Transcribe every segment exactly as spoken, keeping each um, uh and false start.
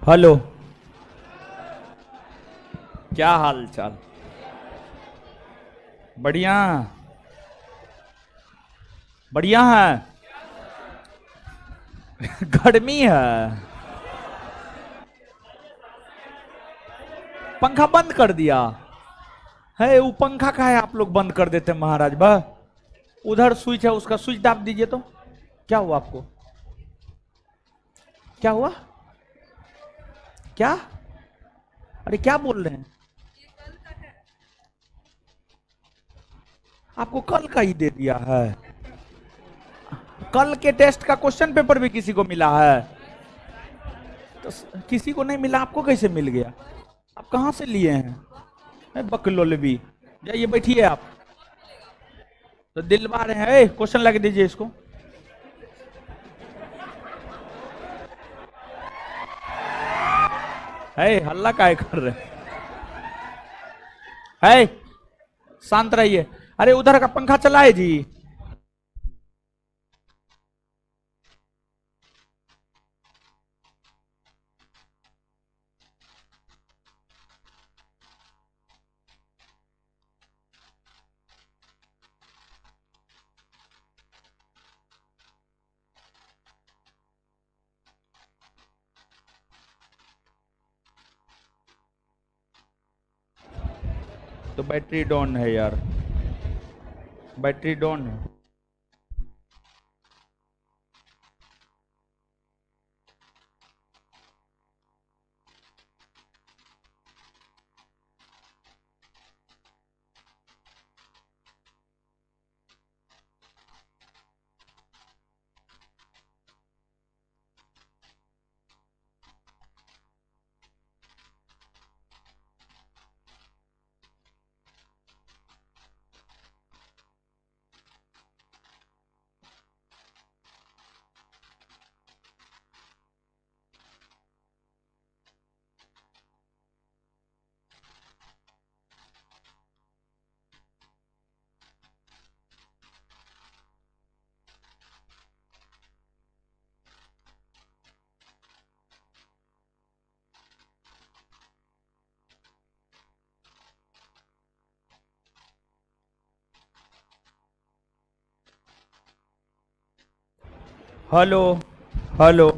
Hello, क्या हाल चाल? बढ़िया बढ़िया है। गर्मी है, पंखा बंद कर दिया है। वो पंखा का है, आप लोग बंद कर देते महाराज बा। उधर स्विच है, उसका स्विच दाब दीजिए। तो क्या हुआ आपको? क्या हुआ? क्या? अरे क्या बोल रहे हैं? आपको कल का ही दे दिया है? कल के टेस्ट का क्वेश्चन पेपर भी किसी को मिला है? तो किसी को नहीं मिला, आपको कैसे मिल गया? आप कहां से लिए हैं? बकलोलवी, जाइए बैठिए आप। तो दिलवा रहे हैं, क्वेश्चन लगा दीजिए इसको। है हल्ला काहे कर रहे है? शांत रहिए। अरे उधर का पंखा चलाए जी। तो बैटरी डाउन है यार, बैटरी डाउन है। Hello hello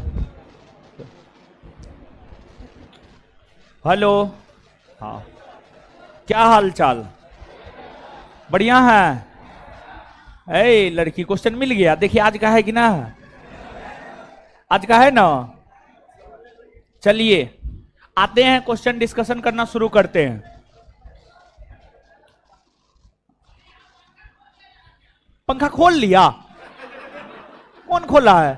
hello. हाँ, क्या हाल चाल? बढ़िया है। ए लड़की, क्वेश्चन मिल गया। देखिए आज का है कि ना? आज का है ना? चलिए आते हैं, क्वेश्चन डिस्कशन करना शुरू करते हैं। पंखा खोल लिया? कौन खोला है?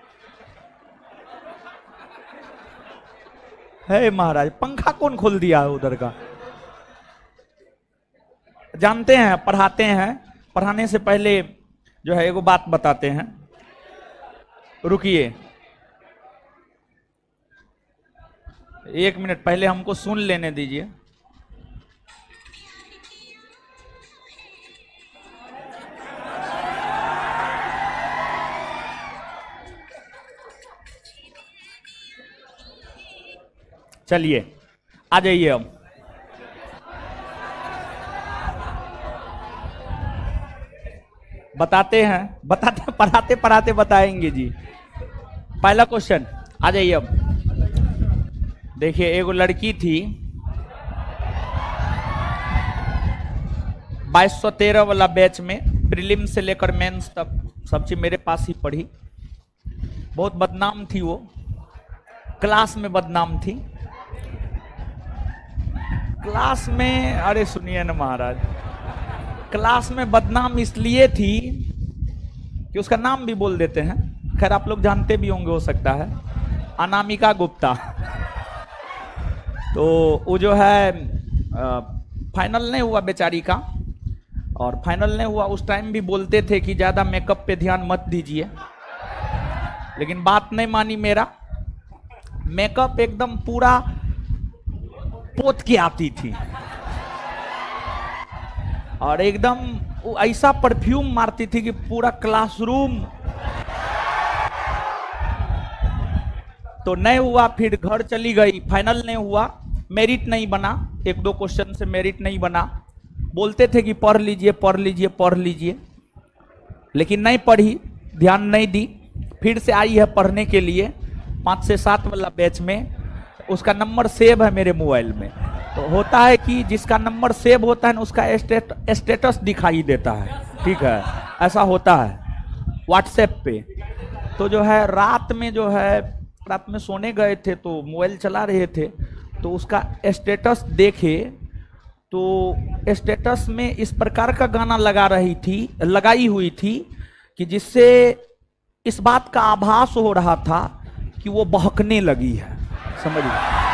है महाराज, पंखा कौन खोल दिया है उधर का? जानते हैं, पढ़ाते हैं, पढ़ाने से पहले जो है एगो बात बताते हैं। रुकिए एक मिनट, पहले हमको सुन लेने दीजिए। चलिए आ जाइए। अब बताते हैं, बताते पढ़ाते पढ़ाते बताएंगे जी। पहला क्वेश्चन आ जाइए। अब देखिए, एगो लड़की थी, बाईस सौ तेरह वाला बैच में, प्रीलिम से लेकर मेंस तक सब चीज मेरे पास ही पढ़ी। बहुत बदनाम थी वो, क्लास में बदनाम थी क्लास में। अरे सुनिए ना महाराज, क्लास में बदनाम इसलिए थी कि उसका नाम भी बोल देते हैं, खैर आप लोग जानते भी होंगे, हो सकता है, अनामिका गुप्ता। तो वो जो है फाइनल नहीं हुआ बेचारी का, और फाइनल नहीं हुआ उस टाइम भी बोलते थे कि ज्यादा मेकअप पे ध्यान मत दीजिए, लेकिन बात नहीं मानी मेरा। मेकअप एकदम पूरा पोत के आती थी, और एकदम ऐसा परफ्यूम मारती थी कि पूरा क्लासरूम तो नहीं हुआ, फिर घर चली गई, फाइनल नहीं हुआ, मेरिट नहीं बना, एक दो क्वेश्चन से मेरिट नहीं बना। बोलते थे कि पढ़ लीजिए पढ़ लीजिए पढ़ लीजिए, लेकिन नहीं पढ़ी, ध्यान नहीं दी। फिर से आई है पढ़ने के लिए, पाँच से सात वाला बैच में, उसका नंबर सेव है मेरे मोबाइल में। तो होता है कि जिसका नंबर सेव होता है ना, उसका स्टेट, स्टेटस दिखाई देता है, ठीक है, ऐसा होता है व्हाट्सएप पे। तो जो है रात में जो है रात में सोने गए थे तो मोबाइल चला रहे थे, तो उसका स्टेटस देखे तो स्टेटस में इस प्रकार का गाना लगा रही थी लगाई हुई थी कि जिससे इस बात का आभास हो रहा था कि वो बहकने लगी है, समझिए।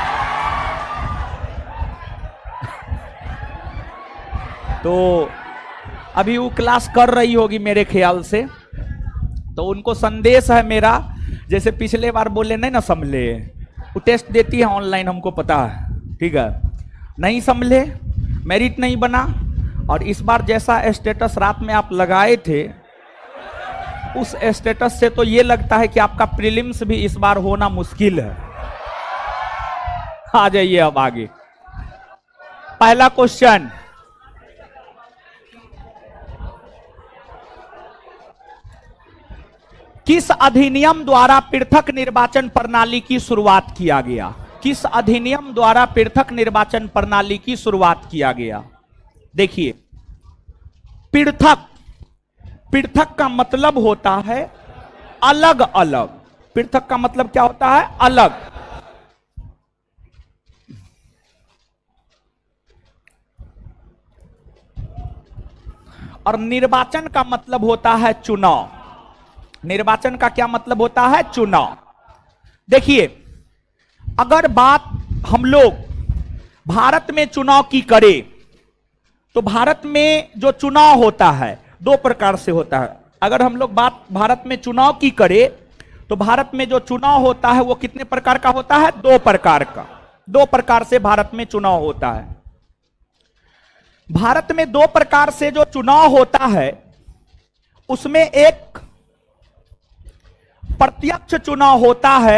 तो अभी वो क्लास कर रही होगी मेरे ख्याल से, तो उनको संदेश है मेरा, जैसे पिछले बार बोले नहीं ना संभले, वो टेस्ट देती है ऑनलाइन, हमको पता है, ठीक है, नहीं संभले, मेरिट नहीं बना। और इस बार जैसा स्टेटस रात में आप लगाए थे, उस स्टेटस से तो ये लगता है कि आपका प्रीलिम्स भी इस बार होना मुश्किल है। आ जाइए अब आगे। पहला क्वेश्चन, किस अधिनियम द्वारा पृथक निर्वाचन प्रणाली की शुरुआत किया गया? किस अधिनियम द्वारा पृथक निर्वाचन प्रणाली की शुरुआत किया गया? देखिए, पृथक, पृथक का मतलब होता है अलग अलग। पृथक का मतलब क्या होता है? अलग। और निर्वाचन का मतलब होता है चुनाव। निर्वाचन का क्या मतलब होता है? चुनाव। देखिए, अगर बात हम लोग भारत में चुनाव की करें, तो भारत में जो चुनाव होता है दो प्रकार से होता है। अगर हम लोग बात भारत में चुनाव की करें, तो भारत में जो चुनाव होता है वो कितने प्रकार का होता है? दो प्रकार का। दो प्रकार से भारत में चुनाव होता है। भारत में दो प्रकार से जो चुनाव होता है, उसमें एक प्रत्यक्ष चुनाव होता है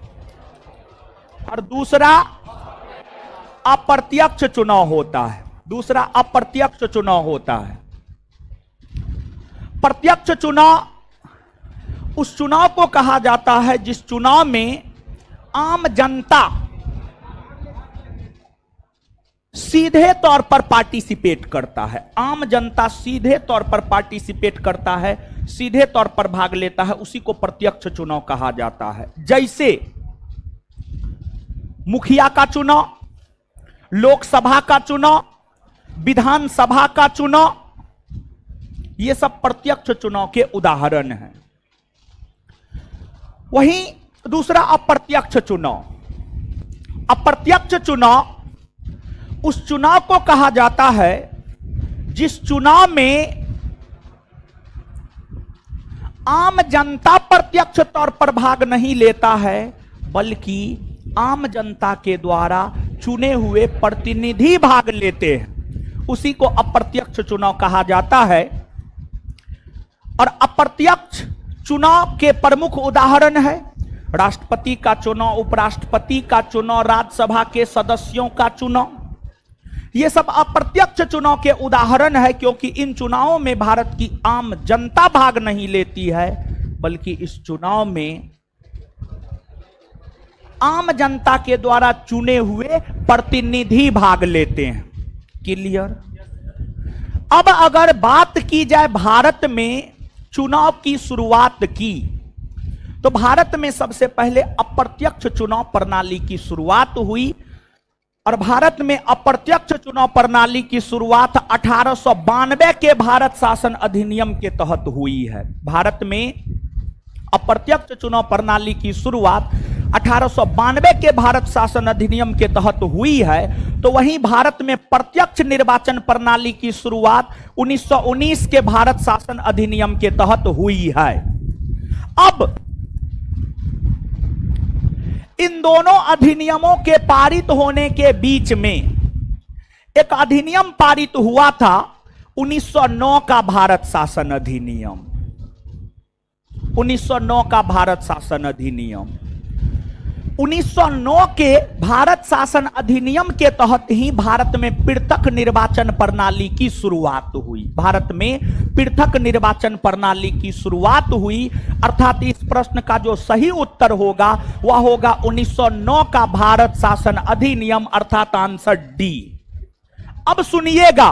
और दूसरा अप्रत्यक्ष चुनाव होता है। दूसरा अप्रत्यक्ष चुनाव होता है। प्रत्यक्ष चुनाव उस चुनाव को कहा जाता है जिस चुनाव में आम जनता सीधे तौर पर पार्टिसिपेट करता है। आम जनता सीधे तौर पर पार्टिसिपेट करता है, सीधे तौर पर भाग लेता है, उसी को प्रत्यक्ष चुनाव कहा जाता है। जैसे मुखिया का चुनाव, लोकसभा का चुनाव, विधानसभा का चुनाव, ये सब प्रत्यक्ष चुनाव के उदाहरण हैं। वहीं दूसरा अप्रत्यक्ष चुनाव। अप्रत्यक्ष चुनाव उस चुनाव को कहा जाता है जिस चुनाव में आम जनता प्रत्यक्ष तौर पर भाग नहीं लेता है, बल्कि आम जनता के द्वारा चुने हुए प्रतिनिधि भाग लेते हैं, उसी को अप्रत्यक्ष चुनाव कहा जाता है। और अप्रत्यक्ष चुनाव के प्रमुख उदाहरण है राष्ट्रपति का चुनाव, उपराष्ट्रपति का चुनाव, राज्यसभा के सदस्यों का चुनाव। ये सब अप्रत्यक्ष चुनाव के उदाहरण है, क्योंकि इन चुनावों में भारत की आम जनता भाग नहीं लेती है, बल्कि इस चुनाव में आम जनता के द्वारा चुने हुए प्रतिनिधि भाग लेते हैं। क्लियर? अब अगर बात की जाए भारत में चुनाव की शुरुआत की, तो भारत में सबसे पहले अप्रत्यक्ष चुनाव प्रणाली की शुरुआत हुई। और भारत में अप्रत्यक्ष चुनाव प्रणाली की शुरुआत अठारह सौ बानवे के भारत शासन अधिनियम के तहत हुई है। भारत में अप्रत्यक्ष चुनाव प्रणाली की शुरुआत अठारह सौ बानवे के भारत शासन अधिनियम के तहत हुई है। तो वहीं भारत में प्रत्यक्ष निर्वाचन प्रणाली की शुरुआत उन्नीस सौ उन्नीस के भारत शासन अधिनियम के तहत हुई है। अब इन दोनों अधिनियमों के पारित होने के बीच में एक अधिनियम पारित हुआ था, उन्नीस सौ नौ का भारत शासन अधिनियम। उन्नीस सौ नौ का भारत शासन अधिनियम उन्नीस सौ नौ के भारत शासन अधिनियम के तहत ही भारत में पृथक निर्वाचन प्रणाली की शुरुआत हुई। भारत में पृथक निर्वाचन प्रणाली की शुरुआत हुई, अर्थात इस प्रश्न का जो सही उत्तर होगा वह होगा उन्नीस सौ नौ का भारत शासन अधिनियम, अर्थात आंसर डी। अब सुनिएगा,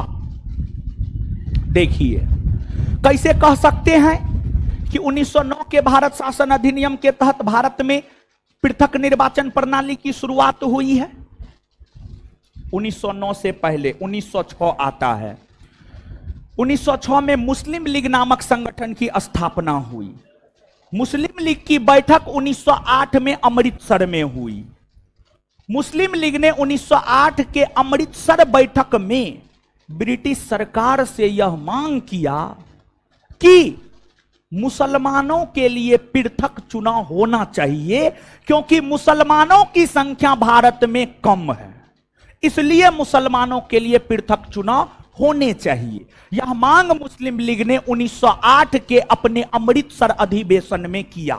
देखिए कैसे कह सकते हैं कि उन्नीस सौ नौ के भारत शासन अधिनियम के तहत भारत में पृथक निर्वाचन प्रणाली की शुरुआत हुई है। उन्नीस सौ नौ से पहले उन्नीस सौ छह आता है। उन्नीस सौ छह में मुस्लिम लीग नामक संगठन की स्थापना हुई। मुस्लिम लीग की बैठक उन्नीस सौ आठ में अमृतसर में हुई। मुस्लिम लीग ने उन्नीस सौ आठ के अमृतसर बैठक में ब्रिटिश सरकार से यह मांग किया कि मुसलमानों के लिए पृथक चुनाव होना चाहिए, क्योंकि मुसलमानों की संख्या भारत में कम है, इसलिए मुसलमानों के लिए पृथक चुनाव होने चाहिए। यह मांग मुस्लिम लीग ने उन्नीस सौ आठ के अपने अमृतसर अधिवेशन में किया।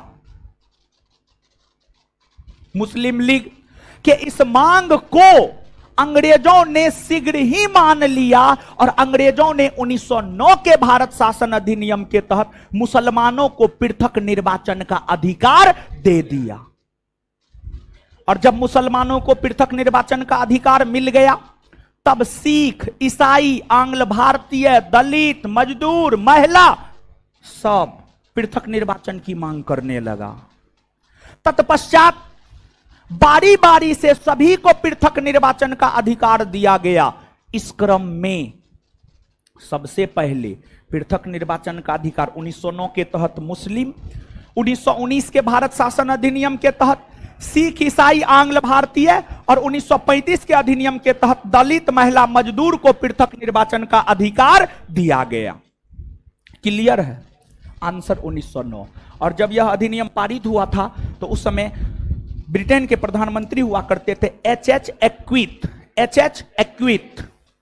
मुस्लिम लीग के इस मांग को अंग्रेजों ने शीघ्र ही मान लिया और अंग्रेजों ने उन्नीस सौ नौ के भारत शासन अधिनियम के तहत मुसलमानों को पृथक निर्वाचन का अधिकार दे दिया। और जब मुसलमानों को पृथक निर्वाचन का अधिकार मिल गया, तब सिख, ईसाई, आंग्ल भारतीय, दलित, मजदूर, महिला सब पृथक निर्वाचन की मांग करने लगा। तत्पश्चात बारी बारी से सभी को पृथक निर्वाचन का अधिकार दिया गया। इस क्रम में सबसे पहले पृथक निर्वाचन का अधिकार उन्नीस सौ नौ के तहत मुस्लिम, उन्नीस सौ उन्नीस के भारत शासन अधिनियम के तहत सिख, ईसाई, आंग्ल भारतीय और उन्नीस सौ पैंतीस के अधिनियम के तहत दलित, महिला, मजदूर को पृथक निर्वाचन का अधिकार दिया गया। क्लियर है? आंसर उन्नीस सौ नौ। और जब यह अधिनियम पारित हुआ था तो उस समय ब्रिटेन के प्रधानमंत्री हुआ करते थे H H Asquith. H H Asquith.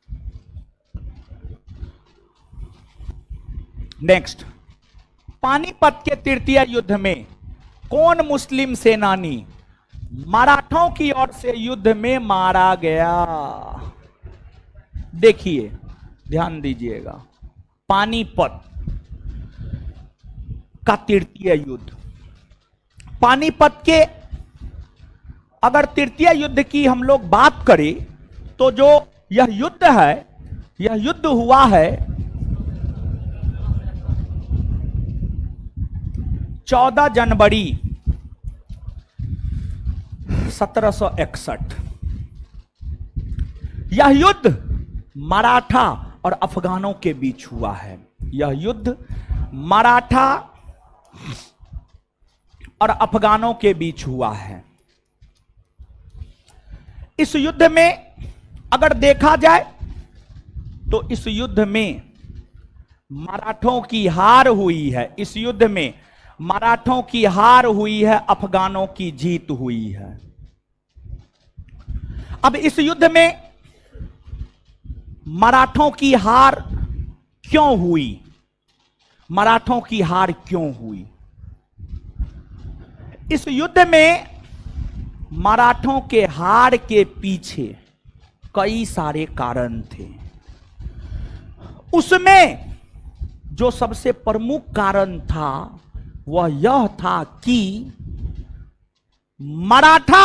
Next, Panipat के तृतीय युद्ध में कौन मुस्लिम सेनानी मराठों की ओर से युद्ध में मारा गया? देखिए, ध्यान दीजिएगा, पानीपत का तृतीय युद्ध। पानीपत के अगर तृतीय युद्ध की हम लोग बात करें तो जो यह युद्ध है, यह युद्ध हुआ है चौदह जनवरी सत्रह सौ इकसठ। यह युद्ध मराठा और अफगानों के बीच हुआ है। यह युद्ध मराठा और अफगानों के बीच हुआ है। इस युद्ध में अगर देखा जाए तो इस युद्ध में मराठों की हार हुई है। इस युद्ध में मराठों की हार हुई है, अफगानों की जीत हुई है। अब इस युद्ध में मराठों की हार क्यों हुई? मराठों की हार क्यों हुई? इस युद्ध में मराठों के हार के पीछे कई सारे कारण थे। उसमें जो सबसे प्रमुख कारण था वह यह था कि मराठा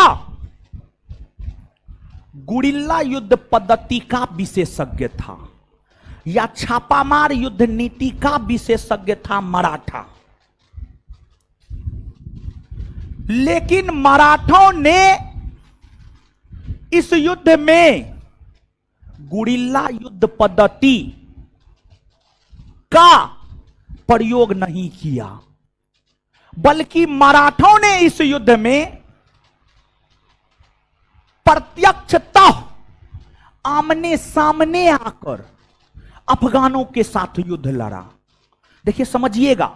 गुरिल्ला युद्ध पद्धति का विशेषज्ञ था या छापामार युद्ध नीति का विशेषज्ञ था मराठा। लेकिन मराठों ने इस युद्ध में गुरिल्ला युद्ध पद्धति का प्रयोग नहीं किया, बल्कि मराठों ने इस युद्ध में प्रत्यक्षतः आमने सामने आकर अफगानों के साथ युद्ध लड़ा। देखिए, समझिएगा,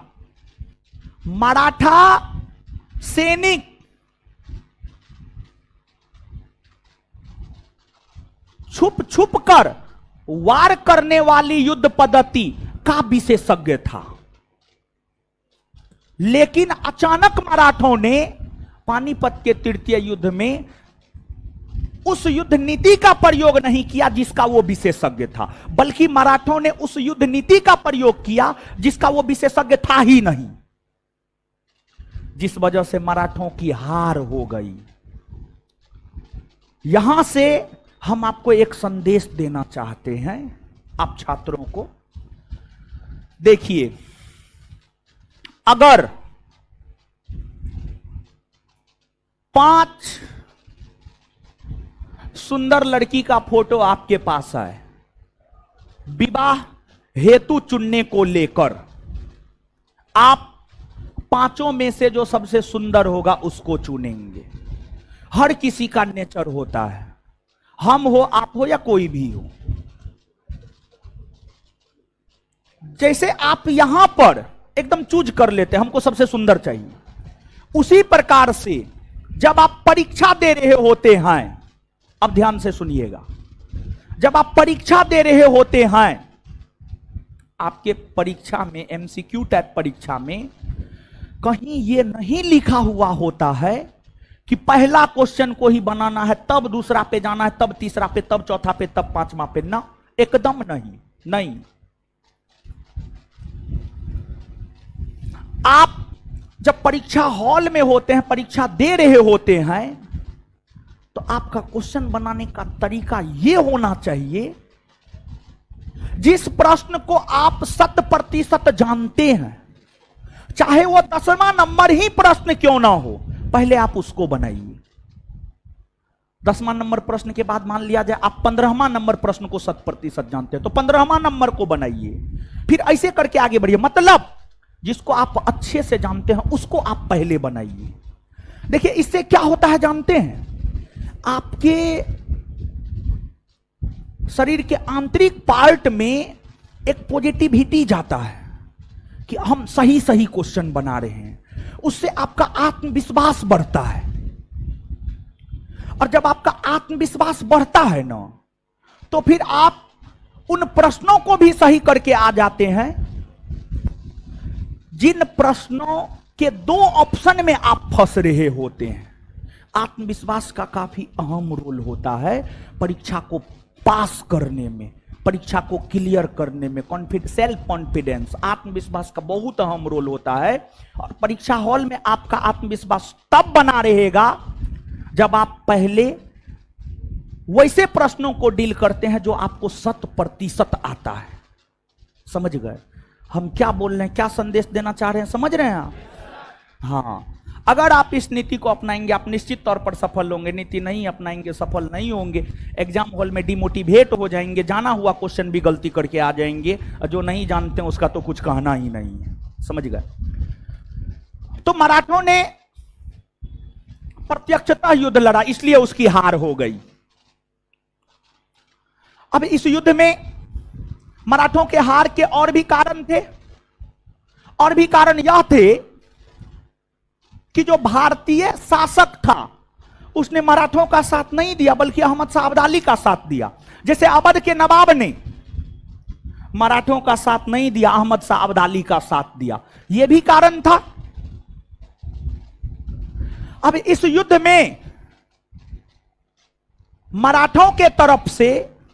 मराठा सैनिक छुप छुप कर वार करने वाली युद्ध पद्धति का विशेषज्ञ था। लेकिन अचानक मराठों ने पानीपत के तृतीय युद्ध में उस युद्ध नीति का प्रयोग नहीं किया जिसका वो विशेषज्ञ था, बल्कि मराठों ने उस युद्ध नीति का प्रयोग किया जिसका वो विशेषज्ञ था ही नहीं, जिस वजह से मराठों की हार हो गई। यहां से हम आपको एक संदेश देना चाहते हैं, आप छात्रों को। देखिए, अगर पांच सुंदर लड़की का फोटो आपके पास है, विवाह हेतु चुनने को लेकर, आप पांचों में से जो सबसे सुंदर होगा उसको चुनेंगे। हर किसी का नेचर होता है, हम हो, आप हो या कोई भी हो। जैसे आप यहां पर एकदम चूज कर लेते हैं हमको सबसे सुंदर चाहिए, उसी प्रकार से जब आप परीक्षा दे रहे होते हैं, अब ध्यान से सुनिएगा, जब आप परीक्षा दे रहे होते हैं, आपके परीक्षा में एमसीक्यू टाइप परीक्षा में कहीं यह नहीं लिखा हुआ होता है कि पहला क्वेश्चन को ही बनाना है, तब दूसरा पे जाना है, तब तीसरा पे, तब चौथा पे, तब पांचवा पे, ना, एकदम नहीं। नहीं, आप जब परीक्षा हॉल में होते हैं, परीक्षा दे रहे होते हैं, तो आपका क्वेश्चन बनाने का तरीका यह होना चाहिए जिस प्रश्न को आप शत प्रतिशत जानते हैं, चाहे वो दसवां नंबर ही प्रश्न क्यों ना हो, पहले आप उसको बनाइए। दसवां नंबर प्रश्न के बाद मान लिया जाए आप पंद्रहवां नंबर प्रश्न को शत प्रतिशत जानते हैं, तो पंद्रहवां नंबर को बनाइए, फिर ऐसे करके आगे बढ़िए। मतलब जिसको आप अच्छे से जानते हैं उसको आप पहले बनाइए। देखिए, इससे क्या होता है जानते हैं, आपके शरीर के आंतरिक पार्ट में एक पॉजिटिविटी जाता है कि हम सही सही क्वेश्चन बना रहे हैं, उससे आपका आत्मविश्वास बढ़ता है। और जब आपका आत्मविश्वास बढ़ता है ना, तो फिर आप उन प्रश्नों को भी सही करके आ जाते हैं जिन प्रश्नों के दो ऑप्शन में आप फंस रहे होते हैं। आत्मविश्वास का काफी अहम रोल होता है परीक्षा को पास करने में, परीक्षा को क्लियर करने में। कॉन्फिडेंस, सेल्फ कॉन्फिडेंस, आत्मविश्वास का बहुत अहम रोल होता है। और परीक्षा हॉल में आपका आत्मविश्वास तब बना रहेगा जब आप पहले वैसे प्रश्नों को डील करते हैं जो आपको शत प्रतिशत आता है। समझ गए हम क्या बोल रहे हैं, क्या संदेश देना चाह रहे हैं, समझ रहे हैं आप? हाँ, अगर आप इस नीति को अपनाएंगे आप निश्चित तौर पर सफल होंगे, नीति नहीं अपनाएंगे सफल नहीं होंगे। एग्जाम हॉल में डिमोटिवेट हो जाएंगे, जाना हुआ क्वेश्चन भी गलती करके आ जाएंगे, जो नहीं जानते हैं उसका तो कुछ कहना ही नहीं है। समझ गए? तो मराठों ने प्रत्यक्षतः युद्ध लड़ा, इसलिए उसकी हार हो गई। अब इस युद्ध में मराठों के हार के और भी कारण थे, और भी कारण यह थे कि जो भारतीय शासक था उसने मराठों का साथ नहीं दिया बल्कि अहमद शाह अब्दाली का साथ दिया। जैसे अवध के नवाब ने मराठों का साथ नहीं दिया, अहमद शाह अब्दाली का साथ दिया, यह भी कारण था। अब इस युद्ध में मराठों के तरफ से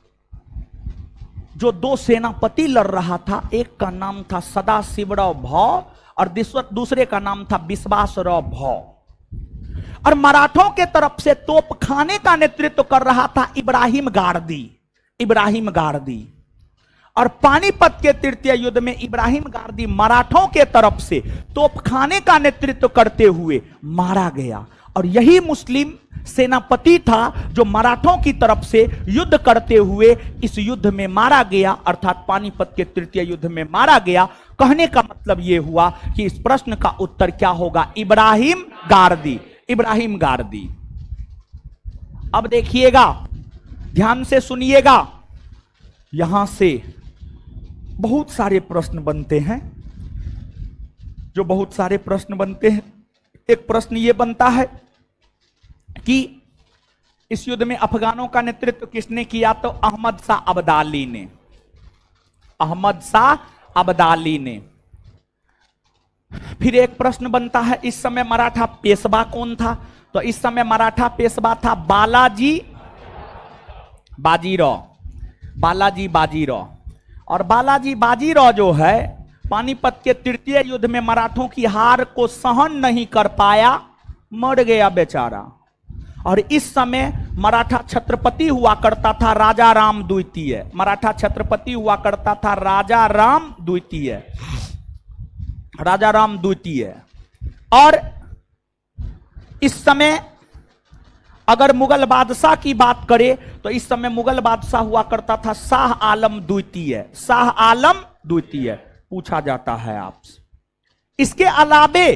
जो दो सेनापति लड़ रहा था, एक का नाम था सदाशिवराव भौ और दूसरे का नाम था विश्वासराव भौ। और मराठों के तरफ से तोपखाने का नेतृत्व कर रहा था इब्राहिम गारदी। इब्राहिम गारदी और पानीपत के तृतीय युद्ध में इब्राहिम गारदी मराठों के तरफ से तोपखाने का नेतृत्व करते हुए मारा गया। और यही मुस्लिम सेनापति था जो मराठों की तरफ से युद्ध करते हुए इस युद्ध में मारा गया, अर्थात पानीपत के तृतीय युद्ध में मारा गया। कहने का मतलब यह हुआ कि इस प्रश्न का उत्तर क्या होगा, इब्राहिम गारदी। इब्राहिम गारदी। अब देखिएगा, ध्यान से सुनिएगा, यहां से बहुत सारे प्रश्न बनते हैं। जो बहुत सारे प्रश्न बनते हैं, एक प्रश्न यह बनता है कि इस युद्ध में अफगानों का नेतृत्व किसने किया? तो अहमद शाह अब्दाली ने। अहमद शाह अब्दाली ने। फिर एक प्रश्न बनता है, इस समय मराठा पेशवा कौन था? तो इस समय मराठा पेशवा था बालाजी बाजीराव, बालाजी बाजीराव। और बालाजी बाजीराव जो है पानीपत के तृतीय युद्ध में मराठों की हार को सहन नहीं कर पाया, मर गया बेचारा। और इस समय मराठा छत्रपति हुआ करता था राजा राम द्वितीय, मराठा छत्रपति हुआ करता था राजा राम द्वितीय, राजा राम द्वितीय। और इस समय अगर मुगल बादशाह की बात करें तो इस समय मुगल बादशाह हुआ करता था शाह आलम द्वितीय, शाह आलम द्वितीय पूछा जाता है आपसे। इसके अलावे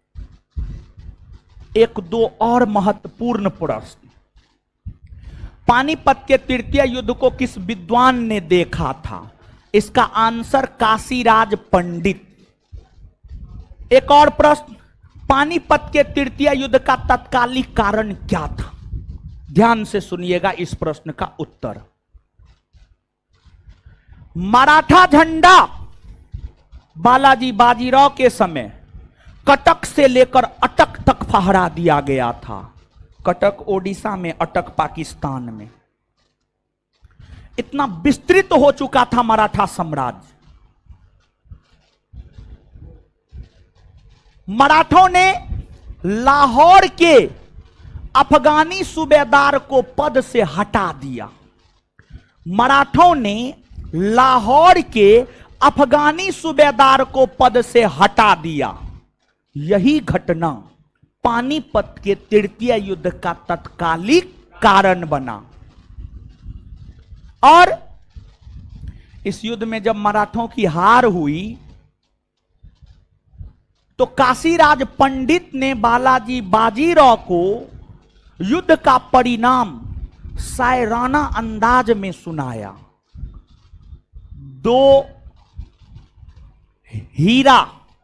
एक दो और महत्वपूर्ण प्रश्न, पानीपत के तृतीय युद्ध को किस विद्वान ने देखा था? इसका आंसर काशीराज पंडित। एक और प्रश्न, पानीपत के तृतीय युद्ध का तत्कालिक कारण क्या था? ध्यान से सुनिएगा इस प्रश्न का उत्तर। मराठा झंडा बालाजी बाजीराव के समय कटक से लेकर अटक तक फहरा दिया गया था। कटक ओडिशा में, अटक पाकिस्तान में। इतना विस्तृत हो चुका था मराठा साम्राज्य। मराठों ने लाहौर के अफगानी सूबेदार को पद से हटा दिया। मराठों ने लाहौर के अफगानी सूबेदार को पद से हटा दिया। यही घटना पानीपत के तृतीय युद्ध का तत्कालिक कारण बना। और इस युद्ध में जब मराठों की हार हुई तो काशीराज पंडित ने बालाजी बाजीराव को युद्ध का परिणाम शायराना अंदाज में सुनाया। दो हीरा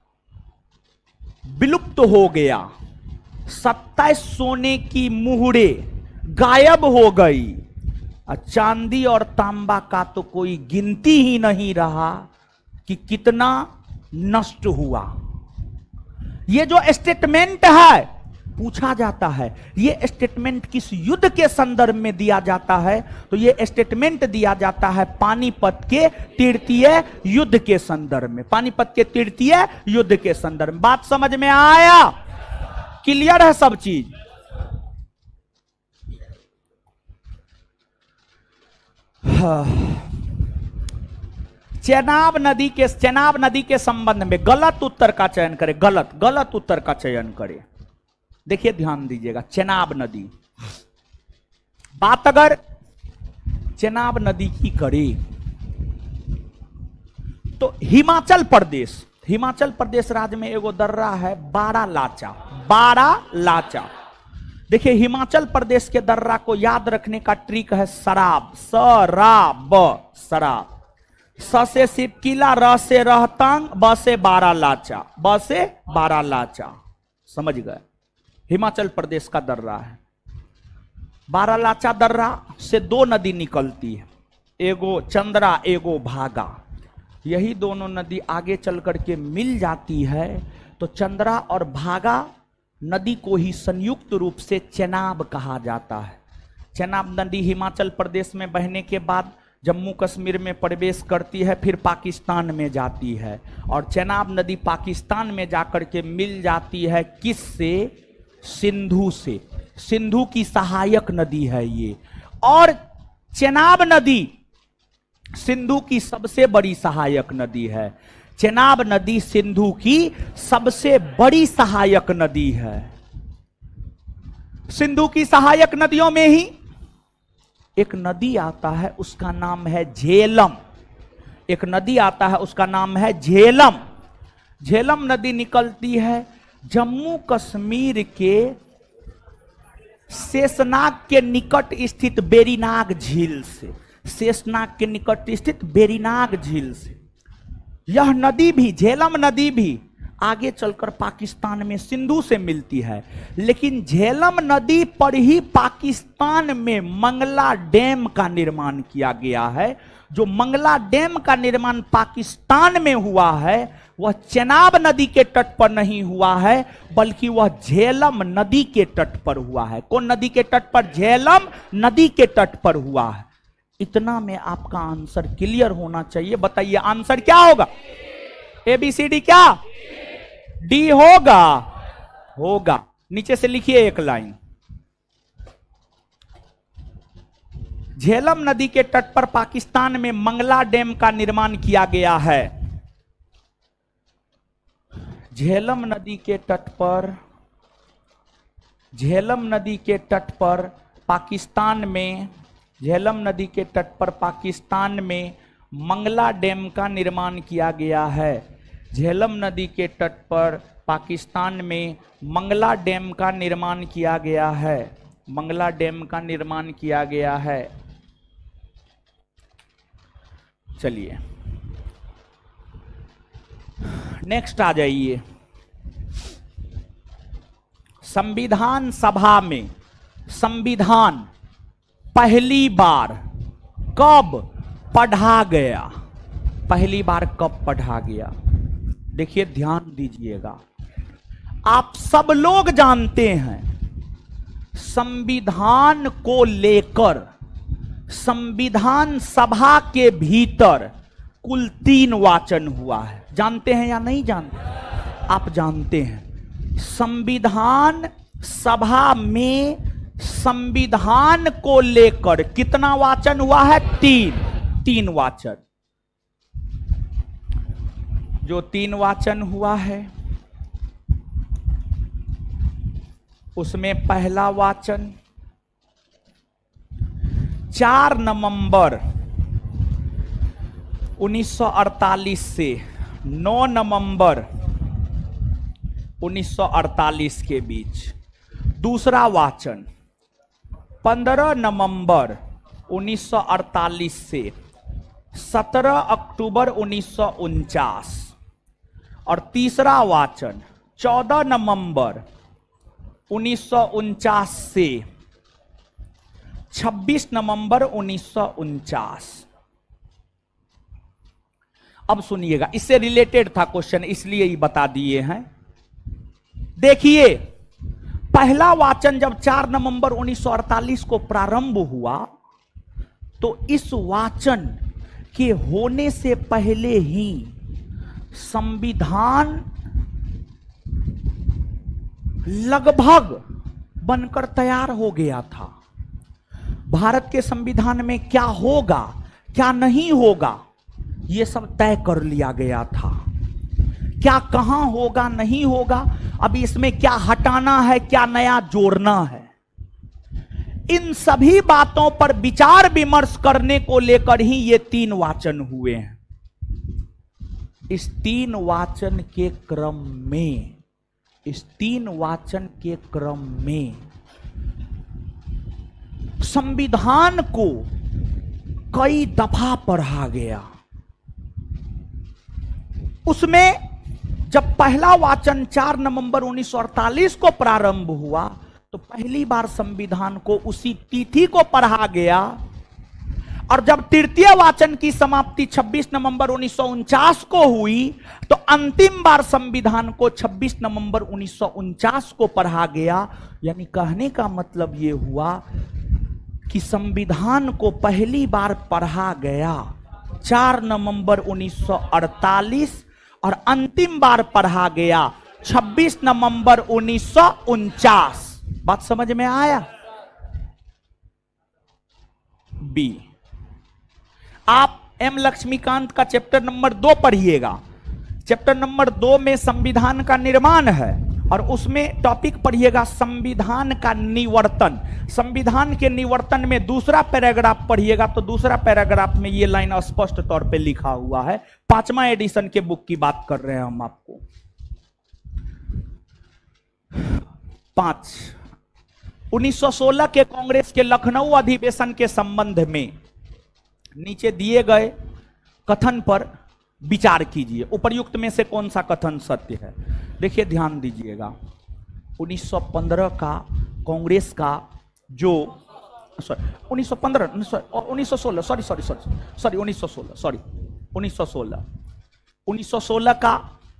विलुप्त हो गया, सत्ताईस सोने की मुहरे गायब हो गई, चांदी और तांबा का तो कोई गिनती ही नहीं रहा कि कितना नष्ट हुआ। ये जो स्टेटमेंट है पूछा जाता है, ये स्टेटमेंट किस युद्ध के संदर्भ में दिया जाता है? तो ये स्टेटमेंट दिया जाता है पानीपत के तृतीय युद्ध के संदर्भ में, पानीपत के तृतीय युद्ध के संदर्भ में। बात समझ में आया? क्लियर है सब चीज? चेनाब नदी के चेनाब नदी के संबंध में गलत उत्तर का चयन करें, गलत गलत उत्तर का चयन करें। देखिए ध्यान दीजिएगा, चेनाब नदी, बात अगर चेनाब नदी की करें तो हिमाचल प्रदेश, हिमाचल प्रदेश राज्य में एगो दर्रा है बारालाचा, बारालाचा। देखिए हिमाचल प्रदेश के दर्रा को याद रखने का ट्रिक है शराब, शराब, शराब। स से सिपकिला, र से रहतांग, ब से बारालाचा, ब से बारालाचा। समझ गए? हिमाचल प्रदेश का दर्रा है। बारालाचा दर्रा से दो नदी निकलती है, एगो चंद्रा एगो भागा। यही दोनों नदी आगे चल करके मिल जाती है तो चंद्रा और भागा नदी को ही संयुक्त रूप से चेनाब कहा जाता है। चेनाब नदी हिमाचल प्रदेश में बहने के बाद जम्मू कश्मीर में प्रवेश करती है, फिर पाकिस्तान में जाती है। और चेनाब नदी पाकिस्तान में जाकर के मिल जाती है किससे? सिंधु से। सिंधु की सहायक नदी है ये। और चेनाब नदी सिंधु की सबसे बड़ी सहायक नदी है। चेनाब नदी सिंधु की सबसे बड़ी सहायक नदी है। सिंधु की सहायक नदियों में ही एक नदी आता है, उसका नाम है झेलम। एक नदी आता है, उसका नाम है झेलम। झेलम नदी निकलती है जम्मू कश्मीर के शेषनाग के निकट स्थित बेरीनाग झील से। शेषनाग के निकट स्थित बेरीनाग झील से यह नदी भी, झेलम नदी भी आगे चलकर पाकिस्तान में सिंधु से मिलती है। लेकिन झेलम नदी पर ही पाकिस्तान में मंगला डैम का निर्माण किया गया है। जो मंगला डैम का निर्माण पाकिस्तान में हुआ है वह चेनाब नदी के तट पर नहीं हुआ है, बल्कि वह झेलम नदी के तट पर हुआ है। कौन नदी के तट पर? झेलम नदी के तट पर हुआ है। इतना में आपका आंसर क्लियर होना चाहिए। बताइए आंसर क्या होगा? ए बी सी डी क्या? डी होगा। होगा। नीचे से लिखिए एक लाइन। झेलम नदी के तट पर पाकिस्तान में मंगला डैम का निर्माण किया गया है। झेलम नदी के तट पर झेलम नदी के तट पर पाकिस्तान में झेलम नदी के तट पर पाकिस्तान में मंगला डैम का निर्माण किया गया है। झेलम नदी के तट पर पाकिस्तान में मंगला डैम का निर्माण किया गया है। मंगला डैम का निर्माण किया गया है। चलिए नेक्स्ट आ जाइए। संविधान सभा में संविधान पहली बार कब पढ़ा गया? पहली बार कब पढ़ा गया? देखिए ध्यान दीजिएगा। आप सब लोग जानते हैं संविधान को लेकर संविधान सभा के भीतर कुल तीन वाचन हुआ है। जानते हैं या नहीं जानते? आप जानते हैं संविधान सभा में संविधान को लेकर कितना वाचन हुआ है? तीन। तीन वाचन। जो तीन वाचन हुआ है उसमें पहला वाचन चार नवंबर उन्नीस सौ अड़तालीस से नौ नवंबर उन्नीस सौ अड़तालीस के बीच। दूसरा वाचन पंद्रह नवंबर उन्नीस सौ अड़तालीस से सत्रह अक्टूबर उन्नीस सौ उनचास। और तीसरा वाचन चौदह नवंबर उन्नीस सौ उनचास से छब्बीस नवंबर उन्नीस सौ उनचास। अब सुनिएगा, इससे रिलेटेड था क्वेश्चन इसलिए ही बता दिए हैं। देखिए पहला वाचन जब चार नवंबर उन्नीस सौ अड़तालीस को प्रारंभ हुआ तो इस वाचन के होने से पहले ही संविधान लगभग बनकर तैयार हो गया था। भारत के संविधान में क्या होगा क्या नहीं होगा यह सब तय कर लिया गया था। क्या कहां होगा नहीं होगा, अभी इसमें क्या हटाना है क्या नया जोड़ना है, इन सभी बातों पर विचार विमर्श करने को लेकर ही ये तीन वाचन हुए हैं। इस तीन वाचन के क्रम में इस तीन वाचन के क्रम में संविधान को कई दफा पढ़ा गया। उसमें जब पहला वाचन चार नवंबर उन्नीस सौ अड़तालीस को प्रारंभ हुआ तो पहली बार संविधान को उसी तिथि को पढ़ा गया। और जब तृतीय वाचन की समाप्ति छब्बीस नवंबर उन्नीस सौ उनचास को हुई तो अंतिम बार संविधान को छब्बीस नवंबर उन्नीस सौ उनचास को पढ़ा गया। यानी कहने का मतलब यह हुआ कि संविधान को पहली बार पढ़ा गया चार नवंबर उन्नीस सौ अड़तालीस और अंतिम बार पढ़ा गया छब्बीस नवंबर उन्नीस सौ उनचास। बात समझ में आया? बी, आप एम लक्ष्मीकांत का चैप्टर नंबर दो पढ़िएगा। चैप्टर नंबर दो में संविधान का निर्माण है और उसमें टॉपिक पढ़िएगा संविधान का निवर्तन। संविधान के निवर्तन में दूसरा पैराग्राफ पढ़िएगा तो दूसरा पैराग्राफ में ये लाइन स्पष्ट तौर पे लिखा हुआ है। पांचवा एडिशन के बुक की बात कर रहे हैं हम आपको। पांच उन्नीस सौ सोलह के कांग्रेस के लखनऊ अधिवेशन के संबंध में नीचे दिए गए कथन पर विचार कीजिए। उपर्युक्त में से कौन सा कथन सत्य है? देखिए ध्यान दीजिएगा। उन्नीस सौ पंद्रह का कांग्रेस का जो सॉरी उन्नीस सौ पंद्रह उन्नीस सौ सोलह सॉरी सॉरी सॉरी सॉरी उन्नीस सौ सोलह सॉरी उन्नीस सौ सोलह उन्नीस सौ सोलह का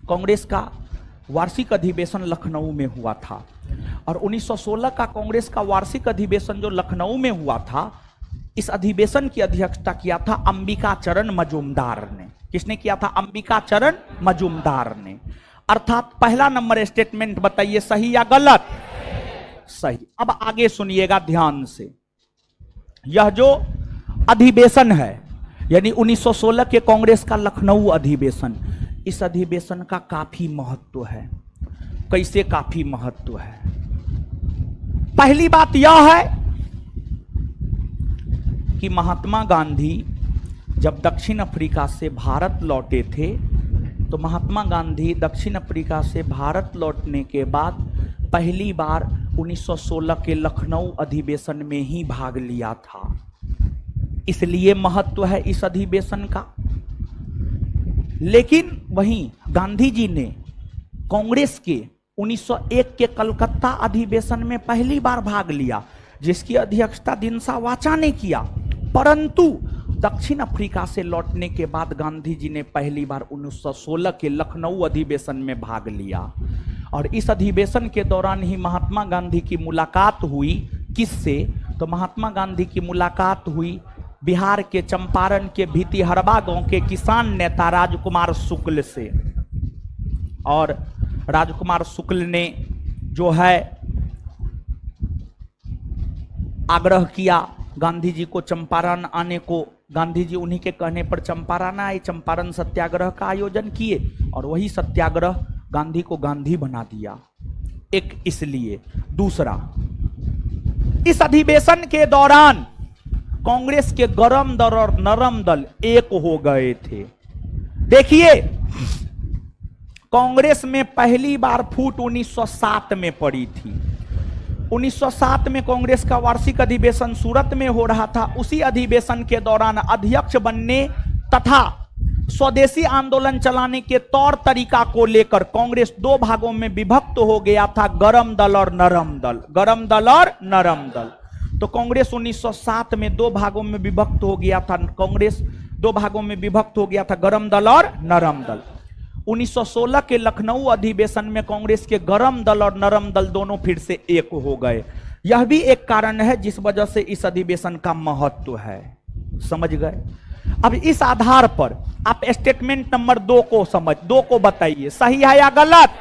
कांग्रेस का वार्षिक अधिवेशन लखनऊ में हुआ था और उन्नीस सौ सोलह का कांग्रेस का वार्षिक अधिवेशन जो लखनऊ में हुआ था, इस अधिवेशन की अध्यक्षता किया था अंबिका चरण मजूमदार ने। किसने किया था? अंबिका चरण मजूमदार ने। अर्थात पहला नंबर स्टेटमेंट बताइए सही या गलत? सही। अब आगे सुनिएगा ध्यान से। यह जो अधिवेशन है यानी उन्नीस सौ सोलह के कांग्रेस का लखनऊ अधिवेशन, इस अधिवेशन का काफी महत्व है। कैसे काफी महत्व है? पहली बात यह है कि महात्मा गांधी जब दक्षिण अफ्रीका से भारत लौटे थे, तो महात्मा गांधी दक्षिण अफ्रीका से भारत लौटने के बाद पहली बार उन्नीस सौ सोलह के लखनऊ अधिवेशन में ही भाग लिया था। इसलिए महत्व है इस अधिवेशन का। लेकिन वहीं गांधी जी ने कांग्रेस के उन्नीस सौ एक के कलकत्ता अधिवेशन में पहली बार भाग लिया, जिसकी अध्यक्षता दिनसा वाचा ने किया। परंतु दक्षिण अफ्रीका से लौटने के बाद गांधी जी ने पहली बार उन्नीस सौ सोलह के लखनऊ अधिवेशन में भाग लिया और इस अधिवेशन के दौरान ही महात्मा गांधी की मुलाकात हुई। किससे? तो महात्मा गांधी की मुलाकात हुई बिहार के चंपारण के भितिहरवा गांव के किसान नेता राजकुमार शुक्ल से। और राजकुमार शुक्ल ने जो है आग्रह किया गांधी जी को चंपारण आने को। गांधी जी उन्हीं के कहने पर चंपारण आए, चंपारण सत्याग्रह का आयोजन किए और वही सत्याग्रह गांधी को गांधी बना दिया। एक इसलिए। दूसरा, इस अधिवेशन के दौरान कांग्रेस के गरम दल और नरम दल एक हो गए थे। देखिए, कांग्रेस में पहली बार फूट उन्नीस सौ सात में पड़ी थी। उन्नीस सौ सात में कांग्रेस का वार्षिक अधिवेशन सूरत में हो रहा था। उसी अधिवेशन के दौरान अध्यक्ष बनने तथा स्वदेशी आंदोलन चलाने के तौर तरीका को लेकर कांग्रेस दो भागों में विभक्त हो गया था, गरम दल और नरम दल। गरम दल और नरम दल। तो कांग्रेस उन्नीस सौ सात में दो भागों में विभक्त हो गया था। कांग्रेस दो भागों में विभक्त हो गया था, गरम दल और नरम दल। उन्नीस सौ सोलह के लखनऊ अधिवेशन में कांग्रेस के गरम दल और नरम दल दोनों फिर से एक हो गए। यह भी एक कारण है जिस वजह से इस अधिवेशन का महत्व है। समझ गए? अब इस आधार पर आप स्टेटमेंट नंबर दो को समझ दो को बताइए सही है या गलत।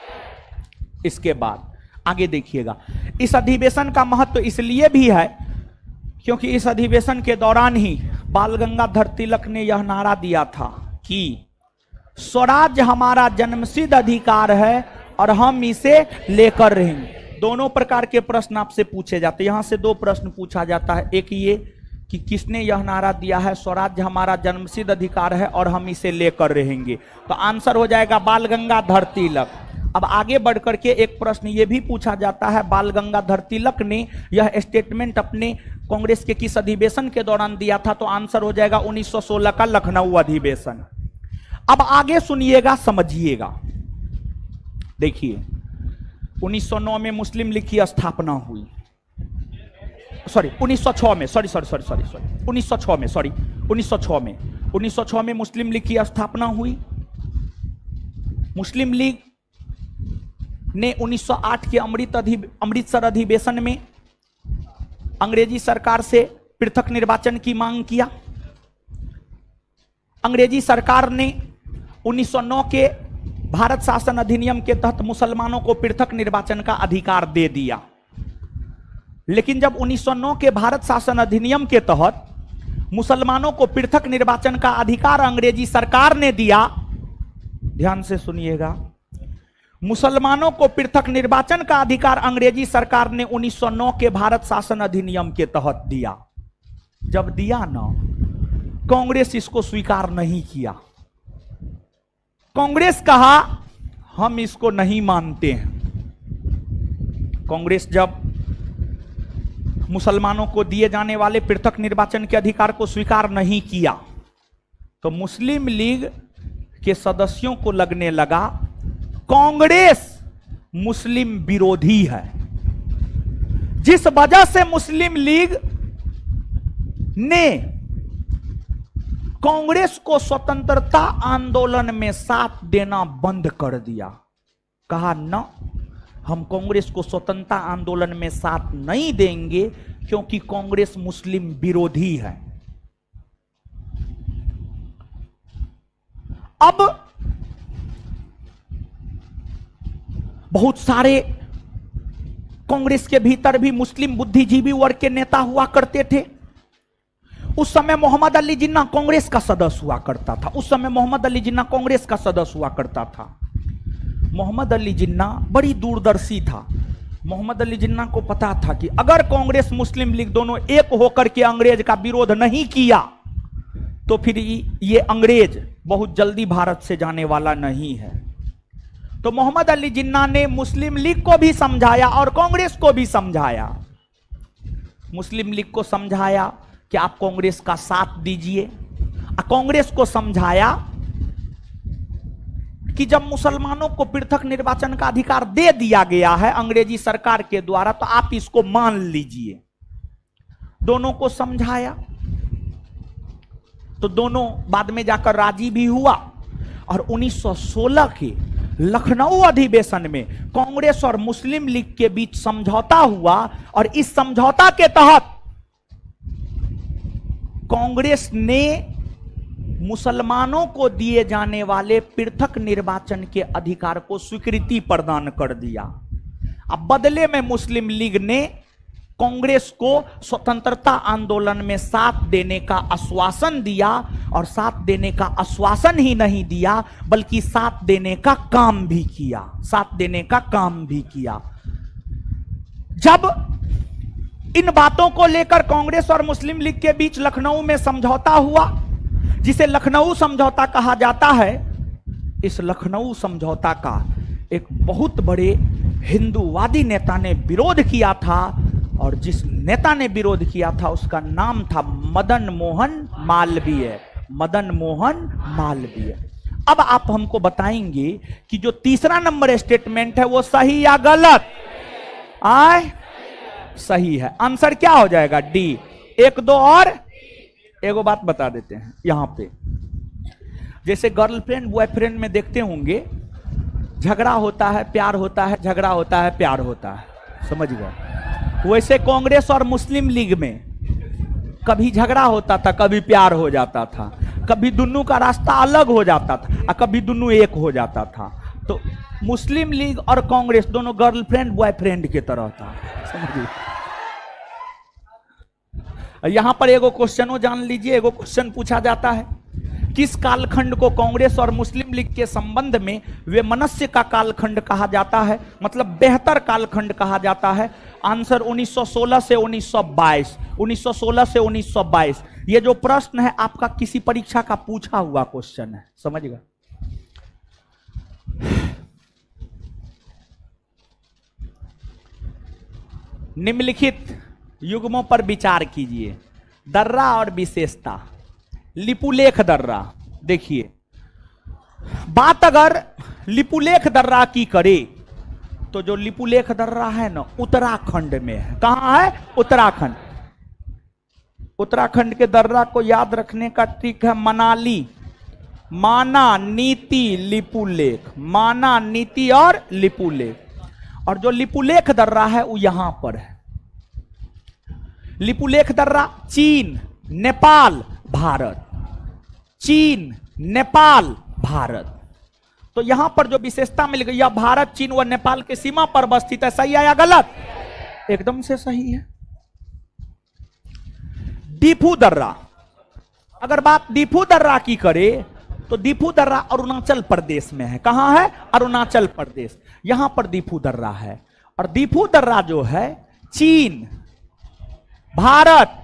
इसके बाद आगे देखिएगा। इस अधिवेशन का महत्व इसलिए भी है क्योंकि इस अधिवेशन के दौरान ही बाल गंगाधर तिलक ने यह नारा दिया था कि स्वराज हमारा जन्मसिद्ध अधिकार है और हम इसे लेकर रहेंगे। दोनों प्रकार के प्रश्न आपसे पूछे जाते हैं। यहां से दो प्रश्न पूछा जाता है। एक ये कि किसने यह नारा दिया है, स्वराज हमारा जन्मसिद्ध अधिकार है और हम इसे लेकर रहेंगे, तो आंसर हो जाएगा बाल गंगाधर तिलक। अब आगे बढ़कर के एक प्रश्न यह भी पूछा जाता है, बाल गंगाधर तिलक ने यह स्टेटमेंट अपने कांग्रेस के किस अधिवेशन के दौरान दिया था, तो आंसर हो जाएगा उन्नीस सौ सोलह का लखनऊ अधिवेशन। अब आगे सुनिएगा, समझिएगा। देखिए, उन्नीस सौ नौ में मुस्लिम लीग की स्थापना हुई। सॉरी उन्नीस सौ छह में sorry sorry sorry sorry sorry उन्नीस सौ छह में सॉरी उन्नीस सौ छह में उन्नीस सौ छह में मुस्लिम लीग की स्थापना हुई। मुस्लिम लीग ने उन्नीस सौ आठ के अमृत अधि अमृतसर अधिवेशन में अंग्रेजी सरकार से पृथक निर्वाचन की मांग किया। अंग्रेजी सरकार ने उन्नीस सौ नौ के भारत शासन अधिनियम के तहत मुसलमानों को पृथक निर्वाचन का अधिकार दे दिया। लेकिन जब उन्नीस सौ नौ के भारत शासन अधिनियम के तहत मुसलमानों को पृथक निर्वाचन का अधिकार अंग्रेजी सरकार ने दिया, ध्यान से सुनिएगा, मुसलमानों को पृथक निर्वाचन का अधिकार अंग्रेजी सरकार ने उन्नीस सौ नौ के भारत शासन अधिनियम के तहत दिया। जब दिया ना, कांग्रेस इसको स्वीकार नहीं किया। कांग्रेस कहा हम इसको नहीं मानते हैं। कांग्रेस जब मुसलमानों को दिए जाने वाले पृथक निर्वाचन के अधिकार को स्वीकार नहीं किया, तो मुस्लिम लीग के सदस्यों को लगने लगा कांग्रेस मुस्लिम विरोधी है, जिस वजह से मुस्लिम लीग ने कांग्रेस को स्वतंत्रता आंदोलन में साथ देना बंद कर दिया। कहा न, हम कांग्रेस को स्वतंत्रता आंदोलन में साथ नहीं देंगे क्योंकि कांग्रेस मुस्लिम विरोधी है। अब बहुत सारे कांग्रेस के भीतर भी मुस्लिम बुद्धिजीवी वर्ग के नेता हुआ करते थे। उस समय मोहम्मद अली जिन्ना कांग्रेस का सदस्य हुआ करता था। उस समय मोहम्मद अली जिन्ना कांग्रेस का सदस्य हुआ करता था। मोहम्मद अली जिन्ना बड़ी दूरदर्शी था। मोहम्मद अली जिन्ना को पता था कि अगर कांग्रेस मुस्लिम लीग दोनों एक होकर के अंग्रेज का विरोध नहीं किया तो फिर ये अंग्रेज बहुत जल्दी भारत से जाने वाला नहीं है। तो मोहम्मद अली जिन्ना ने मुस्लिम लीग को भी समझाया और कांग्रेस को भी समझाया। मुस्लिम लीग को समझाया कि आप कांग्रेस का साथ दीजिए, कांग्रेस को समझाया कि जब मुसलमानों को पृथक निर्वाचन का अधिकार दे दिया गया है अंग्रेजी सरकार के द्वारा तो आप इसको मान लीजिए। दोनों को समझाया तो दोनों बाद में जाकर राजी भी हुआ और उन्नीस सौ सोलह के लखनऊ अधिवेशन में कांग्रेस और मुस्लिम लीग के बीच समझौता हुआ और इस समझौता के तहत कांग्रेस ने मुसलमानों को दिए जाने वाले पृथक निर्वाचन के अधिकार को स्वीकृति प्रदान कर दिया। अब बदले में मुस्लिम लीग ने कांग्रेस को स्वतंत्रता आंदोलन में साथ देने का आश्वासन दिया और साथ देने का आश्वासन ही नहीं दिया बल्कि साथ देने का काम भी किया। साथ देने का काम भी किया। जब इन बातों को लेकर कांग्रेस और मुस्लिम लीग के बीच लखनऊ में समझौता हुआ जिसे लखनऊ समझौता कहा जाता है, इस लखनऊ समझौता का एक बहुत बड़े हिंदूवादी नेता ने विरोध किया था और जिस नेता ने विरोध किया था उसका नाम था मदन मोहन मालवीय। मदन मोहन मालवीय। अब आप हमको बताएंगे कि जो तीसरा नंबर स्टेटमेंट है वो सही या गलत? आए सही है। आंसर क्या हो जाएगा? डी। एक दो और एगो बात बता देते हैं यहां पे। जैसे गर्लफ्रेंड बॉयफ्रेंड में देखते होंगे झगड़ा होता है प्यार होता है, झगड़ा होता है प्यार होता है, समझ गए? वैसे कांग्रेस और मुस्लिम लीग में कभी झगड़ा होता था, कभी प्यार हो जाता था, कभी दोनों का रास्ता अलग हो जाता था और कभी दोनों एक हो जाता था। तो मुस्लिम लीग और कांग्रेस दोनों गर्लफ्रेंड बॉयफ्रेंड की तरह था, समझिए। यहां पर एगो क्वेश्चन जान लीजिए। एगो क्वेश्चन पूछा जाता है, किस कालखंड को कांग्रेस और मुस्लिम लीग के संबंध में वैमनस्य का कालखंड कहा जाता है, मतलब बेहतर कालखंड कहा जाता है? आंसर उन्नीस सौ सोलह से उन्नीस सौ बाईस। उन्नीस सौ सोलह से उन्नीस सौ बाईस। ये जो प्रश्न है आपका किसी परीक्षा का पूछा हुआ क्वेश्चन है, समझिएगा। निम्नलिखित युग्मों पर विचार कीजिए। दर्रा और विशेषता। लिपुलेख दर्रा। देखिए, बात अगर लिपुलेख दर्रा की करे तो जो लिपुलेख दर्रा है ना उत्तराखंड में है। कहां है? उत्तराखंड। उत्तराखंड के दर्रा को याद रखने का ट्रिक है मनाली। माना, नीति, लिपुलेख। माना, नीति और लिपुलेख। और जो लिपुलेख दर्रा है वो यहां पर है। लिपुलेख दर्रा चीन, नेपाल, भारत। चीन, नेपाल, भारत। तो यहां पर जो विशेषता मिल गई, यह भारत, चीन व नेपाल के सीमा पर अवस्थित है। सही है या गलत? एकदम से सही है। दीफू दर्रा। अगर बात दीफू दर्रा की करे तो दीफू दर्रा अरुणाचल प्रदेश में है। कहां है? अरुणाचल प्रदेश। यहां पर दीफू दर्रा है। और दीफू दर्रा जो है चीन, भारत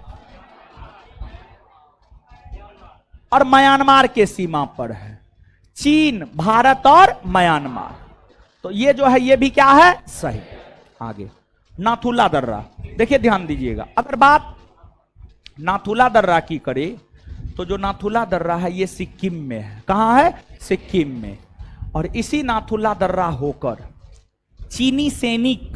और म्यांमार के सीमा पर है। चीन, भारत और म्यांमार। तो ये जो है ये भी क्या है? सही। आगे नाथुला दर्रा। देखिए ध्यान दीजिएगा, अगर बात नाथुला दर्रा की करे तो जो नाथुला दर्रा है ये सिक्किम में है। कहां है? सिक्किम में। और इसी नाथुला दर्रा होकर चीनी सैनिक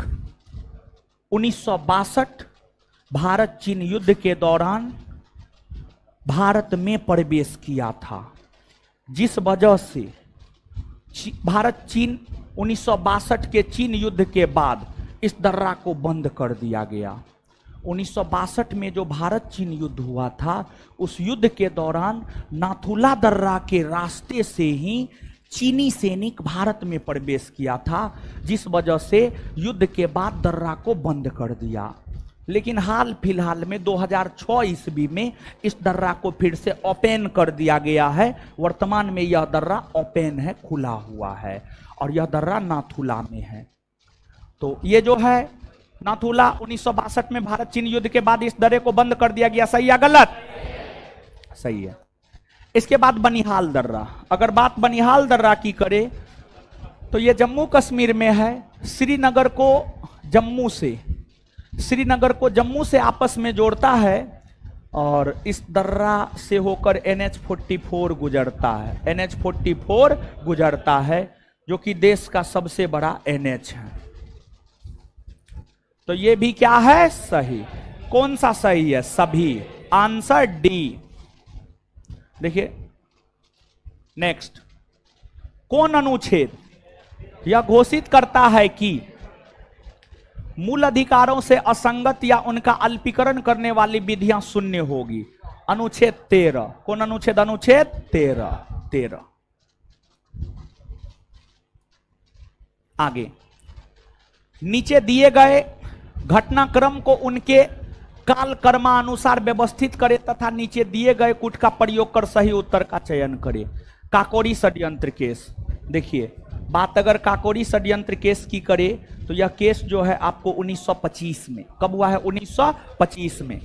उन्नीस सौ बासठ भारत चीन युद्ध के दौरान भारत में प्रवेश किया था, जिस वजह से भारत चीन उन्नीस सौ बासठ के चीन युद्ध के बाद इस दर्रा को बंद कर दिया गया। उन्नीस सौ बासठ में जो भारत चीन युद्ध हुआ था, उस युद्ध के दौरान नाथुला दर्रा के रास्ते से ही चीनी सैनिक भारत में प्रवेश किया था, जिस वजह से युद्ध के बाद दर्रा को बंद कर दिया। लेकिन हाल फिलहाल में दो हज़ार छह ईस्वी में इस दर्रा को फिर से ओपन कर दिया गया है। वर्तमान में यह दर्रा ओपन है, खुला हुआ है, और यह दर्रा नाथुला में है। तो ये जो है नाथुला उन्नीस सौ बासठ में भारत चीन युद्ध के बाद इस दर्रे को बंद कर दिया गया। सही या गलत? सही है। इसके बाद बनिहाल दर्रा। अगर बात बनिहाल दर्रा की करें तो यह जम्मू कश्मीर में है। श्रीनगर को जम्मू से श्रीनगर को जम्मू से आपस में जोड़ता है, और इस दर्रा से होकर एन एच फोर्टी फोर गुजरता है। एन एच फोर्टी फोर गुजरता है, जो कि देश का सबसे बड़ा एन एच है। तो ये भी क्या है? सही। कौन सा सही है? सभी। Answer D. देखिए नेक्स्ट, कौन अनुच्छेद यह घोषित करता है कि मूल अधिकारों से असंगत या उनका अल्पीकरण करने वाली विधियां शून्य होगी? अनुच्छेद तेरह। कौन अनुच्छेद? अनुच्छेद तेरह। तेरह। आगे, नीचे दिए गए घटनाक्रम को उनके काल कर्मानुसार व्यवस्थित करे तथा नीचे दिए गए कुछ का प्रयोग कर सही उत्तर का चयन करे। काकोरी षड्यंत्र केस। देखिए, बात अगर काकोरी षड्यंत्र केस की करे तो यह केस जो है आपको उन्नीस सौ पच्चीस में, कब हुआ है? उन्नीस सौ पच्चीस में।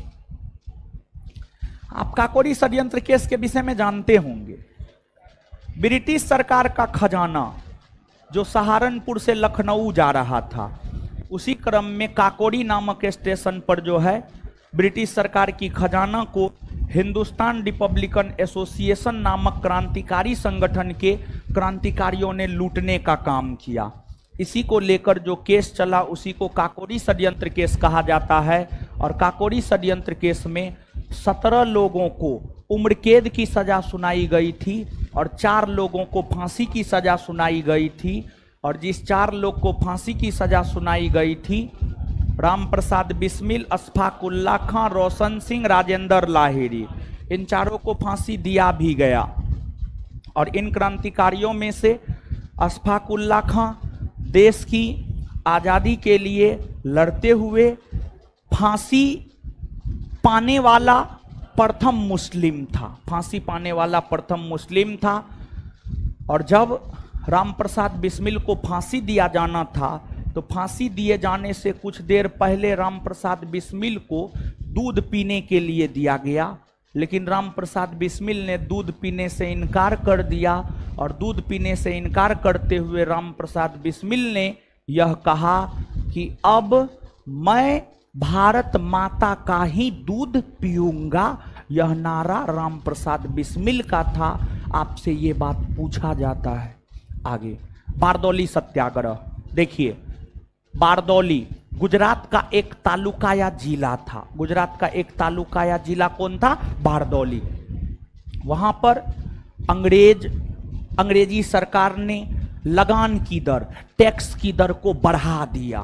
आप काकोरी षड्यंत्र केस के विषय में जानते होंगे। ब्रिटिश सरकार का खजाना जो सहारनपुर से लखनऊ जा रहा था, उसी क्रम में काकोरी नामक स्टेशन पर जो है ब्रिटिश सरकार की खजाना को हिंदुस्तान रिपब्लिकन एसोसिएशन नामक क्रांतिकारी संगठन के क्रांतिकारियों ने लूटने का काम किया। इसी को लेकर जो केस चला उसी को काकोरी षड्यंत्र केस कहा जाता है। और काकोरी षड्यंत्र केस में सत्रह लोगों को उम्र कैद की सजा सुनाई गई थी और चार लोगों को फांसी की सजा सुनाई गई थी। और जिस चार लोग को फांसी की सजा सुनाई गई थी, राम प्रसाद बिस्मिल, अशफाक उल्ला खां, रोशन सिंह, राजेंद्र लाहिड़ी, इन चारों को फांसी दिया भी गया। और इन क्रांतिकारियों में से अशफाक उल्ला खां देश की आज़ादी के लिए लड़ते हुए फांसी पाने वाला प्रथम मुस्लिम था। फांसी पाने वाला प्रथम मुस्लिम था। और जब राम प्रसाद बिस्मिल को फांसी दिया जाना था तो फांसी दिए जाने से कुछ देर पहले राम प्रसाद बिस्मिल को दूध पीने के लिए दिया गया, लेकिन राम प्रसाद बिस्मिल ने दूध पीने से इनकार कर दिया। और दूध पीने से इनकार करते हुए राम प्रसाद बिस्मिल ने यह कहा कि अब मैं भारत माता का ही दूध पीऊंगा। यह नारा राम प्रसाद बिस्मिल का था। आपसे ये बात पूछा जाता है। आगे, बारदौली सत्याग्रह। देखिए, बारदौली गुजरात का एक तालुका या जिला था। गुजरात का एक तालुका या जिला कौन था? बारदौली। वहां पर अंग्रेज अंग्रेजी सरकार ने लगान की दर, टैक्स की दर को बढ़ा दिया।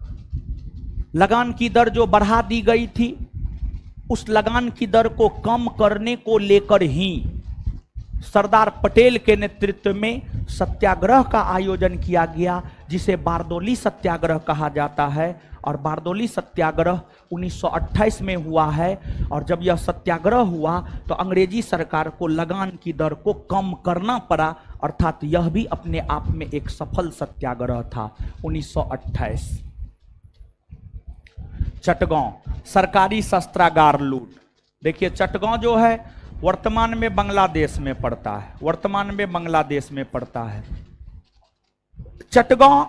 लगान की दर जो बढ़ा दी गई थी, उस लगान की दर को कम करने को लेकर ही सरदार पटेल के नेतृत्व में सत्याग्रह का आयोजन किया गया, जिसे बारदौली सत्याग्रह कहा जाता है। और बारदौली सत्याग्रह उन्नीस सौ अट्ठाईस में हुआ है। और जब यह सत्याग्रह हुआ तो अंग्रेजी सरकार को लगान की दर को कम करना पड़ा, अर्थात यह भी अपने आप में एक सफल सत्याग्रह था। उन्नीस सौ अट्ठाईस। चटगांव सरकारी शस्त्रागार लूट। देखिए, चटगांव जो है वर्तमान में बांग्लादेश में पड़ता है। वर्तमान में बांग्लादेश में पड़ता है। चटगांव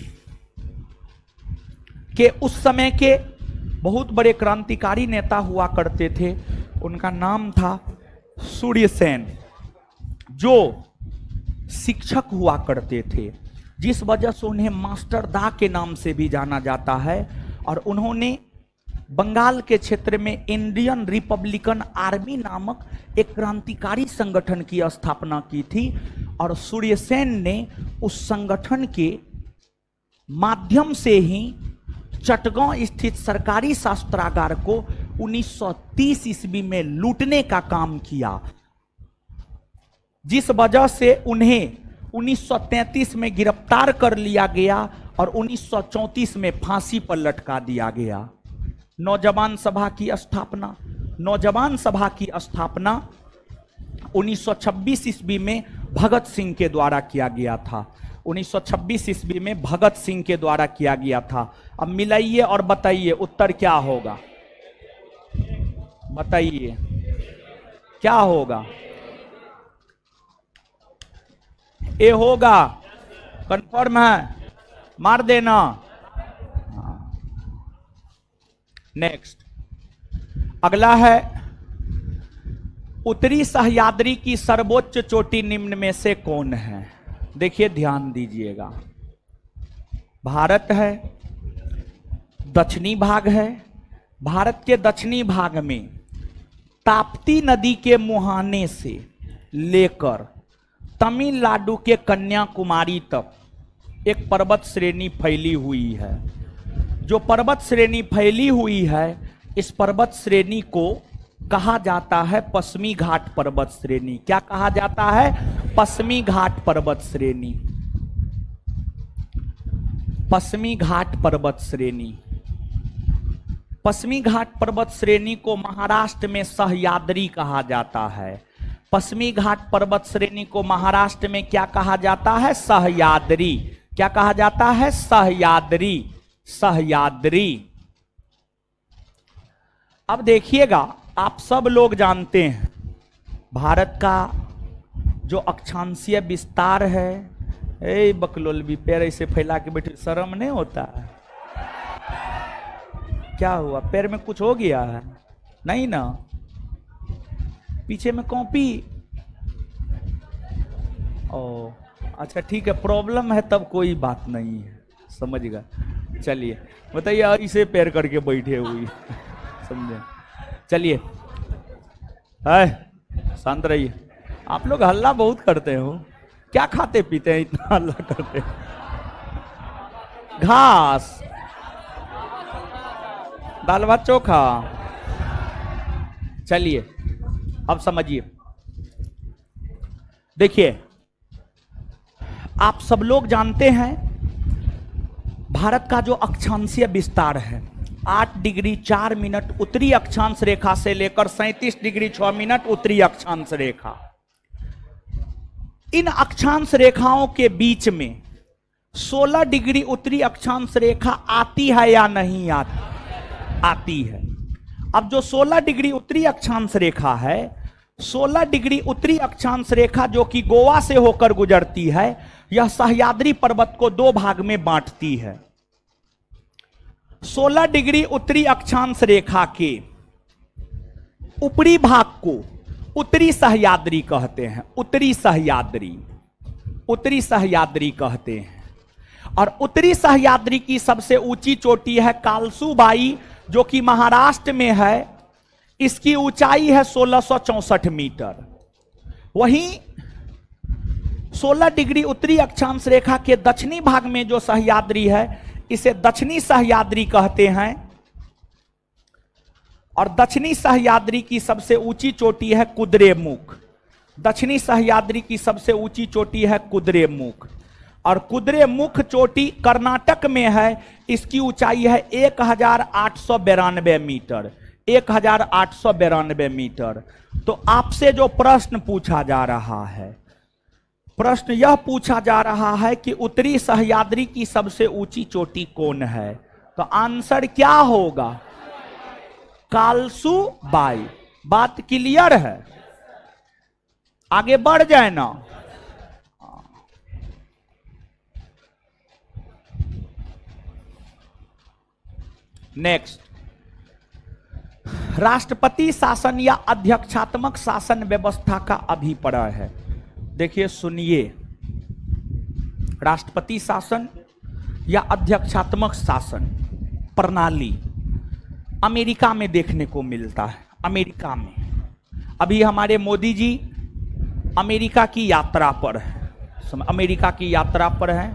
के उस समय के बहुत बड़े क्रांतिकारी नेता हुआ करते थे। उनका नाम था सूर्य सेन, जो शिक्षक हुआ करते थे, जिस वजह से उन्हें मास्टर दा के नाम से भी जाना जाता है। और उन्होंने बंगाल के क्षेत्र में इंडियन रिपब्लिकन आर्मी नामक एक क्रांतिकारी संगठन की स्थापना की थी और सूर्यसेन ने उस संगठन के माध्यम से ही चटगांव स्थित सरकारी शस्त्रागार को उन्नीस सौ तीस ईस्वी में लूटने का काम किया, जिस वजह से उन्हें उन्नीस सौ तैंतीस में गिरफ्तार कर लिया गया और उन्नीस सौ चौंतीस में फांसी पर लटका दिया गया। नौजवान सभा की स्थापना नौजवान सभा की स्थापना उन्नीस सौ छब्बीस ईस्वी में भगत सिंह के द्वारा किया गया था। उन्नीस सौ छब्बीस ईस्वी में भगत सिंह के द्वारा किया गया था। अब मिलाइए और बताइए उत्तर क्या होगा, बताइए क्या होगा। ए होगा, कंफर्म है, मार देना। नेक्स्ट अगला है, उत्तरी सह्याद्री की सर्वोच्च चोटी निम्न में से कौन है। देखिए ध्यान दीजिएगा, भारत है, दक्षिणी भाग है। भारत के दक्षिणी भाग में ताप्ती नदी के मुहाने से लेकर तमिलनाडु के कन्याकुमारी तक एक पर्वत श्रेणी फैली हुई है। जो पर्वत श्रेणी फैली हुई है, इस पर्वत श्रेणी को कहा जाता है पश्चिमी घाट पर्वत श्रेणी। क्या कहा जाता है? पश्चिमी घाट पर्वत श्रेणी। पश्चिमी घाट पर्वत श्रेणी पश्चिमी घाट पर्वत श्रेणी को महाराष्ट्र में सह्याद्री कहा जाता है। पश्चिमी घाट पर्वत श्रेणी को महाराष्ट्र में क्या कहा जाता है? सह्याद्री। क्या कहा जाता है? सह्याद्री। सह्याद्री। अब देखिएगा, आप सब लोग जानते हैं भारत का जो अक्षांशीय विस्तार है। ए बकलोल भी पैर ऐसे फैला के बैठे, शर्म नहीं होता है? क्या हुआ, पैर में कुछ हो गया है? नहीं ना? पीछे में कॉपी। ओ अच्छा ठीक है, प्रॉब्लम है तब कोई बात नहीं है, समझ गया। चलिए बताइए, इसे पैर करके बैठे हुई समझे। चलिए शांत रहिए। आप लोग हल्ला बहुत करते हो, क्या खाते पीते हैं इतना हल्ला करते हैं? घास, दाल भात चोखा। चलिए अब समझिए, देखिए आप सब लोग जानते हैं भारत का जो अक्षांशीय विस्तार है आठ डिग्री चार मिनट उत्तरी अक्षांश रेखा से लेकर सैंतीस डिग्री छह मिनट उत्तरी अक्षांश रेखा। इन अक्षांश रेखाओं के बीच में सोलह डिग्री उत्तरी अक्षांश रेखा आती है या नहीं आती? आती है। अब जो सोलह डिग्री उत्तरी अक्षांश रेखा है, सोलह डिग्री उत्तरी अक्षांश रेखा जो कि गोवा से होकर गुजरती है, यह सह्याद्री पर्वत को दो भाग में बांटती है। सोलह डिग्री उत्तरी अक्षांश रेखा के ऊपरी भाग को उत्तरी सह्याद्री कहते हैं। उत्तरी सह्याद्री उत्तरी सह्याद्री कहते हैं। और उत्तरी सह्याद्री की सबसे ऊंची चोटी है कालसूबाई, जो कि महाराष्ट्र में है। इसकी ऊंचाई है सोलह सौ चौसठ मीटर। वहीं सोलह डिग्री उत्तरी अक्षांश रेखा के दक्षिणी भाग में जो सह्याद्री है, इसे दक्षिणी सह्याद्री कहते हैं। और दक्षिणी सह्याद्री की सबसे ऊंची चोटी है कुद्रेमुख। दक्षिणी सह्याद्री की सबसे ऊंची चोटी है कुद्रेमुख। और कुद्रेमुख चोटी कर्नाटक में है। इसकी ऊंचाई है एक हजार आठ सौ बिरानवे मीटर। एक हजार आठ सौ बिरानवे मीटर। तो आपसे जो प्रश्न पूछा जा रहा है, प्रश्न यह पूछा जा रहा है कि उत्तरी सह्याद्री की सबसे ऊंची चोटी कौन है? तो आंसर क्या होगा? कालसूबाई। बात क्लियर है? आगे बढ़ जाए ना। नेक्स्ट, राष्ट्रपति शासन या अध्यक्षात्मक शासन व्यवस्था का अभिप्राय है। देखिए सुनिए, राष्ट्रपति शासन या अध्यक्षात्मक शासन प्रणाली अमेरिका में देखने को मिलता है। अमेरिका में अभी हमारे मोदी जी अमेरिका की यात्रा पर है, अमेरिका की यात्रा पर है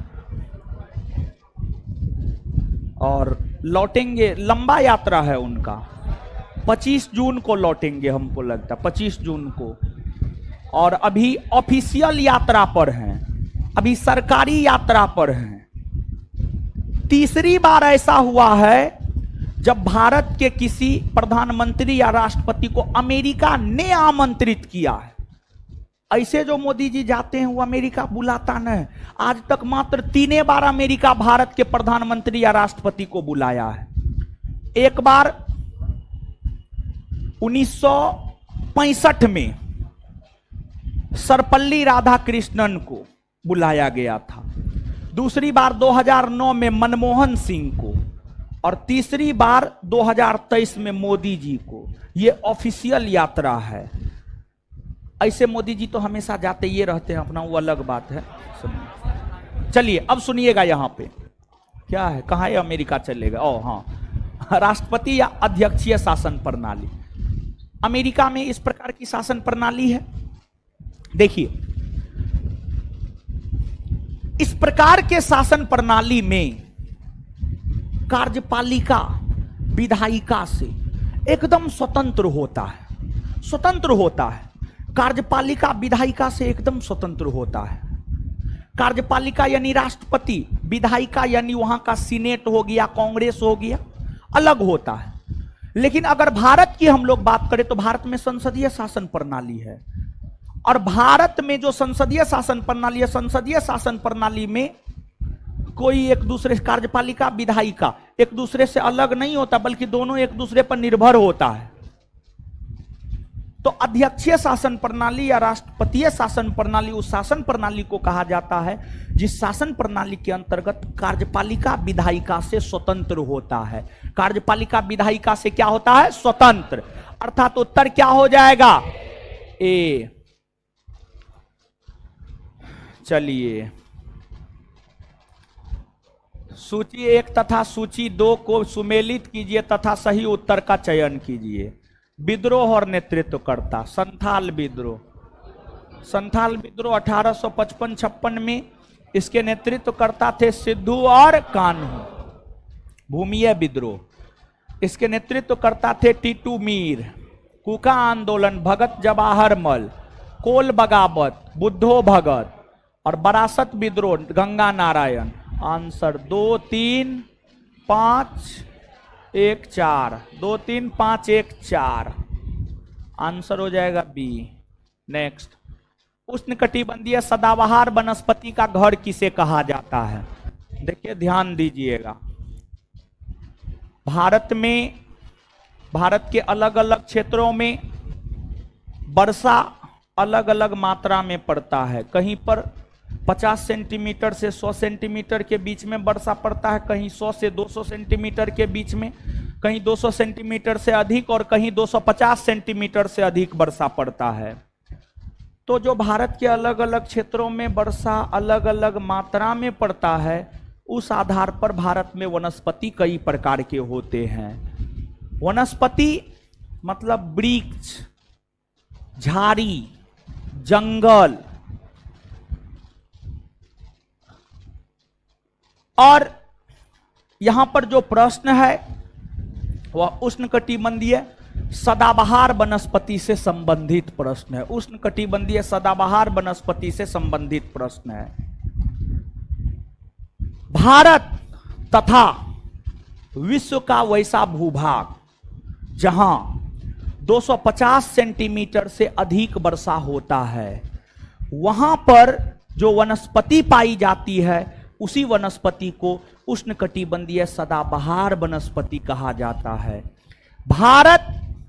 और लौटेंगे, लंबा यात्रा है उनका, पच्चीस जून को लौटेंगे हमको लगता है, पच्चीस जून को। और अभी ऑफिशियल यात्रा पर हैं, अभी सरकारी यात्रा पर हैं। तीसरी बार ऐसा हुआ है जब भारत के किसी प्रधानमंत्री या राष्ट्रपति को अमेरिका ने आमंत्रित किया है। ऐसे जो मोदी जी जाते हैं वो अमेरिका बुलाता नहीं। आज तक मात्र तीन बार अमेरिका भारत के प्रधानमंत्री या राष्ट्रपति को बुलाया है। एक बार उन्नीस सौ पैंसठ में सर्वपल्ली राधाकृष्णन को बुलाया गया था, दूसरी बार दो हज़ार नौ में मनमोहन सिंह को, और तीसरी बार दो हज़ार तेईस में मोदी जी को। यह ऑफिशियल यात्रा है। ऐसे मोदी जी तो हमेशा जाते ये रहते हैं अपना, वो अलग बात है। चलिए अब सुनिएगा, यहां पे क्या है, कहां है अमेरिका चलेगा। ओ हाँ, राष्ट्रपति या अध्यक्षीय शासन प्रणाली। अमेरिका में इस प्रकार की शासन प्रणाली है। देखिए, इस प्रकार के शासन प्रणाली में कार्यपालिका विधायिका से एकदम स्वतंत्र होता है, स्वतंत्र होता है। कार्यपालिका विधायिका से एकदम स्वतंत्र होता है। कार्यपालिका यानी राष्ट्रपति, विधायिका यानी वहां का सीनेट हो गया, कांग्रेस हो गया, अलग होता है। लेकिन अगर भारत की हम लोग बात करें तो भारत में संसदीय शासन प्रणाली है। और भारत में जो संसदीय शासन प्रणाली है, संसदीय शासन प्रणाली में कोई एक दूसरे, कार्यपालिका विधायिका एक दूसरे से अलग नहीं होता, बल्कि दोनों एक दूसरे पर निर्भर होता है। तो अध्यक्षीय शासन प्रणाली या राष्ट्रपतीय शासन प्रणाली उस शासन प्रणाली को कहा जाता है जिस शासन प्रणाली के अंतर्गत कार्यपालिका विधायिका से स्वतंत्र होता है। कार्यपालिका विधायिका से क्या होता है? स्वतंत्र। अर्थात उत्तर क्या हो जाएगा? ए। चलिए, सूची एक तथा सूची दो को सुमेलित कीजिए तथा सही उत्तर का चयन कीजिए। विद्रोह और नेतृत्वकर्ता। संथाल विद्रोह। संथाल विद्रोह अठारह सौ पचपन छप्पन में, इसके नेतृत्वकर्ता थे सिद्धू और कान्हू। भूमिय विद्रोह, इसके नेतृत्वकर्ता थे टीटू मीर। कुका आंदोलन, भगत जवाहर मल। कोल बगावत, बुद्धो भगत। और बरासत विद्रोह, गंगा नारायण। आंसर दो तीन पांच एक चार, दो तीन पांच एक चार, आंसर हो जाएगा बी। नेक्स्ट, उष्णकटिबंधीय सदाबहार वनस्पति का घर किसे कहा जाता है? देखिए, ध्यान दीजिएगा। भारत में, भारत के अलग अलग क्षेत्रों में वर्षा अलग अलग मात्रा में पड़ता है। कहीं पर पचास सेंटीमीटर से सौ सेंटीमीटर के बीच में वर्षा पड़ता है, कहीं सौ से दो सौ सेंटीमीटर के बीच में, कहीं दो सौ सेंटीमीटर से अधिक और कहीं दो सौ पचास सेंटीमीटर से अधिक वर्षा पड़ता है। तो जो भारत के अलग अलग क्षेत्रों में वर्षा अलग अलग मात्रा में पड़ता है, उस आधार पर भारत में वनस्पति कई प्रकार के होते हैं। वनस्पति मतलब वृक्ष, झाड़ी, जंगल। और यहां पर जो प्रश्न है वह उष्णकटिबंधीय सदाबहार वनस्पति से संबंधित प्रश्न है। उष्णकटिबंधीय सदाबहार वनस्पति से संबंधित प्रश्न है। भारत तथा विश्व का वैसा भूभाग जहां दो सौ पचास सेंटीमीटर से अधिक वर्षा होता है, वहां पर जो वनस्पति पाई जाती है उसी वनस्पति को उष्णकटिबंधीय सदाबहार वनस्पति कहा जाता है। भारत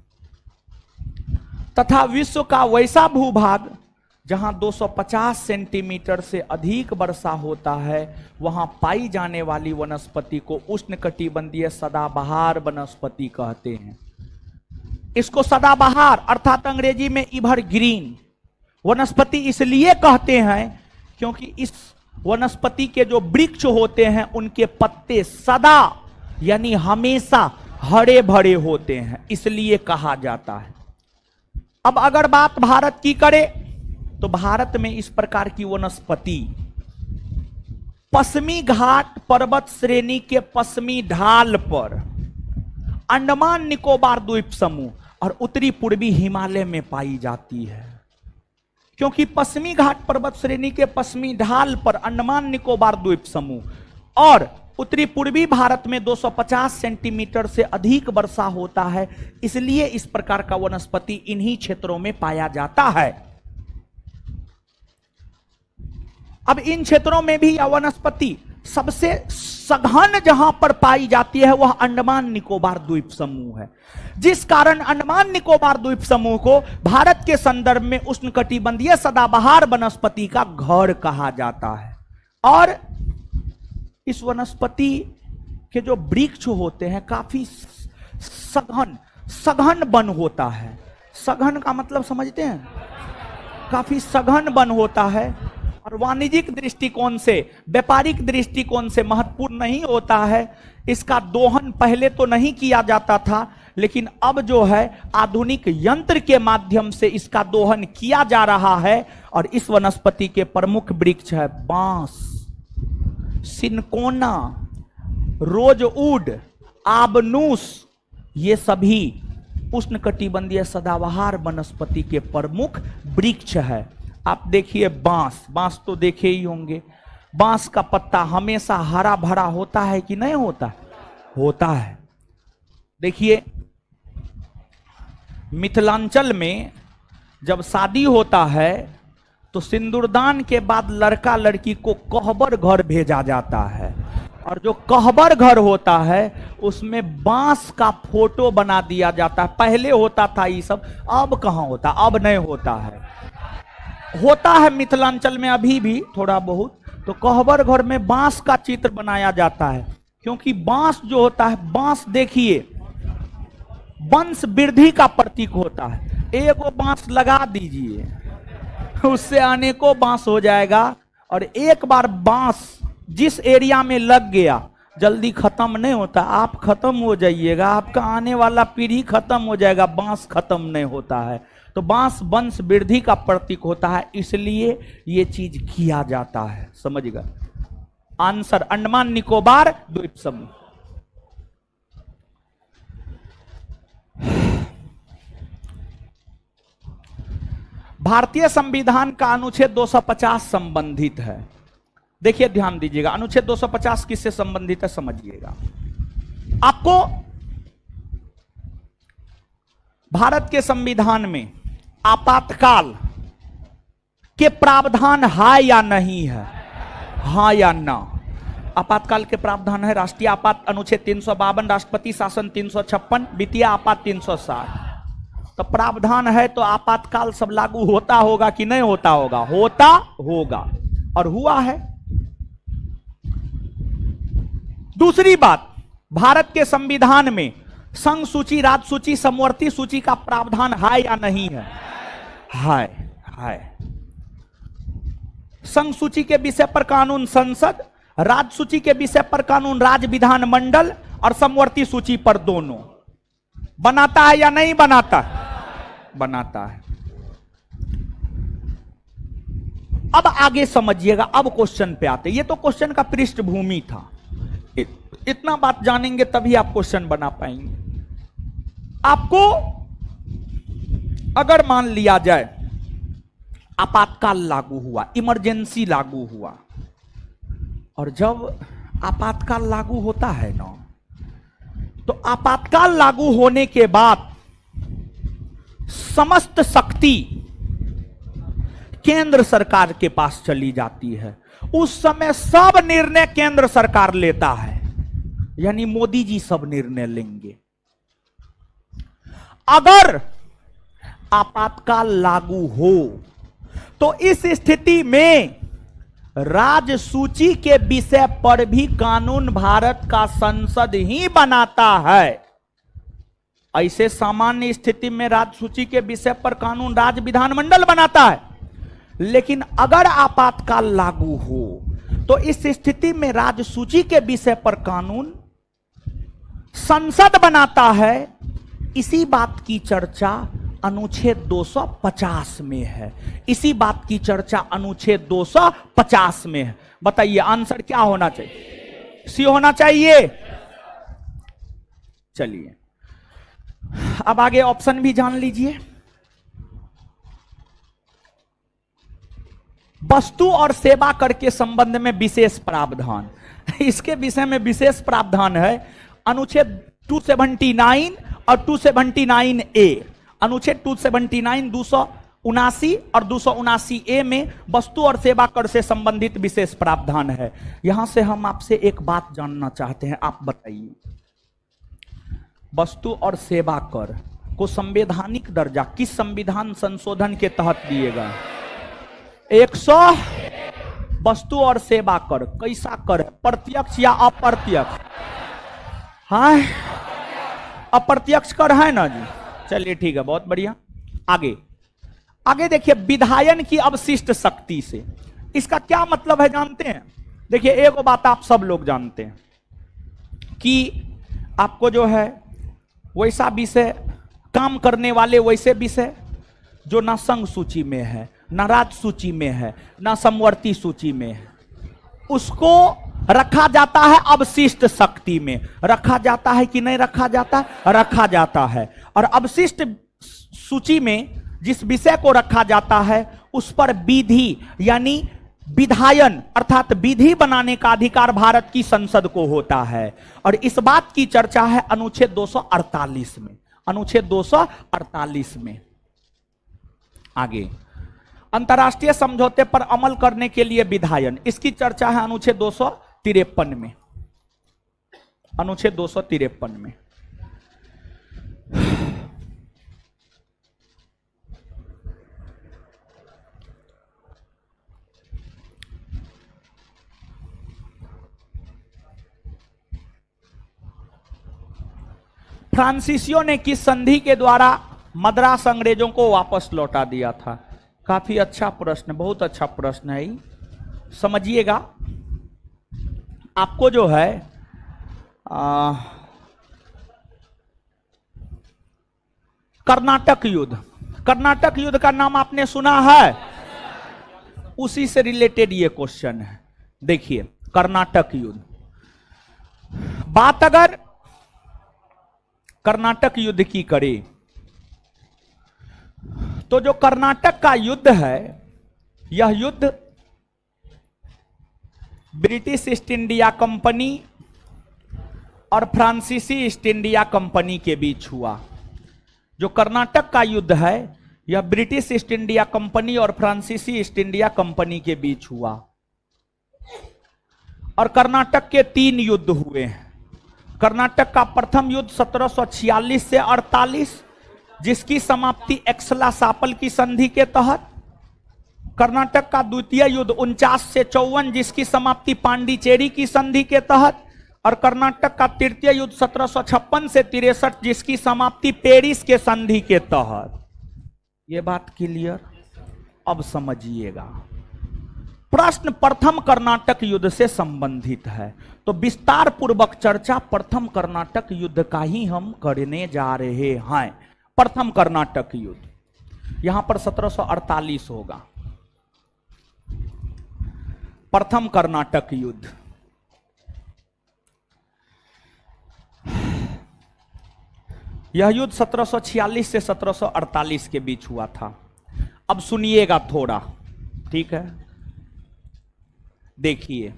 तथा विश्व का वैसा भूभाग जहां दो सौ पचास सेंटीमीटर से अधिक वर्षा होता है, वहां पाई जाने वाली वनस्पति को उष्णकटिबंधीय सदाबहार वनस्पति कहते हैं। इसको सदाबहार अर्थात अंग्रेजी में एवरग्रीन वनस्पति इसलिए कहते हैं क्योंकि इस वनस्पति के जो वृक्ष होते हैं उनके पत्ते सदा यानी हमेशा हरे भरे होते हैं, इसलिए कहा जाता है। अब अगर बात भारत की करें तो भारत में इस प्रकार की वनस्पति पश्चिमी घाट पर्वत श्रेणी के पश्चिमी ढाल पर, अंडमान निकोबार द्वीप समूह और उत्तरी पूर्वी हिमालय में पाई जाती है। क्योंकि पश्चिमी घाट पर्वत श्रेणी के पश्चिमी ढाल पर अंडमान निकोबार द्वीप समूह और उत्तरी पूर्वी भारत में दो सौ पचास सेंटीमीटर से अधिक वर्षा होता है, इसलिए इस प्रकार का वनस्पति इन्हीं क्षेत्रों में पाया जाता है। अब इन क्षेत्रों में भी यह वनस्पति सबसे सघन जहां पर पाई जाती है वह अंडमान निकोबार द्वीप समूह है, जिस कारण अंडमान निकोबार द्वीप समूह को भारत के संदर्भ में उष्णकटिबंधीय सदाबहार वनस्पति का घर कहा जाता है। और इस वनस्पति के जो वृक्ष होते हैं काफी सघन सघन वन होता है। सघन का मतलब समझते हैं, काफी सघन वन होता है और वाणिज्यिक दृष्टिकोण से, व्यापारिक दृष्टिकोण से महत्वपूर्ण नहीं होता है। इसका दोहन पहले तो नहीं किया जाता था, लेकिन अब जो है आधुनिक यंत्र के माध्यम से इसका दोहन किया जा रहा है। और इस वनस्पति के प्रमुख वृक्ष है बांस, सिनकोना, रोजवुड, आबनूस, ये सभी उष्णकटिबंधीय सदाबहार वनस्पति के प्रमुख वृक्ष है। आप देखिए बांस, बांस तो देखे ही होंगे। बांस का पत्ता हमेशा हरा भरा होता है कि नहीं होता? होता है। देखिए मिथिलांचल में जब शादी होता है तो सिंदूरदान के बाद लड़का लड़की को कहबर घर भेजा जाता है, और जो कहबर घर होता है उसमें बांस का फोटो बना दिया जाता है। पहले होता था ये सब, अब कहां होता, अब नहीं होता है। होता है मिथिलांचल में अभी भी थोड़ा बहुत, तो कहबर घर में बांस का चित्र बनाया जाता है, क्योंकि बांस जो होता है, बांस देखिए वंश वृद्धि का प्रतीक होता है। एगो बांस लगा दीजिए, उससे अनेकों बांस हो जाएगा, और एक बार बांस जिस एरिया में लग गया जल्दी खत्म नहीं होता। आप खत्म हो जाइएगा, आपका आने वाला पीढ़ी खत्म हो जाएगा, बांस खत्म नहीं होता है। तो बांस वंश वृद्धि का प्रतीक होता है, इसलिए ये चीज किया जाता है। समझिएगा। आंसर अंडमान निकोबार द्वीप समूह। भारतीय संविधान का अनुच्छेद दो सौ पचास संबंधित है। देखिए ध्यान दीजिएगा, अनुच्छेद दो सौ पचास किससे संबंधित है समझिएगा। आपको भारत के संविधान में आपातकाल के प्रावधान है या नहीं है? हाँ या ना? आपातकाल के प्रावधान है। राष्ट्रीय आपात अनुच्छेद तीन सौ बावन, राष्ट्रपति शासन तीन सौ छप्पन, वित्तीय आपात तीन सौ साठ। तो प्रावधान है तो आपातकाल सब लागू होता होगा कि नहीं होता होगा? होता होगा, और हुआ है। दूसरी बात, भारत के संविधान में संघ सूची, राज्य सूची, समवर्ती सूची का प्रावधान है या नहीं है? है, है। संघ सूची के विषय पर कानून संसद, राज्य सूची के विषय पर कानून राज्य विधानमंडल, और समवर्ती सूची पर दोनों बनाता है या नहीं बनाता? बनाता है। अब आगे समझिएगा, अब क्वेश्चन पे आते। ये तो क्वेश्चन का पृष्ठभूमि था। इतना बात जानेंगे तभी आप क्वेश्चन बना पाएंगे। आपको अगर मान लिया जाए आपातकाल लागू हुआ, इमरजेंसी लागू हुआ, और जब आपातकाल लागू होता है ना, तो आपातकाल लागू होने के बाद समस्त शक्ति केंद्र सरकार के पास चली जाती है। उस समय सब निर्णय केंद्र सरकार लेता है, यानी मोदी जी सब निर्णय लेंगे। अगर आपातकाल लागू हो तो इस स्थिति में राज्य सूची के विषय पर भी कानून भारत का संसद ही बनाता है। ऐसे सामान्य स्थिति में राज्य सूची के विषय पर कानून राज्य विधानमंडल बनाता है, लेकिन अगर आपातकाल लागू हो तो इस स्थिति में राज्य सूची के विषय पर कानून संसद बनाता है, इसी बात की चर्चा अनुच्छेद दो सौ पचास में है। इसी बात की चर्चा अनुच्छेद दो सौ पचास में है। बताइए आंसर क्या होना चाहिए? सी होना चाहिए। चलिए अब आगे ऑप्शन भी जान लीजिए। वस्तु और सेवा कर के संबंध में विशेष प्रावधान, इसके विषय में विशेष प्रावधान है अनुच्छेद दो सौ उन्यासी और दो सौ उन्यासी ए। अनुच्छेद दो सौ उन्यासी, दो सौ उनासी और दो सौ उनासी ए में वस्तु और सेवा कर से संबंधित विशेष प्रावधान है। यहां से हम आपसे एक बात जानना चाहते हैं, आप बताइए वस्तु और सेवा कर को संवैधानिक दर्जा किस संविधान संशोधन के तहत दिएगा? एक सौ वस्तु और सेवा कर कैसा कर है? प्रत्यक्ष या अप्रत्यक्ष? हाँ अप्रत्यक्ष कर है ना जी। चलिए ठीक है, बहुत बढ़िया। आगे आगे देखिए, विधायन की अवशिष्ट शक्ति से, इसका क्या मतलब है जानते हैं? देखिए एक बात आप सब लोग जानते हैं कि आपको जो है वैसा विषय काम करने वाले वैसे विषय जो ना संघ सूची में है, ना राज्य सूची में है, ना समवर्ती सूची में है, उसको रखा जाता है अवशिष्ट शक्ति में। रखा जाता है कि नहीं रखा जाता? रखा जाता है। और अवशिष्ट सूची में जिस विषय को रखा जाता है उस पर विधि यानी विधायन अर्थात विधि बनाने का अधिकार भारत की संसद को होता है। और इस बात की चर्चा है अनुच्छेद दो सौ अड़तालीस में। अनुच्छेद दो सौ अड़तालीस में। आगे अंतर्राष्ट्रीय समझौते पर अमल करने के लिए विधायन, इसकी चर्चा है अनुच्छेद दो सौ तिरपन में। अनुच्छेद दो सौ तिरपन में। फ्रांसीसियों ने किस संधि के द्वारा मद्रास अंग्रेजों को वापस लौटा दिया था? काफी अच्छा प्रश्न, बहुत अच्छा प्रश्न है। समझिएगा, आपको जो है आ, कर्नाटक युद्ध, कर्नाटक युद्ध का नाम आपने सुना है? उसी से रिलेटेड ये क्वेश्चन है। देखिए कर्नाटक युद्ध, बात अगर कर्नाटक युद्ध की करें तो जो कर्नाटक का युद्ध है, यह युद्ध ब्रिटिश ईस्ट इंडिया कंपनी और फ्रांसीसी ईस्ट इंडिया कंपनी के बीच हुआ। जो कर्नाटक का युद्ध है यह ब्रिटिश ईस्ट इंडिया कंपनी और फ्रांसीसी ईस्ट इंडिया कंपनी के बीच हुआ। और कर्नाटक के तीन युद्ध हुए हैं। कर्नाटक का प्रथम युद्ध सत्रह सौ छियालीस से अड़तालीस, जिसकी समाप्ति एक्सला सापल की संधि के तहत। कर्नाटक का द्वितीय युद्ध उनचास से चौवन, जिसकी समाप्ति पांडिचेरी की संधि के तहत। और कर्नाटक का तृतीय युद्ध सत्रह सौ छप्पन से तिरसठ, जिसकी समाप्ति पेरिस के संधि के तहत। यह बात क्लियर? अब समझिएगा, प्रश्न प्रथम कर्नाटक युद्ध से संबंधित है, तो विस्तार पूर्वक चर्चा प्रथम कर्नाटक युद्ध का ही हम करने जा रहे हैं। प्रथम कर्नाटक युद्ध यहां पर सत्रह सौ अड़तालीस होगा। प्रथम कर्नाटक युद्ध यह युद्ध सत्रह सौ छियालीस से सत्रह सौ अड़तालीस के बीच हुआ था। अब सुनिएगा थोड़ा, ठीक है? देखिए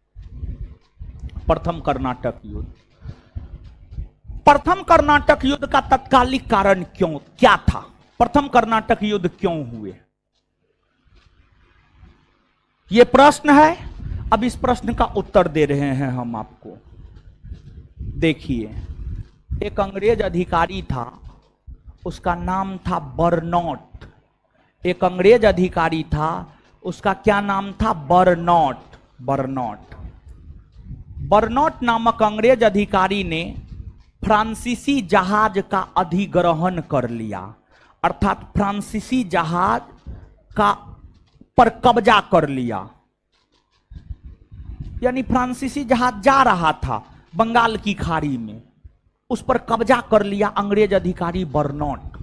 प्रथम कर्नाटक युद्ध, प्रथम कर्नाटक युद्ध का तत्कालिक कारण क्यों क्या था? प्रथम कर्नाटक युद्ध क्यों हुए? यह प्रश्न है। अब इस प्रश्न का उत्तर दे रहे हैं हम आपको। देखिए, एक अंग्रेज अधिकारी था, उसका नाम था बर्नॉट। एक अंग्रेज अधिकारी था, उसका क्या नाम था? बर्नॉट। बर्नॉट बर्नॉट नामक अंग्रेज अधिकारी ने फ्रांसीसी जहाज का अधिग्रहण कर लिया, अर्थात फ्रांसीसी जहाज का पर कब्जा कर लिया। यानी फ्रांसीसी जहाज जा रहा था बंगाल की खाड़ी में, उस पर कब्जा कर लिया अंग्रेज अधिकारी बर्नौट।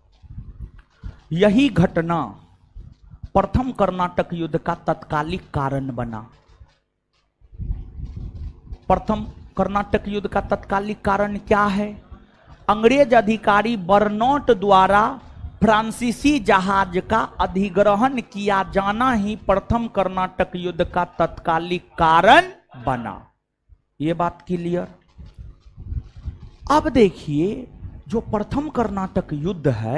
यही घटना प्रथम कर्नाटक युद्ध का तत्कालिक कारण बना। प्रथम कर्नाटक युद्ध का तत्कालिक कारण क्या है? अंग्रेज अधिकारी बर्नौट द्वारा फ्रांसीसी जहाज का अधिग्रहण किया जाना ही प्रथम कर्नाटक युद्ध का तत्कालिक कारण बना। यह बात क्लियर? अब देखिए, जो प्रथम कर्नाटक युद्ध है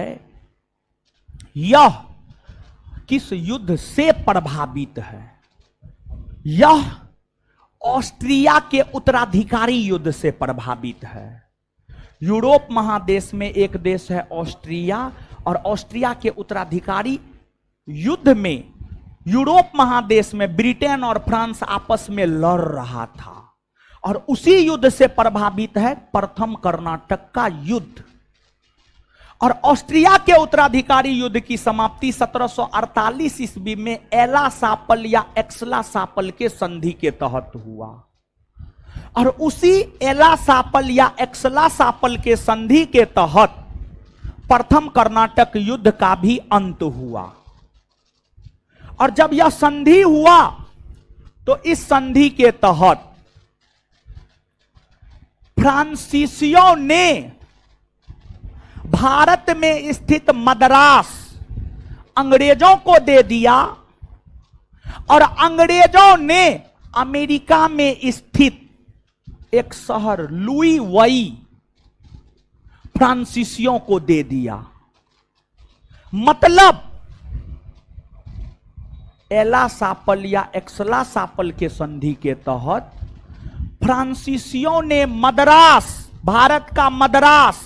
यह किस युद्ध से प्रभावित है? यह ऑस्ट्रिया के उत्तराधिकारी युद्ध से प्रभावित है। यूरोप महादेश में एक देश है ऑस्ट्रिया, और ऑस्ट्रिया के उत्तराधिकारी युद्ध में यूरोप महादेश में ब्रिटेन और फ्रांस आपस में लड़ रहा था, और उसी युद्ध से प्रभावित है प्रथम कर्नाटक का युद्ध। और ऑस्ट्रिया के उत्तराधिकारी युद्ध की समाप्ति सत्रह सौ अड़तालीस ईस्वी में एला सापल या एक्सला सापल के संधि के तहत हुआ, और उसी एला सापल या एक्सला सापल के संधि के तहत प्रथम कर्नाटक युद्ध का भी अंत हुआ। और जब यह संधि हुआ तो इस संधि के तहत फ्रांसीसियों ने भारत में स्थित मद्रास अंग्रेजों को दे दिया, और अंग्रेजों ने अमेरिका में स्थित एक शहर लुई वई फ्रांसीसियों को दे दिया। मतलब एला सापल या एक्सला सापल के संधि के तहत फ्रांसीसियों ने मद्रास, भारत का मद्रास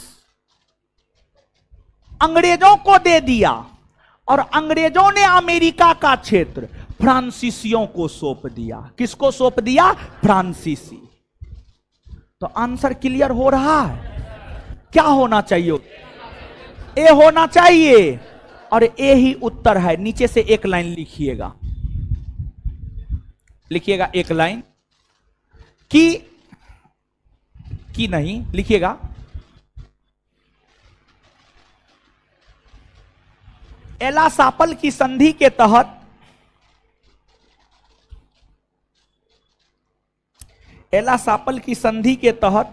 अंग्रेजों को दे दिया, और अंग्रेजों ने अमेरिका का क्षेत्र फ्रांसीसियों को सौंप दिया। किसको सौंप दिया? फ्रांसीसी। तो आंसर क्लियर हो रहा है? क्या होना चाहिए? ए होना चाहिए, और ए ही उत्तर है। नीचे से एक लाइन लिखिएगा, लिखिएगा एक लाइन कि कि नहीं लिखिएगा, एला सापल की संधि के तहत एला सापल की संधि के तहत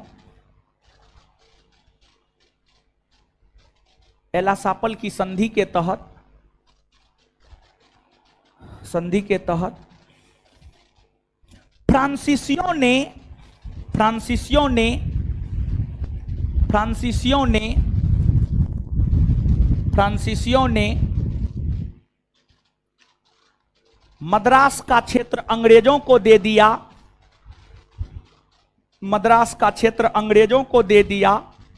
एला सापल की संधि के तहत संधि के तहत फ्रांसीसियों ने फ्रांसीसियों ने फ्रांसीसियों ने फ्रांसीसियों ने मद्रास का क्षेत्र अंग्रेजों को दे दिया मद्रास का क्षेत्र अंग्रेजों को दे दिया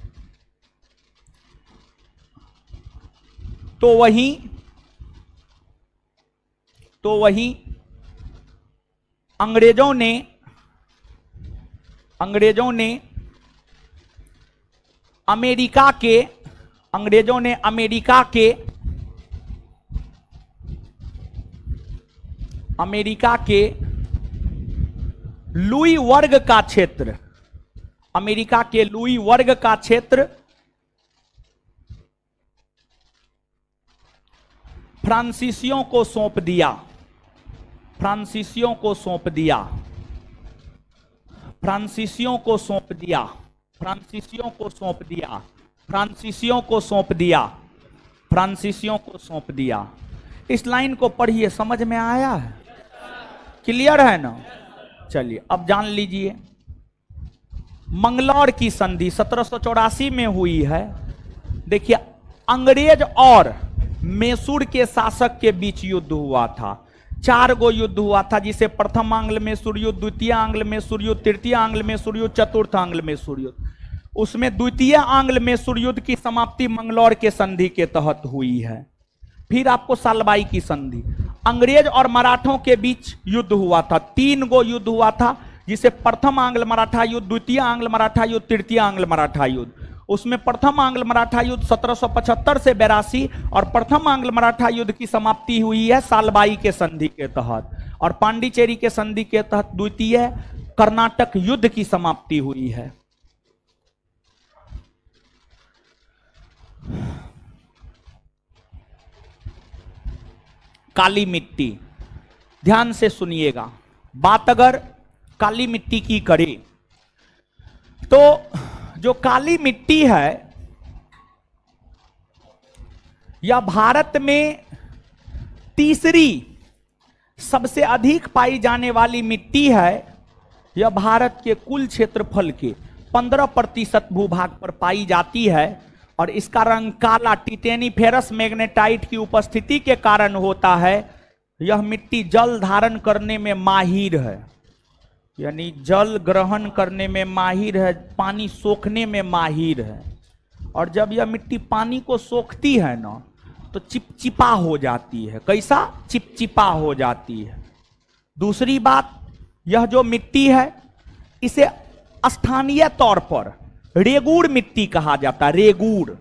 तो वहीं तो वहीं अंग्रेजों ने अंग्रेजों ने अमेरिका के अंग्रेजों ने अमेरिका के अमेरिका के लुई वर्ग का क्षेत्र अमेरिका के लुई वर्ग का क्षेत्र फ्रांसीसियों को सौंप दिया फ्रांसीसियों को सौंप दिया फ्रांसीसियों को सौंप दिया फ्रांसीसियों को सौंप दिया फ्रांसीसियों को सौंप दिया फ्रांसीसियों को सौंप दिया। इस लाइन को पढ़िए, समझ में आया है? क्लियर है ना? चलिए अब जान लीजिए, मंगलौर की संधि सत्रह सौ चौरासी में हुई है। देखिए, अंग्रेज और मैसूर के शासक के बीच युद्ध हुआ था। चार गो युद्ध हुआ था, जिसे प्रथम आंग्ल मैसूर युद्ध, द्वितीय आंग्ल मैसूर युद्ध, तृतीय आंग्ल मैसूर युद्ध, चतुर्थ आंग्ल मैसूर युद्ध। उसमें द्वितीय आंग्ल मैसूर युद्ध की समाप्ति मंगलौर के संधि के तहत हुई है। फिर आपको सालबाई की संधि, अंग्रेज और मराठों के बीच युद्ध हुआ था। तीन गो युद्ध हुआ था, जिसे प्रथम आंग्ल मराठा युद्ध, द्वितीय आंग्ल मराठा युद्ध, तृतीय आंग्ल मराठा युद्ध। उसमें प्रथम आंग्ल मराठा युद्ध सत्रह सौ पचहत्तर से बेरासी और प्रथम आंग्ल मराठा युद्ध की समाप्ति हुई है सालबाई के संधि के तहत, और पांडिचेरी के संधि के तहत द्वितीय कर्नाटक युद्ध की समाप्ति हुई है। काली मिट्टी, ध्यान से सुनिएगा। बात अगर काली मिट्टी की करें तो जो काली मिट्टी है यह भारत में तीसरी सबसे अधिक पाई जाने वाली मिट्टी है। यह भारत के कुल क्षेत्रफल के पंद्रह प्रतिशत भूभाग पर पाई जाती है और इसका रंग काला टिटेनीफेरस मैग्नेटाइट की उपस्थिति के कारण होता है। यह मिट्टी जल धारण करने में माहिर है, यानी जल ग्रहण करने में माहिर है, पानी सोखने में माहिर है। और जब यह मिट्टी पानी को सोखती है ना तो चिपचिपा हो जाती है। कैसा? चिपचिपा हो जाती है। दूसरी बात, यह जो मिट्टी है इसे स्थानीय तौर पर रेगुड़ मिट्टी कहा जाता है, रेगुड़,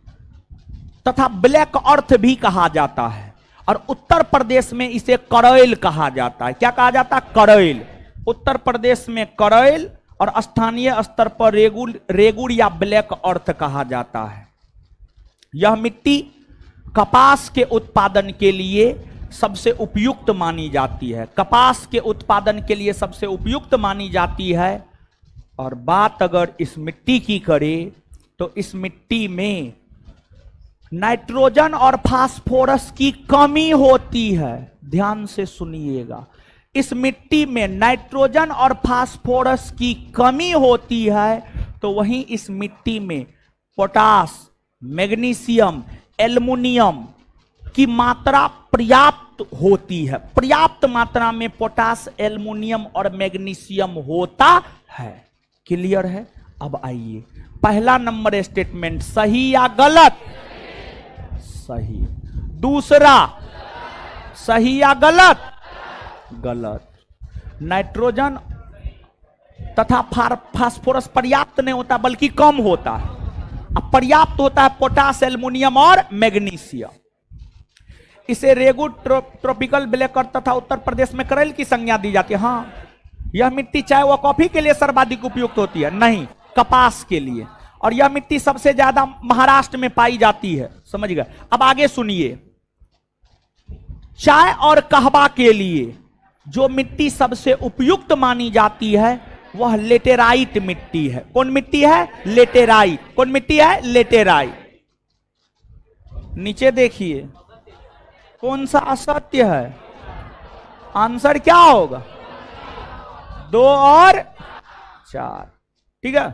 तथा ब्लैक अर्थ भी कहा जाता है। और उत्तर प्रदेश में इसे करैल कहा जाता है। क्या कहा जाता है? करैल। उत्तर प्रदेश में करैल और स्थानीय स्तर पर रेगुड़ रेगुड़ या ब्लैक अर्थ कहा जाता है। यह मिट्टी कपास के उत्पादन के लिए सबसे उपयुक्त मानी जाती है, कपास के उत्पादन के लिए सबसे उपयुक्त मानी जाती है। और बात अगर इस मिट्टी की करें तो इस मिट्टी में नाइट्रोजन और फास्फोरस की कमी होती है। ध्यान से सुनिएगा, इस मिट्टी में नाइट्रोजन और फास्फोरस की कमी होती है। तो वहीं इस मिट्टी में पोटास, मैग्नीशियम, एल्युमिनियम की मात्रा पर्याप्त होती है। पर्याप्त मात्रा में पोटास, एल्युमिनियम और मैग्नीशियम होता है। क्लियर है? अब आइए, पहला नंबर स्टेटमेंट सही या गलत? सही। दूसरा, सही या गलत? गलत। नाइट्रोजन तथा फास्फोरस पर्याप्त नहीं होता बल्कि कम होता है। अब पर्याप्त होता है पोटास, एल्युमिनियम और मैग्नीशियम। इसे रेगुड़, ट्रो, ट्रॉपिकल ब्लैक अर्थ तथा उत्तर प्रदेश में करैल की संज्ञा दी जाती है। हाँ, यह मिट्टी चाहे वह कॉफी के लिए सर्वाधिक उपयुक्त होती है, नहीं, कपास के लिए। और यह मिट्टी सबसे ज्यादा महाराष्ट्र में पाई जाती है। समझ गए? अब आगे सुनिए, चाय और कहवा के लिए जो मिट्टी सबसे उपयुक्त मानी जाती है वह लेटेराइट मिट्टी है। कौन मिट्टी है? लेटेराइट। कौन मिट्टी है? लेटेराइट। नीचे देखिए, कौन सा असत्य है? आंसर क्या होगा? दो और चार। ठीक है,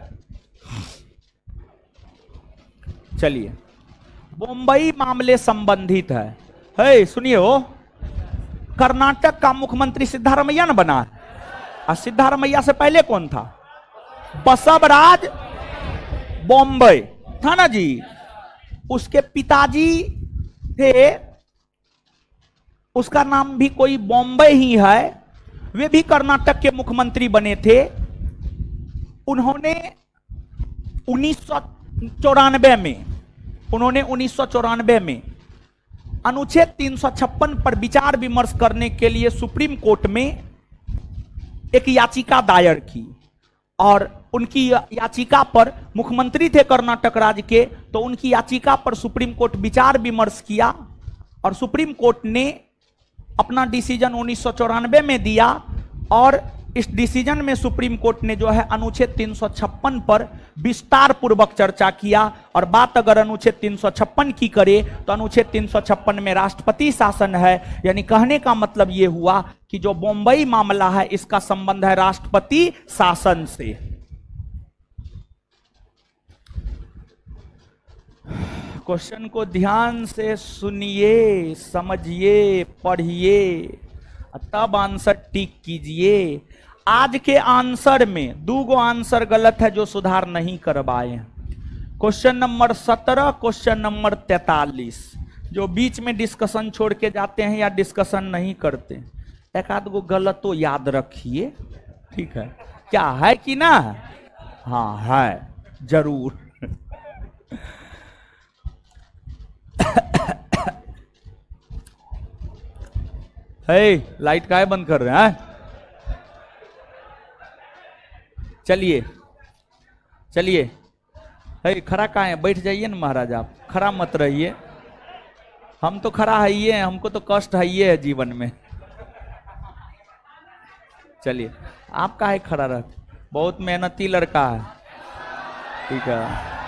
चलिए, बम्बई मामले संबंधित है। है सुनिए, हो कर्नाटक का मुख्यमंत्री सिद्धारमैया न बना है। और सिद्धारमैया से पहले कौन था? बसवराज बॉम्बे था ना जी। उसके पिताजी थे, उसका नाम भी कोई बॉम्बे ही है, वे भी कर्नाटक के मुख्यमंत्री बने थे। उन्होंने उन्नीस सौ चौरानवे में उन्होंने उन्नीस सौ चौरानवे में अनुच्छेद तीन सौ छप्पन पर विचार विमर्श करने के लिए सुप्रीम कोर्ट में एक याचिका दायर की। और उनकी याचिका पर, मुख्यमंत्री थे कर्नाटक राज्य के, तो उनकी याचिका पर सुप्रीम कोर्ट विचार विमर्श किया और सुप्रीम कोर्ट ने अपना डिसीजन उन्नीस सौ चौरानवे में दिया। और इस डिसीजन में सुप्रीम कोर्ट ने जो है अनुच्छेद तीन सौ छप्पन पर विस्तार पूर्वक चर्चा किया। और बात अगर अनुच्छेद तीन सौ छप्पन की करे तो अनुच्छेद तीन सौ छप्पन में राष्ट्रपति शासन है। यानी कहने का मतलब यह हुआ कि जो बम्बई मामला है इसका संबंध है राष्ट्रपति शासन से। क्वेश्चन को ध्यान से सुनिए, समझिए, पढ़िए, तब आंसर टिक कीजिए। आज के आंसर में दो गो आंसर गलत है जो सुधार नहीं करवाए हैं। क्वेश्चन नंबर सत्रह, क्वेश्चन नंबर तैतालीस, जो बीच में डिस्कशन छोड़ के जाते हैं या डिस्कशन नहीं करते, एक आध गो गलत तो याद रखिए। ठीक है, क्या है कि ना? हाँ है, जरूर। हे, लाइट काहे बंद कर रहे हैं? चलिए चलिए, हे खड़ा काहे? बैठ जाइए ना महाराज, आप खड़ा मत रहिए। हम तो खड़ा है ही है, हमको तो कष्ट है ही है जीवन में। चलिए, आप काहे खड़ा रह, बहुत मेहनती लड़का है। ठीक है,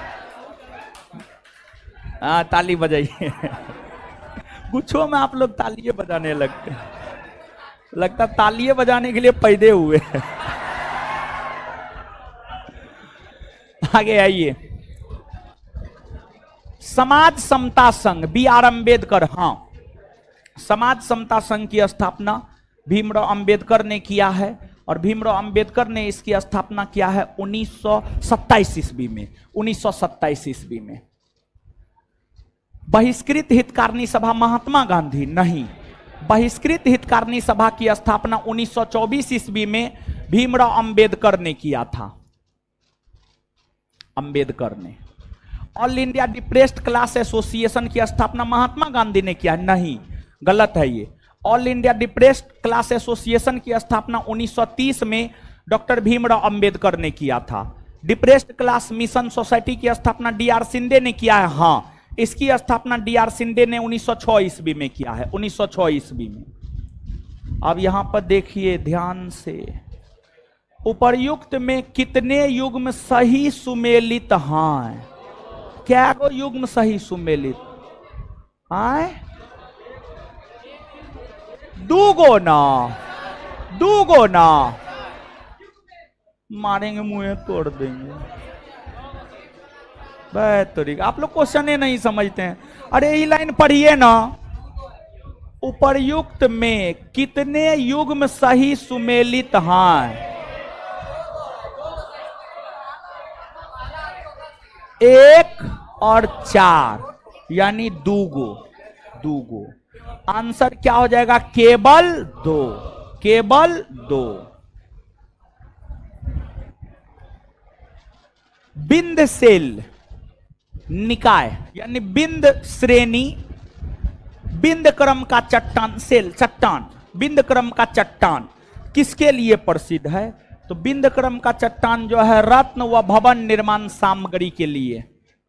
हाँ ताली बजाइए। गुच्छों में आप लोग तालियां बजाने लगते हैं, लगता तालियां बजाने के लिए पैदे हुए। आगे आइए, समाज समता संघ, बी आर अम्बेडकर। हाँ, समाज समता संघ की स्थापना भीमराव अंबेडकर ने किया है, और भीमराव अंबेडकर ने इसकी स्थापना किया है उन्नीस सौ सत्ताईस ईस्वी में। उन्नीस सौ सत्ताईस ईस्वी में बहिष्कृत हितकारिणी सभा महात्मा गांधी नहीं, बहिष्कृत हितकारिणी सभा की स्थापना उन्नीस सौ चौबीस ईस्वी में भीमराव अंबेडकर ने किया था। अंबेडकर ने। All India depressed class association की स्थापना महात्मा गांधी ने किया नहीं, गलत है ये। All India depressed class association की स्थापना उन्नीस सौ तीस में डॉक्टर भीमराव अंबेडकर ने किया था। डिप्रेस्ड क्लास मिशन सोसाइटी की स्थापना डी आर शिंदे ने किया है। हाँ, इसकी स्थापना डी आर शिंदे ने उन्नीस सौ छह ईस्वी में किया है, उन्नीस सौ छह ईस्वी में। अब यहां पर देखिए ध्यान से, उपर्युक्त में कितने युग्म सही सुमेलित हैं? क्या गो युग्म सही सुमेलित आए? दूगो ना, दूगो ना, मारेंगे मुंह तोड़ देंगे। बेहतरीन, आप लोग क्वेश्चन नहीं समझते हैं। अरे ये लाइन पढ़िए ना, उपर्युक्त में कितने युग्म सही सुमेलित हैं? एक और चार, यानी दूगो, दूगो। आंसर क्या हो जाएगा? केवल दो, केवल दो। बिंद सेल निकाय, यानी बिंद श्रेणी, बिंद क्रम का चट्टान, सेल चट्टान, बिंद क्रम का चट्टान किसके लिए प्रसिद्ध है? तो बिंद क्रम का चट्टान जो है रत्न व भवन निर्माण सामग्री के लिए।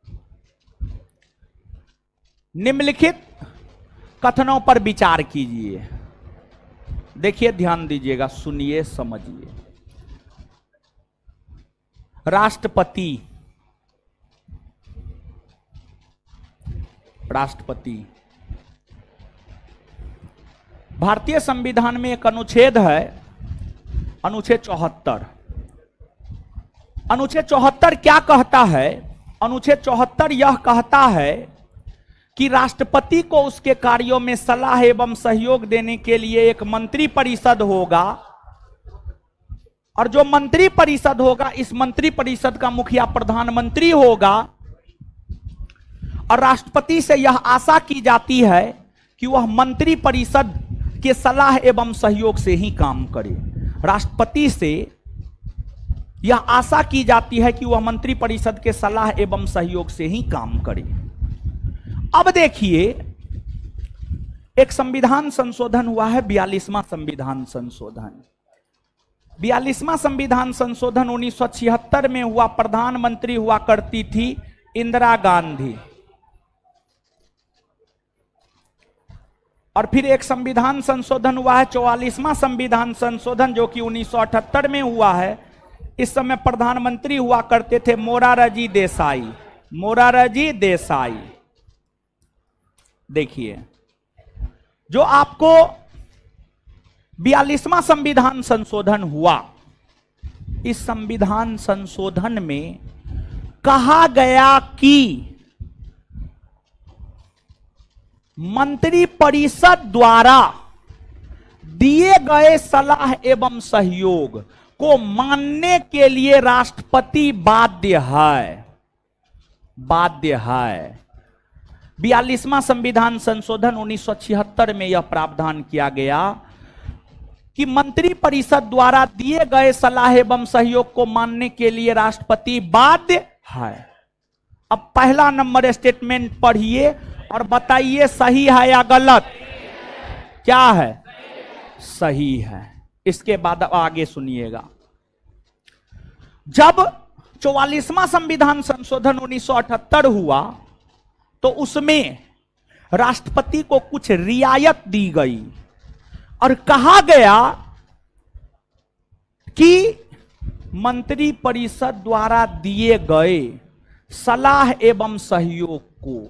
निम्नलिखित कथनों पर विचार कीजिए। देखिए, ध्यान दीजिएगा, सुनिए, समझिए। राष्ट्रपति, राष्ट्रपति भारतीय संविधान में एक अनुच्छेद है, अनुच्छेद चौहत्तर। अनुच्छेद चौहत्तर क्या कहता है? अनुच्छेद चौहत्तर यह कहता है कि राष्ट्रपति को उसके कार्यों में सलाह एवं सहयोग देने के लिए एक मंत्री परिषद होगा, और जो मंत्री परिषद होगा, इस मंत्री परिषद का मुखिया प्रधानमंत्री होगा, और राष्ट्रपति से यह आशा की जाती है कि वह मंत्री परिषद के सलाह एवं सहयोग से ही काम करे। राष्ट्रपति से यह आशा की जाती है कि वह मंत्री परिषद के सलाह एवं सहयोग से ही काम करे। अब देखिए, एक संविधान संशोधन हुआ है, बयालीसवां संविधान संशोधन। बयालीसवां संविधान संशोधन उन्नीस सौ छिहत्तर में हुआ। प्रधानमंत्री हुआ करती थी इंदिरा गांधी। और फिर एक संविधान संशोधन हुआ है, चौवालीसवां संविधान संशोधन, जो कि उन्नीस सौ अठहत्तर में हुआ है। इस समय प्रधानमंत्री हुआ करते थे मोरारजी देसाई, मोरारजी देसाई। देखिए, जो आपको बयालीसवां संविधान संशोधन हुआ, इस संविधान संशोधन में कहा गया कि मंत्री परिषद द्वारा दिए गए सलाह एवं सहयोग को मानने के लिए राष्ट्रपति बाध्य है, बाध्य है। बयालीसवां संविधान संशोधन उन्नीस सौ छिहत्तर में यह प्रावधान किया गया कि मंत्री परिषद द्वारा दिए गए सलाह एवं सहयोग को मानने के लिए राष्ट्रपति बाध्य है। अब पहला नंबर स्टेटमेंट पढ़िए और बताइए सही है या गलत। क्या है? सही है। इसके बाद आगे सुनिएगा। जब चौवालीसवां संविधान संशोधन उन्नीस सौ अठहत्तर हुआ, तो उसमें राष्ट्रपति को कुछ रियायत दी गई और कहा गया कि मंत्री परिषद द्वारा दिए गए सलाह एवं सहयोग को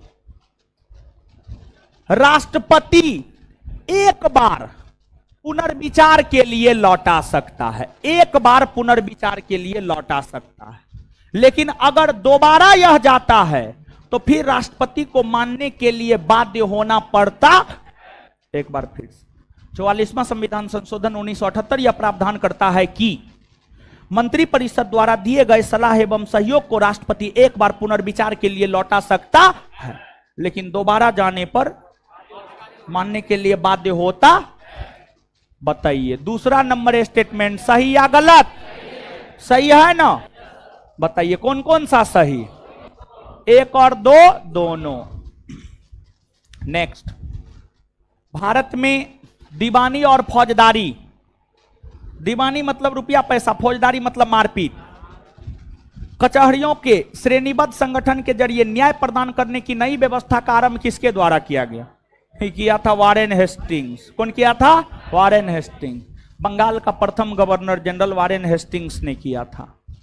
राष्ट्रपति एक बार पुनर्विचार के लिए लौटा सकता है, एक बार पुनर्विचार के लिए लौटा सकता है। लेकिन अगर दोबारा यह जाता है तो फिर राष्ट्रपति को मानने के लिए बाध्य होना पड़ता। एक बार फिर चौवालीसवां संविधान संशोधन उन्नीस सौ अठहत्तर यह प्रावधान करता है कि मंत्रिपरिषद द्वारा दिए गए सलाह एवं सहयोग को राष्ट्रपति एक बार पुनर्विचार के लिए लौटा सकता है, लेकिन दोबारा जाने पर मानने के लिए बाध्य होता। बताइए दूसरा नंबर स्टेटमेंट सही या गलत? सही है ना? बताइए कौन कौन सा सही? एक और दो, दोनों। नेक्स्ट, भारत में दीवानी और फौजदारी, दीवानी मतलब रुपया पैसा, फौजदारी मतलब मारपीट, कचहरियों के श्रेणीबद्ध संगठन के जरिए न्याय प्रदान करने की नई व्यवस्था का आरंभ किसके द्वारा किया गया? किया था वारेन हेस्टिंग्स। कौन किया था? Warren Hastings. बंगाल का प्रथम गवर्नर जनरल वारेन हेस्टिंग्स ने किया था।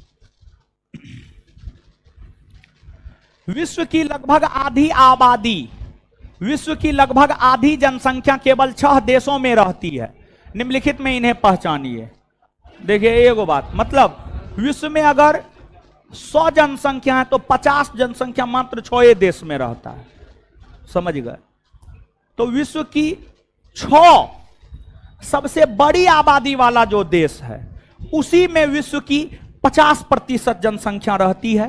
विश्व की लगभग आधी आबादी, विश्व की लगभग आधी जनसंख्या केवल छह देशों में रहती है। निम्नलिखित में इन्हें पहचानिए। देखिए एगो बात, मतलब विश्व में अगर सौ जनसंख्या है तो पचास जनसंख्या मात्र छह देश में रहता है। समझ गए? तो विश्व की छह सबसे बड़ी आबादी वाला जो देश है उसी में विश्व की पचास प्रतिशत जनसंख्या रहती है।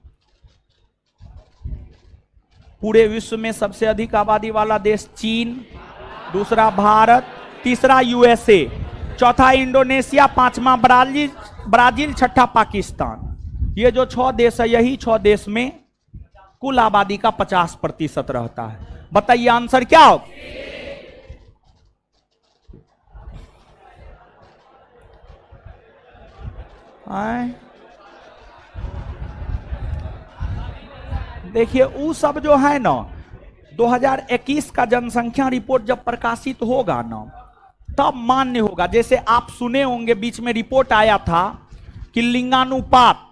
पूरे विश्व में सबसे अधिक आबादी वाला देश चीन, दूसरा भारत, तीसरा यूएसए, चौथा इंडोनेशिया, पांचवा ब्राजील, ब्राजील, छठा पाकिस्तान। ये जो छह देश है यही छह देश में कुल आबादी का पचास प्रतिशत रहता है। बताइए आंसर क्या हो? देखिए वो सब जो है ना, दो हज़ार इक्कीस का जनसंख्या रिपोर्ट जब प्रकाशित होगा ना तब मान्य होगा। जैसे आप सुने होंगे बीच में रिपोर्ट आया था कि लिंगानुपात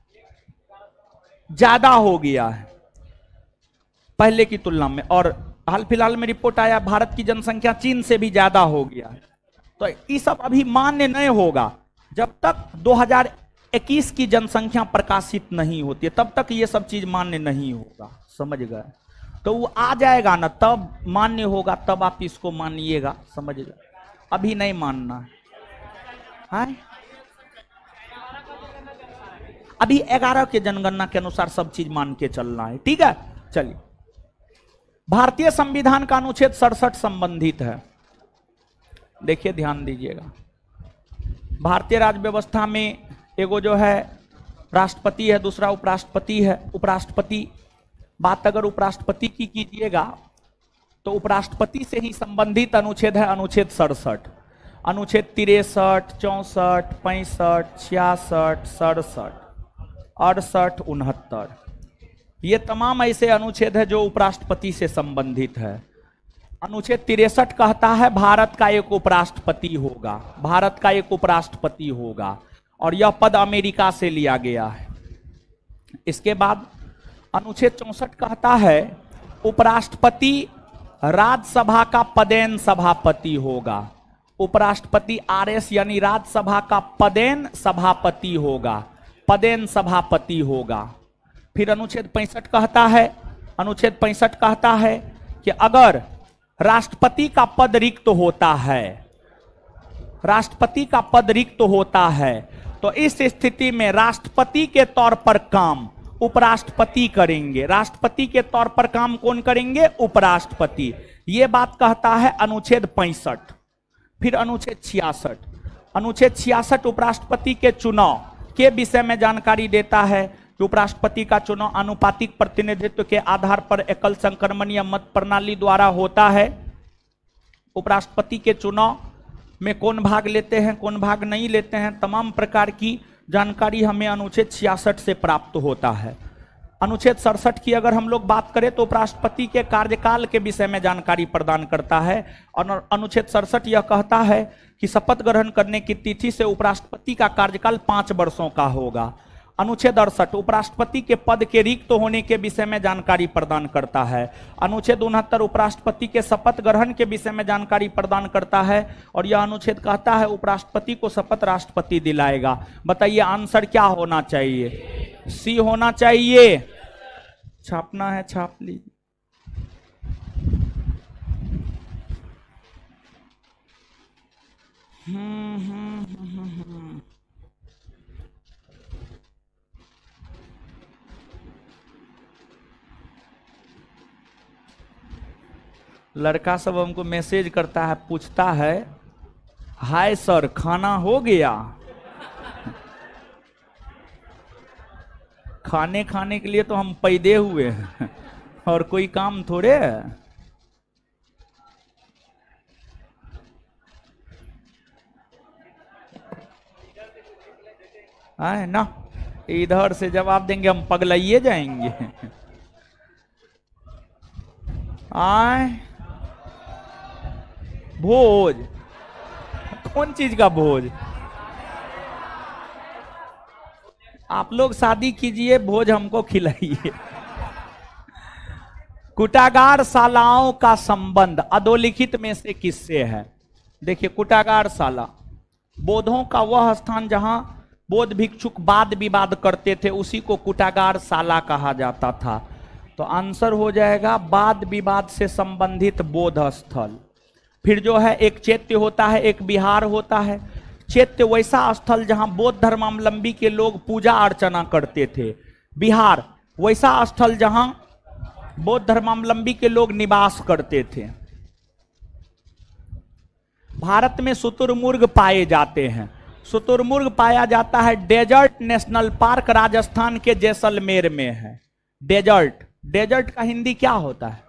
ज्यादा हो गया है पहले की तुलना में, और हाल फिलहाल में रिपोर्ट आया भारत की जनसंख्या चीन से भी ज्यादा हो गया है। तो ये सब अभी मान्य नहीं होगा जब तक दो हज़ार इक्कीस की जनसंख्या प्रकाशित नहीं होती है, तब तक ये सब चीज मान्य नहीं होगा। समझ गए? तो वो आ जाएगा ना तब मान्य होगा, तब आप इसको मानिएगा। समझ गए? अभी नहीं मानना है, है? अभी ग्यारह के जनगणना के अनुसार सब चीज मान के चलना है। ठीक है, चलिए। भारतीय संविधान का अनुच्छेद सड़सठ संबंधित है। देखिए ध्यान दीजिएगा। भारतीय राज्य व्यवस्था में एगो जो है राष्ट्रपति है, दूसरा उपराष्ट्रपति है। उपराष्ट्रपति, बात अगर उपराष्ट्रपति की कीजिएगा तो उपराष्ट्रपति से ही संबंधित अनुच्छेद है अनुच्छेद सड़सठ। अनुच्छेद तिरसठ, चौसठ, पैंसठ, छियासठ, सड़सठ, अड़सठ, उनहत्तर, ये तमाम ऐसे अनुच्छेद है जो उपराष्ट्रपति से संबंधित है। अनुच्छेद तिरसठ कहता है भारत का एक उपराष्ट्रपति होगा, भारत का एक उपराष्ट्रपति होगा, और यह पद अमेरिका से लिया गया है। इसके बाद अनुच्छेद चौसठ कहता है उपराष्ट्रपति राज्यसभा का पदेन सभापति होगा। उपराष्ट्रपति आरएस यानी राज्यसभा का पदेन सभापति होगा, पदेन सभापति होगा। फिर अनुच्छेद पैंसठ कहता है, अनुच्छेद पैंसठ कहता है कि अगर राष्ट्रपति का पद रिक्त होता है, राष्ट्रपति का पद रिक्त होता है तो इस स्थिति में राष्ट्रपति के तौर पर काम उपराष्ट्रपति करेंगे। राष्ट्रपति के तौर पर काम कौन करेंगे? उपराष्ट्रपति। यह बात कहता है अनुच्छेद पैंसठ। फिर अनुच्छेद छियासठ, अनुच्छेद छियासठ उपराष्ट्रपति के चुनाव के विषय में जानकारी देता है कि उपराष्ट्रपति का चुनाव आनुपातिक प्रतिनिधित्व के आधार पर एकल संक्रमण या मत प्रणाली द्वारा होता है। उपराष्ट्रपति के चुनाव में कौन भाग लेते हैं, कौन भाग नहीं लेते हैं, तमाम प्रकार की जानकारी हमें अनुच्छेद छियासठ से प्राप्त होता है। अनुच्छेद सड़सठ की अगर हम लोग बात करें तो उपराष्ट्रपति के कार्यकाल के विषय में जानकारी प्रदान करता है। और अनुच्छेद सड़सठ यह कहता है कि शपथ ग्रहण करने की तिथि से उपराष्ट्रपति का कार्यकाल पांच वर्षों का होगा। अनुच्छेद अड़सठ उपराष्ट्रपति के पद के रिक्त होने के विषय में जानकारी प्रदान करता है। अनुच्छेद उनहत्तर उपराष्ट्रपति के शपथ ग्रहण के विषय में जानकारी प्रदान करता है। और यह अनुच्छेद कहता है उपराष्ट्रपति को शपथ राष्ट्रपति दिलाएगा। बताइए आंसर क्या होना चाहिए? सी होना चाहिए। छापना है छाप लीजिए। हम्म हम्म हम्म हम्म लड़का सब हमको मैसेज करता है, पूछता है हाय सर खाना हो गया? खाने खाने के लिए तो हम पैदे हुए हैं और कोई काम थोड़े है। आए ना, इधर से जवाब देंगे हम पगलाइए जाएंगे। आए भोज, कौन चीज का भोज? आप लोग शादी कीजिए, भोज हमको खिलाइए। कुटागार शालाओं का संबंध अधोलिखित में से किससे है? देखिए, कुटागार शाला बोधों का वह स्थान जहां बोध भिक्षुक वाद विवाद करते थे, उसी को कुटागार शाला कहा जाता था। तो आंसर हो जाएगा वाद विवाद से संबंधित बोध स्थल। फिर जो है एक चैत्य होता है, एक विहार होता है। चैत्य वैसा स्थल जहां बौद्ध धर्मावलंबी के लोग पूजा अर्चना करते थे। विहार वैसा स्थल जहां बौद्ध धर्मावलंबी के लोग निवास करते थे। भारत में शुतुरमुर्ग पाए जाते हैं। शुतुरमुर्ग पाया जाता है डेजर्ट नेशनल पार्क राजस्थान के जैसलमेर में है। डेजर्ट, डेजर्ट का हिंदी क्या होता है?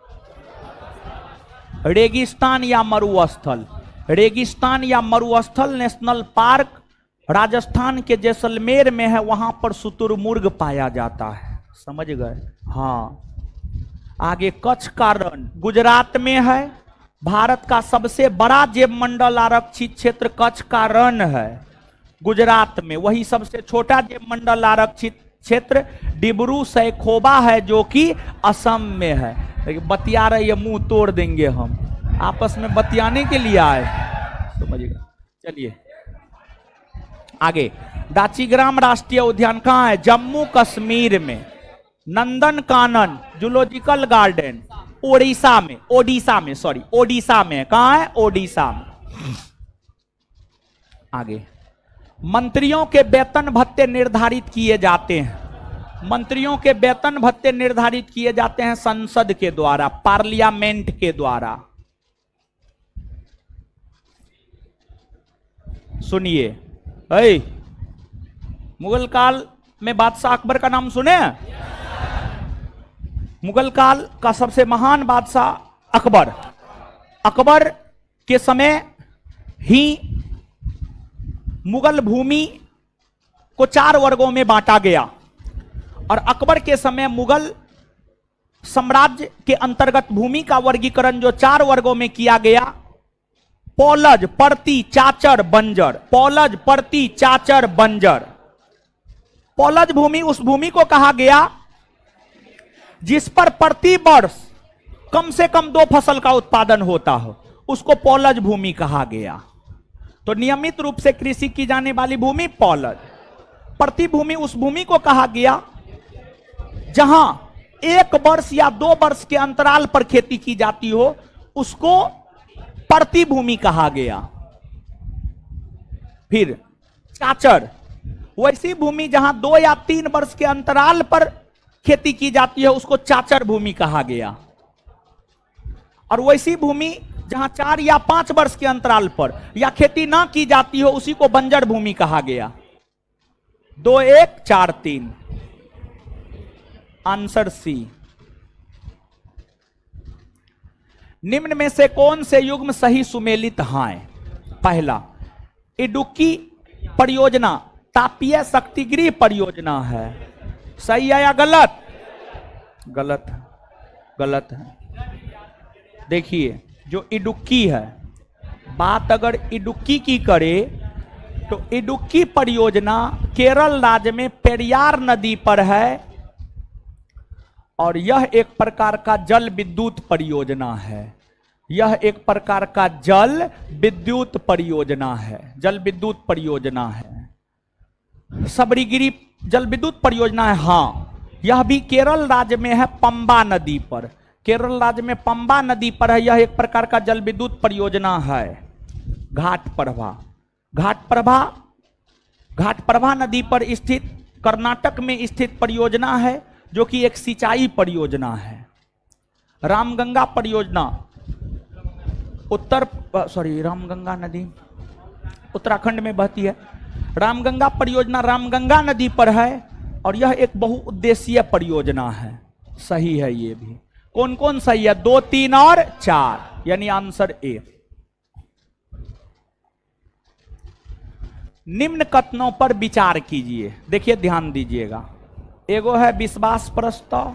रेगिस्तान या मरुस्थल। रेगिस्तान या मरुस्थल नेशनल पार्क राजस्थान के जैसलमेर में है, वहां पर शुतुरमुर्ग पाया जाता है। समझ गए? हाँ। आगे कच्छ का रण गुजरात में है। भारत का सबसे बड़ा जैव मंडल आरक्षित क्षेत्र कच्छ का रण है, गुजरात में। वही सबसे छोटा जैव मंडल आरक्षित क्षेत्र डिब्रू सैखोवा है, जो कि असम में है। लेकिन बतिया रहे, ये मुंह तोड़ देंगे हम, आपस में बतियाने के लिए आए, समझिएगा। चलिए आगे, दाचीग्राम राष्ट्रीय उद्यान कहाँ है? जम्मू कश्मीर में। नंदन कानन जूलॉजिकल गार्डन ओडिशा में, ओडिशा में सॉरी ओडिशा में। कहाँ है? ओडिशा में। आगे, मंत्रियों के वेतन भत्ते निर्धारित किए जाते हैं। मंत्रियों के वेतन भत्ते निर्धारित किए जाते हैं संसद के द्वारा, पार्लियामेंट के द्वारा। सुनिए, ऐ मुगल काल में बादशाह अकबर का नाम सुने? मुगल काल का सबसे महान बादशाह अकबर। अकबर के समय ही मुगल भूमि को चार वर्गों में बांटा गया। और अकबर के समय मुगल साम्राज्य के अंतर्गत भूमि का वर्गीकरण जो चार वर्गों में किया गया, पौलज, पर्ती, चाचर, बंजर। पौलज, पर्ती, चाचर, बंजर। पौलज भूमि उस भूमि को कहा गया जिस पर प्रति वर्ष कम से कम दो फसल का उत्पादन होता हो, उसको पौलज भूमि कहा गया। तो नियमित रूप से कृषि की जाने वाली भूमि पौलज। प्रति भूमि उस भूमि को कहा गया जहां एक वर्ष या दो वर्ष के अंतराल पर खेती की जाती हो, उसको प्रति भूमि कहा गया। फिर चाचर, वैसी भूमि जहां दो या तीन वर्ष के अंतराल पर खेती की जाती है, उसको चाचर भूमि कहा गया। और वैसी भूमि जहां चार या पांच वर्ष के अंतराल पर या खेती ना की जाती हो, उसी को बंजर भूमि कहा गया। दो एक चार तीन, आंसर सी। निम्न में से कौन से युग्म सही सुमेलित हैं? पहला, इडुक्की परियोजना तापीय शक्तिगृह परियोजना है। सही है या गलत? गलत है, गलत है। देखिए जो इडुक्की है, बात अगर इडुक्की की करे तो इडुक्की परियोजना केरल राज्य में पेरियार नदी पर है और यह एक प्रकार का जल विद्युत परियोजना है। यह एक प्रकार का जल विद्युत परियोजना है, जल विद्युत परियोजना है। सबरीगिरी जल विद्युत परियोजना है, हाँ, यह भी केरल राज्य में है, पंबा नदी पर। केरल राज्य में पंबा नदी पर है, यह एक प्रकार का जल विद्युत परियोजना है। घाट प्रभा, घाट प्रभा घाट प्रभा नदी पर स्थित कर्नाटक में स्थित परियोजना है जो कि एक सिंचाई परियोजना है। रामगंगा परियोजना उत्तर सॉरी रामगंगा नदी उत्तराखंड में बहती है। रामगंगा परियोजना रामगंगा नदी पर है और यह एक बहुउद्देशीय परियोजना है। सही है ये भी। कौन कौन सही है? दो, तीन और चार, यानी आंसर ए। निम्न कथनों पर विचार कीजिए। देखिए ध्यान दीजिएगा। एगो है विश्वास प्रस्ताव,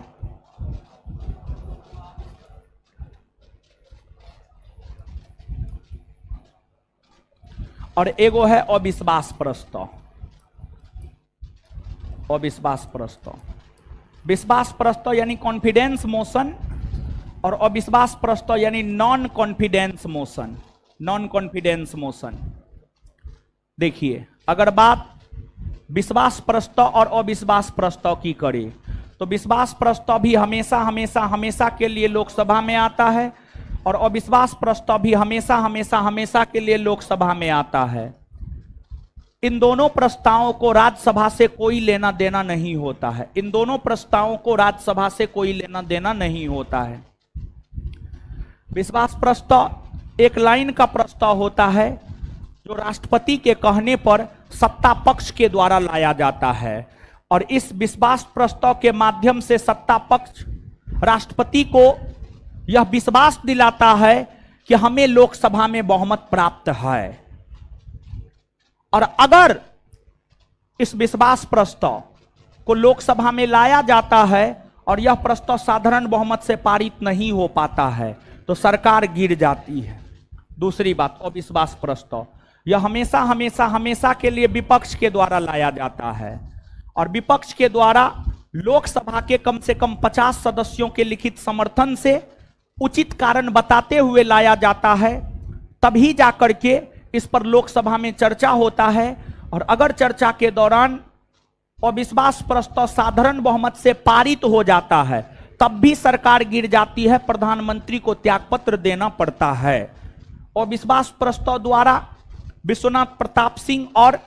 और एगो है अविश्वास प्रस्ताव। अविश्वास प्रस्ताव, विश्वास प्रस्ताव यानी कॉन्फिडेंस मोशन, और अविश्वास प्रस्ताव यानी non confidence motion. Non confidence motion. देखिए अगर बात विश्वास प्रस्ताव और अविश्वास प्रस्ताव की करें तो विश्वास प्रस्ताव भी हमेशा हमेशा हमेशा के लिए लोकसभा में आता है और अविश्वास प्रस्ताव भी हमेशा हमेशा हमेशा के लिए लोकसभा में आता है। इन दोनों प्रस्तावों को राज्यसभा से कोई लेना देना नहीं होता है। इन दोनों प्रस्तावों को राज्यसभा से कोई लेना देना नहीं होता है। विश्वास प्रस्ताव एक लाइन का प्रस्ताव होता है जो राष्ट्रपति के कहने पर सत्ता पक्ष के द्वारा लाया जाता है, और इस विश्वास प्रस्ताव के माध्यम से सत्ता पक्ष राष्ट्रपति को यह विश्वास दिलाता है कि हमें लोकसभा में बहुमत प्राप्त है। और अगर इस विश्वास प्रस्ताव को लोकसभा में लाया जाता है और यह प्रस्ताव साधारण बहुमत से पारित नहीं हो पाता है तो सरकार गिर जाती है। दूसरी बात, अविश्वास प्रस्ताव यह हमेशा हमेशा हमेशा के लिए विपक्ष के द्वारा लाया जाता है और विपक्ष के द्वारा लोकसभा के कम से कम पचास सदस्यों के लिखित समर्थन से उचित कारण बताते हुए लाया जाता है, तभी जाकर के इस पर लोकसभा में चर्चा होता है। और अगर चर्चा के दौरान अविश्वास प्रस्ताव साधारण बहुमत से पारित हो जाता है तब भी सरकार गिर जाती है, प्रधानमंत्री को त्यागपत्र देना पड़ता है। अविश्वास प्रस्ताव द्वारा विश्वनाथ प्रताप सिंह और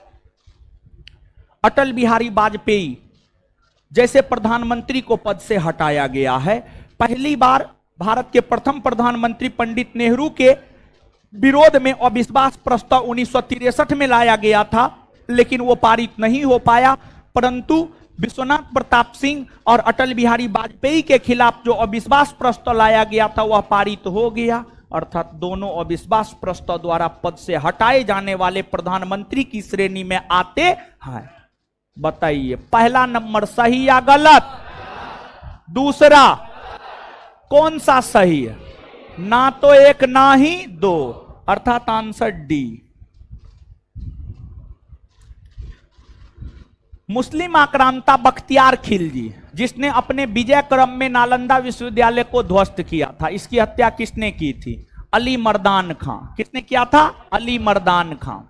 अटल बिहारी वाजपेयी जैसे प्रधानमंत्री को पद से हटाया गया है। पहली बार भारत के प्रथम प्रधानमंत्री पंडित नेहरू के विरोध में अविश्वास प्रस्ताव उन्नीस सौ तिरसठ में लाया गया था, लेकिन वो पारित नहीं हो पाया। परंतु विश्वनाथ प्रताप सिंह और अटल बिहारी वाजपेयी के खिलाफ जो अविश्वास प्रस्ताव लाया गया था वह पारित हो गया। अर्थात दोनों अविश्वास प्रस्ताव द्वारा पद से हटाए जाने वाले प्रधानमंत्री की श्रेणी में आते हैं। बताइए पहला नंबर सही या गलत? दूसरा कौन सा सही है? ना तो एक ना ही दो, अर्थात आंसर डी। मुस्लिम आक्रांता बख्तियार खिलजी जिसने अपने विजय क्रम में नालंदा विश्वविद्यालय को ध्वस्त किया था, इसकी हत्या किसने की थी? अली मर्दान खां। किसने किया था? Ali Mardan Khan.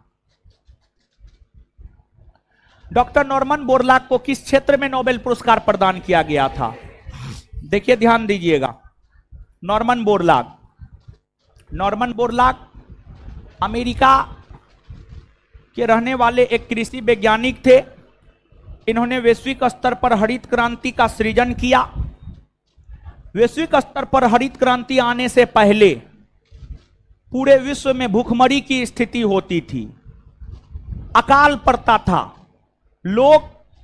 Doctor Norman Borlaug को किस क्षेत्र में नोबेल पुरस्कार प्रदान किया गया था? देखिए ध्यान दीजिएगा। Norman Borlaug Norman Borlaug America के रहने वाले एक कृषि वैज्ञानिक थे। इन्होंने वैश्विक स्तर पर हरित क्रांति का सृजन किया। वैश्विक स्तर पर हरित क्रांति आने से पहले पूरे विश्व में भूखमरी की स्थिति होती थी, अकाल पड़ता था, लोग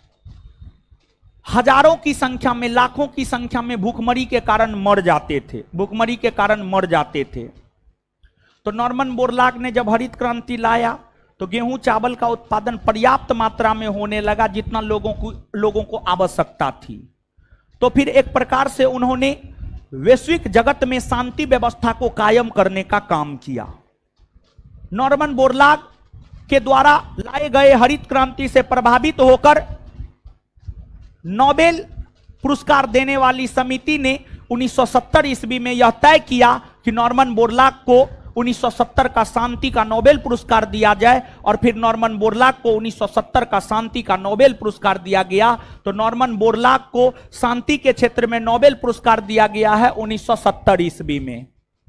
हजारों की संख्या में, लाखों की संख्या में भूखमरी के कारण मर जाते थे भूखमरी के कारण मर जाते थे। तो नॉर्मन बोरलॉग ने जब हरित क्रांति लाया तो गेहूं चावल का उत्पादन पर्याप्त मात्रा में होने लगा, जितना लोगों को लोगों को आवश्यकता थी। तो फिर एक प्रकार से उन्होंने वैश्विक जगत में शांति व्यवस्था को कायम करने का काम किया। नॉर्मन बोरलॉग के द्वारा लाए गए हरित क्रांति से प्रभावित होकर नोबेल पुरस्कार देने वाली समिति ने उन्नीस सौ सत्तर ईस्वी में यह तय किया कि नॉर्मन बोरलॉग को उन्नीस सौ सत्तर का शांति का नोबेल पुरस्कार दिया जाए, और फिर नॉर्मन बोरलॉग को उन्नीस सौ सत्तर का शांति का नोबेल पुरस्कार दिया गया। तो नॉर्मन बोरलॉग को शांति के क्षेत्र में नोबेल पुरस्कार दिया गया है उन्नीस सौ सत्तर ईस्वी में।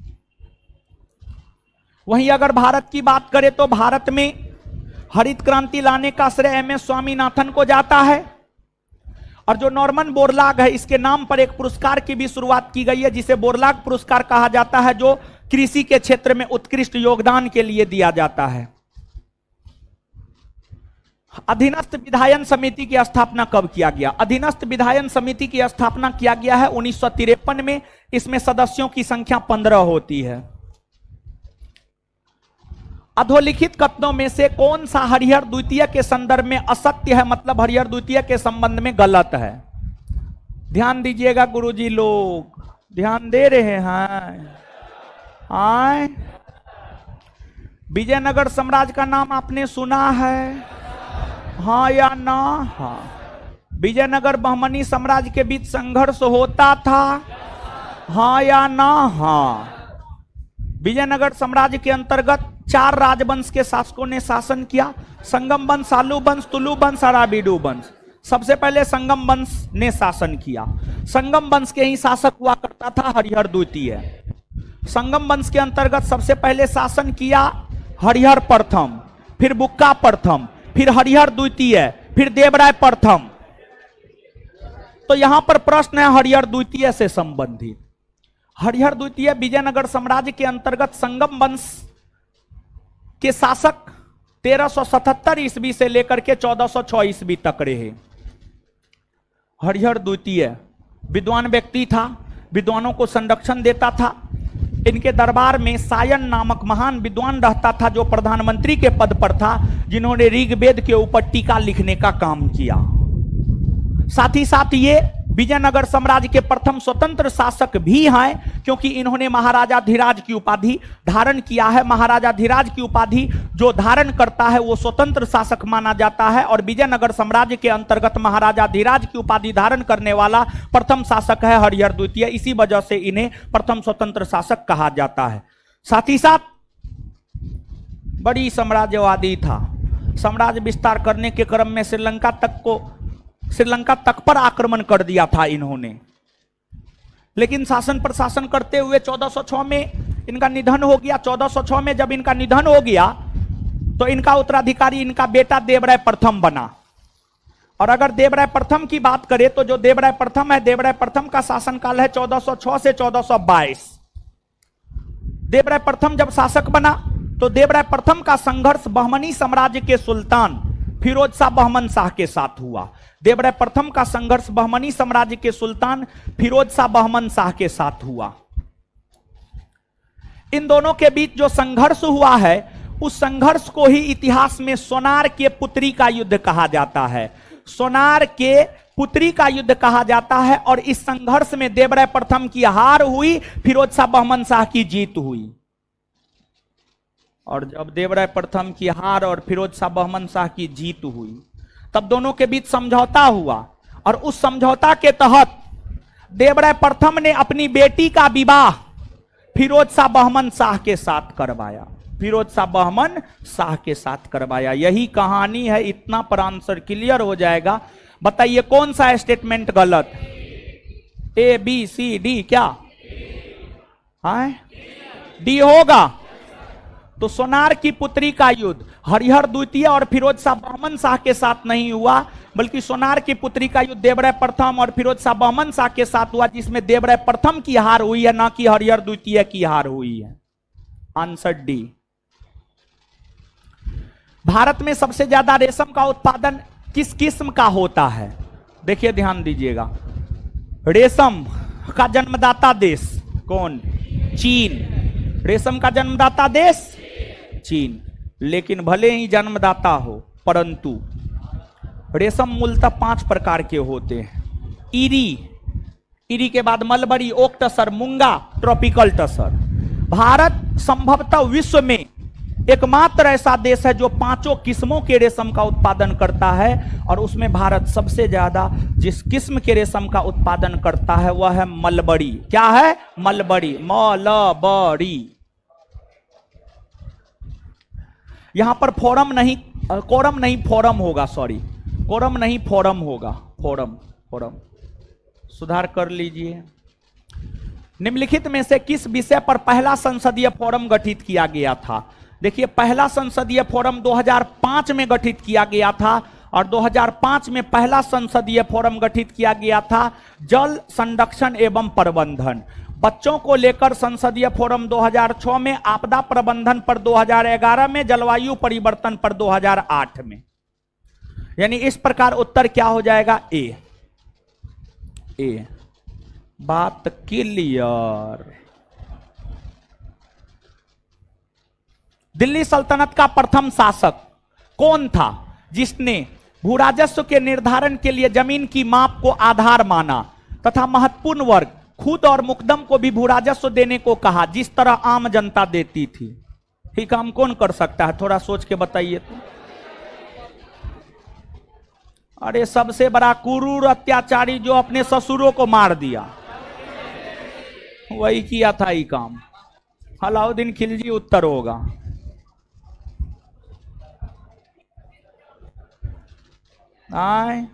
वहीं अगर भारत की बात करें तो भारत में हरित क्रांति लाने का श्रेय एम एस स्वामीनाथन को जाता है, और जो नॉर्मन बोरलॉग है इसके नाम पर एक पुरस्कार की भी शुरुआत की गई है जिसे बोरलॉग पुरस्कार कहा जाता है, जो कृषि के क्षेत्र में उत्कृष्ट योगदान के लिए दिया जाता है। अधीनस्थ विधायन समिति की स्थापना कब किया गया? अधीनस्थ विधायन समिति की स्थापना किया गया है उन्नीस सौ तिरपन में। इसमें सदस्यों की संख्या पंद्रह होती है। अधोलिखित कथनों में से कौन सा हरिहर द्वितीय के संदर्भ में असत्य है, मतलब हरिहर द्वितीय के संबंध में गलत है? ध्यान दीजिएगा गुरुजी, लोग ध्यान दे रहे हैं। आए विजयनगर साम्राज्य का नाम आपने सुना है, हाँ या ना? हाँ। विजयनगर बहमनी साम्राज्य के बीच संघर्ष होता था, हाँ या ना? हाँ। विजयनगर साम्राज्य के अंतर्गत चार राजवंश के शासकों ने शासन किया, संगम वंश, सालू वंश, तुलु वंश और आबिडू वंश। सबसे पहले संगम वंश ने शासन किया। संगम वंश के ही शासक हुआ करता था हरिहर द्वितीय। संगम वंश के अंतर्गत सबसे पहले शासन किया हरिहर प्रथम, फिर बुक्का प्रथम, फिर हरिहर द्वितीय, फिर देवराय प्रथम। तो यहां पर प्रश्न है हरिहर द्वितीय से संबंधित। हरिहर द्वितीय विजयनगर साम्राज्य के अंतर्गत संगम वंश के शासक तेरह सौ सतहत्तर ईस्वी से लेकर के चौदह सौ छह ईस्वी तक रहे। हरिहर द्वितीय विद्वान व्यक्ति था, विद्वानों को संरक्षण देता था। इनके दरबार में सायन नामक महान विद्वान रहता था जो प्रधानमंत्री के पद पर था, जिन्होंने ऋग्वेद के ऊपर टीका लिखने का काम किया। साथ ही साथ ये विजयनगर साम्राज्य के प्रथम स्वतंत्र शासक भी हैं, क्योंकि इन्होंने महाराजा धीराज की उपाधि धारण किया है। महाराजा धीराज की उपाधि जो धारण करता है वो स्वतंत्र शासक माना जाता है, और विजयनगर साम्राज्य के अंतर्गत महाराजा धीराज की उपाधि धारण करने वाला प्रथम शासक है हरिहर द्वितीय। इसी वजह से इन्हें प्रथम स्वतंत्र शासक कहा जाता है। साथ ही साथ बड़ी साम्राज्यवादी था। साम्राज्य विस्तार करने के क्रम में श्रीलंका तक को श्रीलंका तक पर आक्रमण कर दिया था इन्होंने, लेकिन शासन प्रशासन करते हुए चौदह सौ छह में इनका निधन हो गया। चौदह सौ छह में जब इनका निधन हो गया तो इनका उत्तराधिकारी इनका बेटा देवराय प्रथम बना। और अगर देवराय प्रथम की बात करें तो जो देवराय प्रथम है, देवराय प्रथम का शासनकाल है चौदह सौ छह से चौदह सौ बाईस। देवराय प्रथम जब शासक बना तो देवराय प्रथम का संघर्ष बहमनी साम्राज्य के सुल्तान फिरोज शाह बहमन शाह के साथ हुआ। देवराय प्रथम का संघर्ष बहमनी साम्राज्य के सुल्तान फिरोज शाह बहमन शाह के साथ हुआ। इन दोनों के बीच जो संघर्ष हुआ है उस संघर्ष को ही इतिहास में सोनार के पुत्री का युद्ध कहा जाता है। सोनार के पुत्री का युद्ध कहा जाता है, और इस संघर्ष में देवराय प्रथम की हार हुई, फिरोज शाह बहमन शाह की जीत हुई। और जब देवराय प्रथम की हार और फिरोज शाह बहमन शाह की जीत हुई तब दोनों के बीच समझौता हुआ, और उस समझौता के तहत देवराय प्रथम ने अपनी बेटी का विवाह फिरोज शाह बहमन शाह के साथ करवाया। फिरोज शाह बहमन शाह के साथ करवाया। यही कहानी है। इतना पर आंसर क्लियर हो जाएगा। बताइए कौन सा स्टेटमेंट गलत? ए बी सी डी क्या है? डी होगा। तो सोनार की पुत्री का युद्ध हरिहर द्वितीय और फिरोज शाह बहमन शाह के साथ नहीं हुआ, बल्कि सोनार की पुत्री का युद्ध देवराय प्रथम और फिरोज शाह बहमन शाह के साथ हुआ, जिसमें देवराय प्रथम की हार हुई है, ना कि हरिहर द्वितीय की हार हुई है। Answer D. भारत में सबसे ज्यादा रेशम का उत्पादन किस किस्म का होता है? देखिए ध्यान दीजिएगा। रेशम का जन्मदाता देश कौन? चीन। रेशम का जन्मदाता देश चीन। लेकिन भले ही जन्मदाता हो, परंतु रेशम मूलतः पांच प्रकार के होते हैं। इरी इरी के बाद मलबरी, ओक टसर, मूंगा, ट्रॉपिकल टसर। भारत संभवतः विश्व में एकमात्र ऐसा देश है जो पांचों किस्मों के रेशम का उत्पादन करता है, और उसमें भारत सबसे ज्यादा जिस किस्म के रेशम का उत्पादन करता है वह है मलबरी। क्या है? Mulberry, mulberry. यहां पर फोरम नहीं, कोरम नहीं, फोरम होगा, सॉरी, कोरम नहीं, फोरम होगा, फोरम, फोरम, सुधार कर लीजिए। निम्नलिखित में से किस विषय पर पहला संसदीय फोरम गठित किया गया था? देखिए, पहला संसदीय फोरम दो हज़ार पाँच में गठित किया गया था, और दो हज़ार पाँच में पहला संसदीय फोरम गठित किया गया था जल संरक्षण एवं प्रबंधन। बच्चों को लेकर संसदीय फोरम दो हज़ार छह में, आपदा प्रबंधन पर दो हज़ार ग्यारह में, जलवायु परिवर्तन पर दो हज़ार आठ में। यानी इस प्रकार उत्तर क्या हो जाएगा? ए। ए बात क्लियर। दिल्ली सल्तनत का प्रथम शासक कौन था जिसने भूराजस्व के निर्धारण के लिए जमीन की माप को आधार माना तथा महत्वपूर्ण वर्ग खुद और मुकदम को भी भूराजस्व देने को कहा, जिस तरह आम जनता देती थी? ये काम कौन कर सकता है? थोड़ा सोच के बताइए तो। अरे सबसे बड़ा क्रूर अत्याचारी जो अपने ससुरों को मार दिया, वही किया था ये काम। अलाउद्दीन खिलजी उत्तर होगा। आए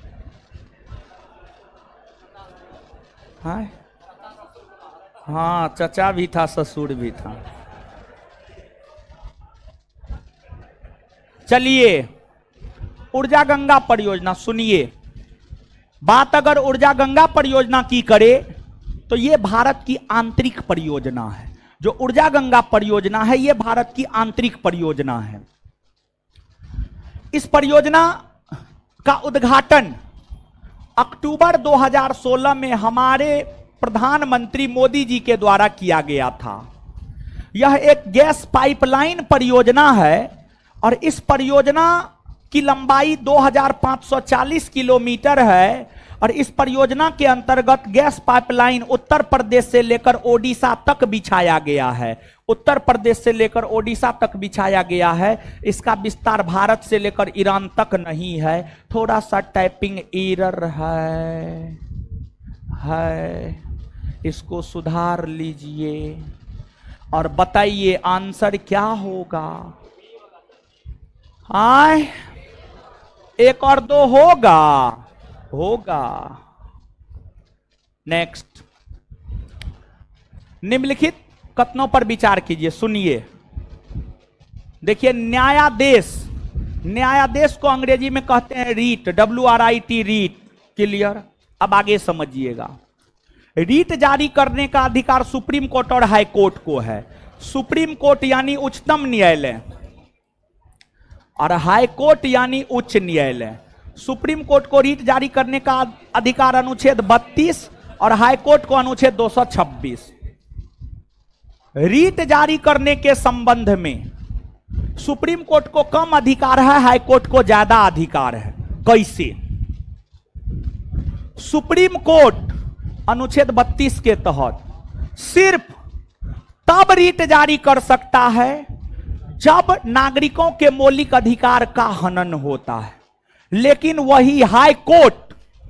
हाय, हाँ, चचा भी था, ससुर भी था। चलिए, ऊर्जा गंगा परियोजना सुनिए। बात अगर ऊर्जा गंगा परियोजना की करे तो यह भारत की आंतरिक परियोजना है। जो ऊर्जा गंगा परियोजना है यह भारत की आंतरिक परियोजना है। इस परियोजना का उद्घाटन अक्टूबर दो हज़ार सोलह में हमारे प्रधानमंत्री मोदी जी के द्वारा किया गया था। यह एक गैस पाइपलाइन परियोजना है और इस परियोजना की लंबाई दो हज़ार पाँच सौ चालीस किलोमीटर है और इस परियोजना के अंतर्गत गैस पाइपलाइन उत्तर प्रदेश से लेकर ओडिशा तक बिछाया गया है। उत्तर प्रदेश से लेकर ओडिशा तक बिछाया गया है। इसका विस्तार भारत से लेकर ईरान तक नहीं है। थोड़ा सा टाइपिंग एरर है है इसको सुधार लीजिए और बताइए आंसर क्या होगा। आए एक और दो होगा होगा नेक्स्ट। निम्नलिखित कथनों पर विचार कीजिए, सुनिए। देखिए, न्यायादेश, न्यायादेश को अंग्रेजी में कहते हैं writ, W R I T, writ. Clear? अब आगे समझिएगा। रीट जारी करने का अधिकार सुप्रीम कोर्ट और हाई कोर्ट को है। सुप्रीम कोर्ट यानी उच्चतम न्यायालय और हाई कोर्ट यानी उच्च न्यायालय। सुप्रीम कोर्ट को रीट जारी करने का अधिकार अनुच्छेद बत्तीस और हाई कोर्ट को अनुच्छेद दो सौ छब्बीस। रीट जारी करने के संबंध में सुप्रीम कोर्ट को कम अधिकार है, हाई कोर्ट को ज्यादा अधिकार है। कैसे? सुप्रीम कोर्ट अनुच्छेद बत्तीस के तहत सिर्फ तब रीट जारी कर सकता है जब नागरिकों के मौलिक अधिकार का हनन होता है, लेकिन वही हाई कोर्ट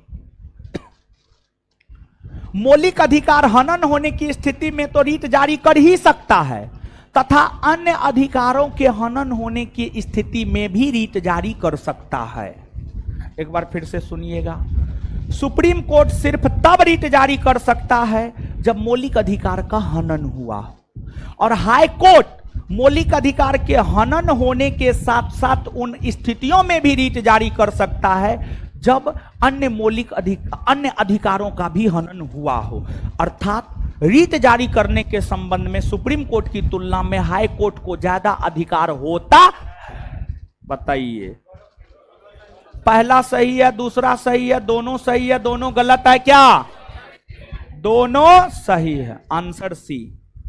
मौलिक अधिकार हनन होने की स्थिति में तो रीट जारी कर ही सकता है तथा अन्य अधिकारों के हनन होने की स्थिति में भी रीट जारी कर सकता है। एक बार फिर से सुनिएगा। सुप्रीम कोर्ट सिर्फ तब रीट जारी कर सकता है जब मौलिक अधिकार का हनन हुआ और हाई कोर्ट मौलिक अधिकार के हनन होने के साथ साथ उन स्थितियों में भी रीट जारी कर सकता है जब अन्य मौलिक अधिक अन्य अधिकारों का भी हनन हुआ हो। अर्थात रीट जारी करने के संबंध में सुप्रीम कोर्ट की तुलना में हाई कोर्ट को ज्यादा अधिकार होता है। बताइए, पहला सही है, दूसरा सही है, दोनों सही है, दोनों गलत है? क्या दोनों सही है? Answer C.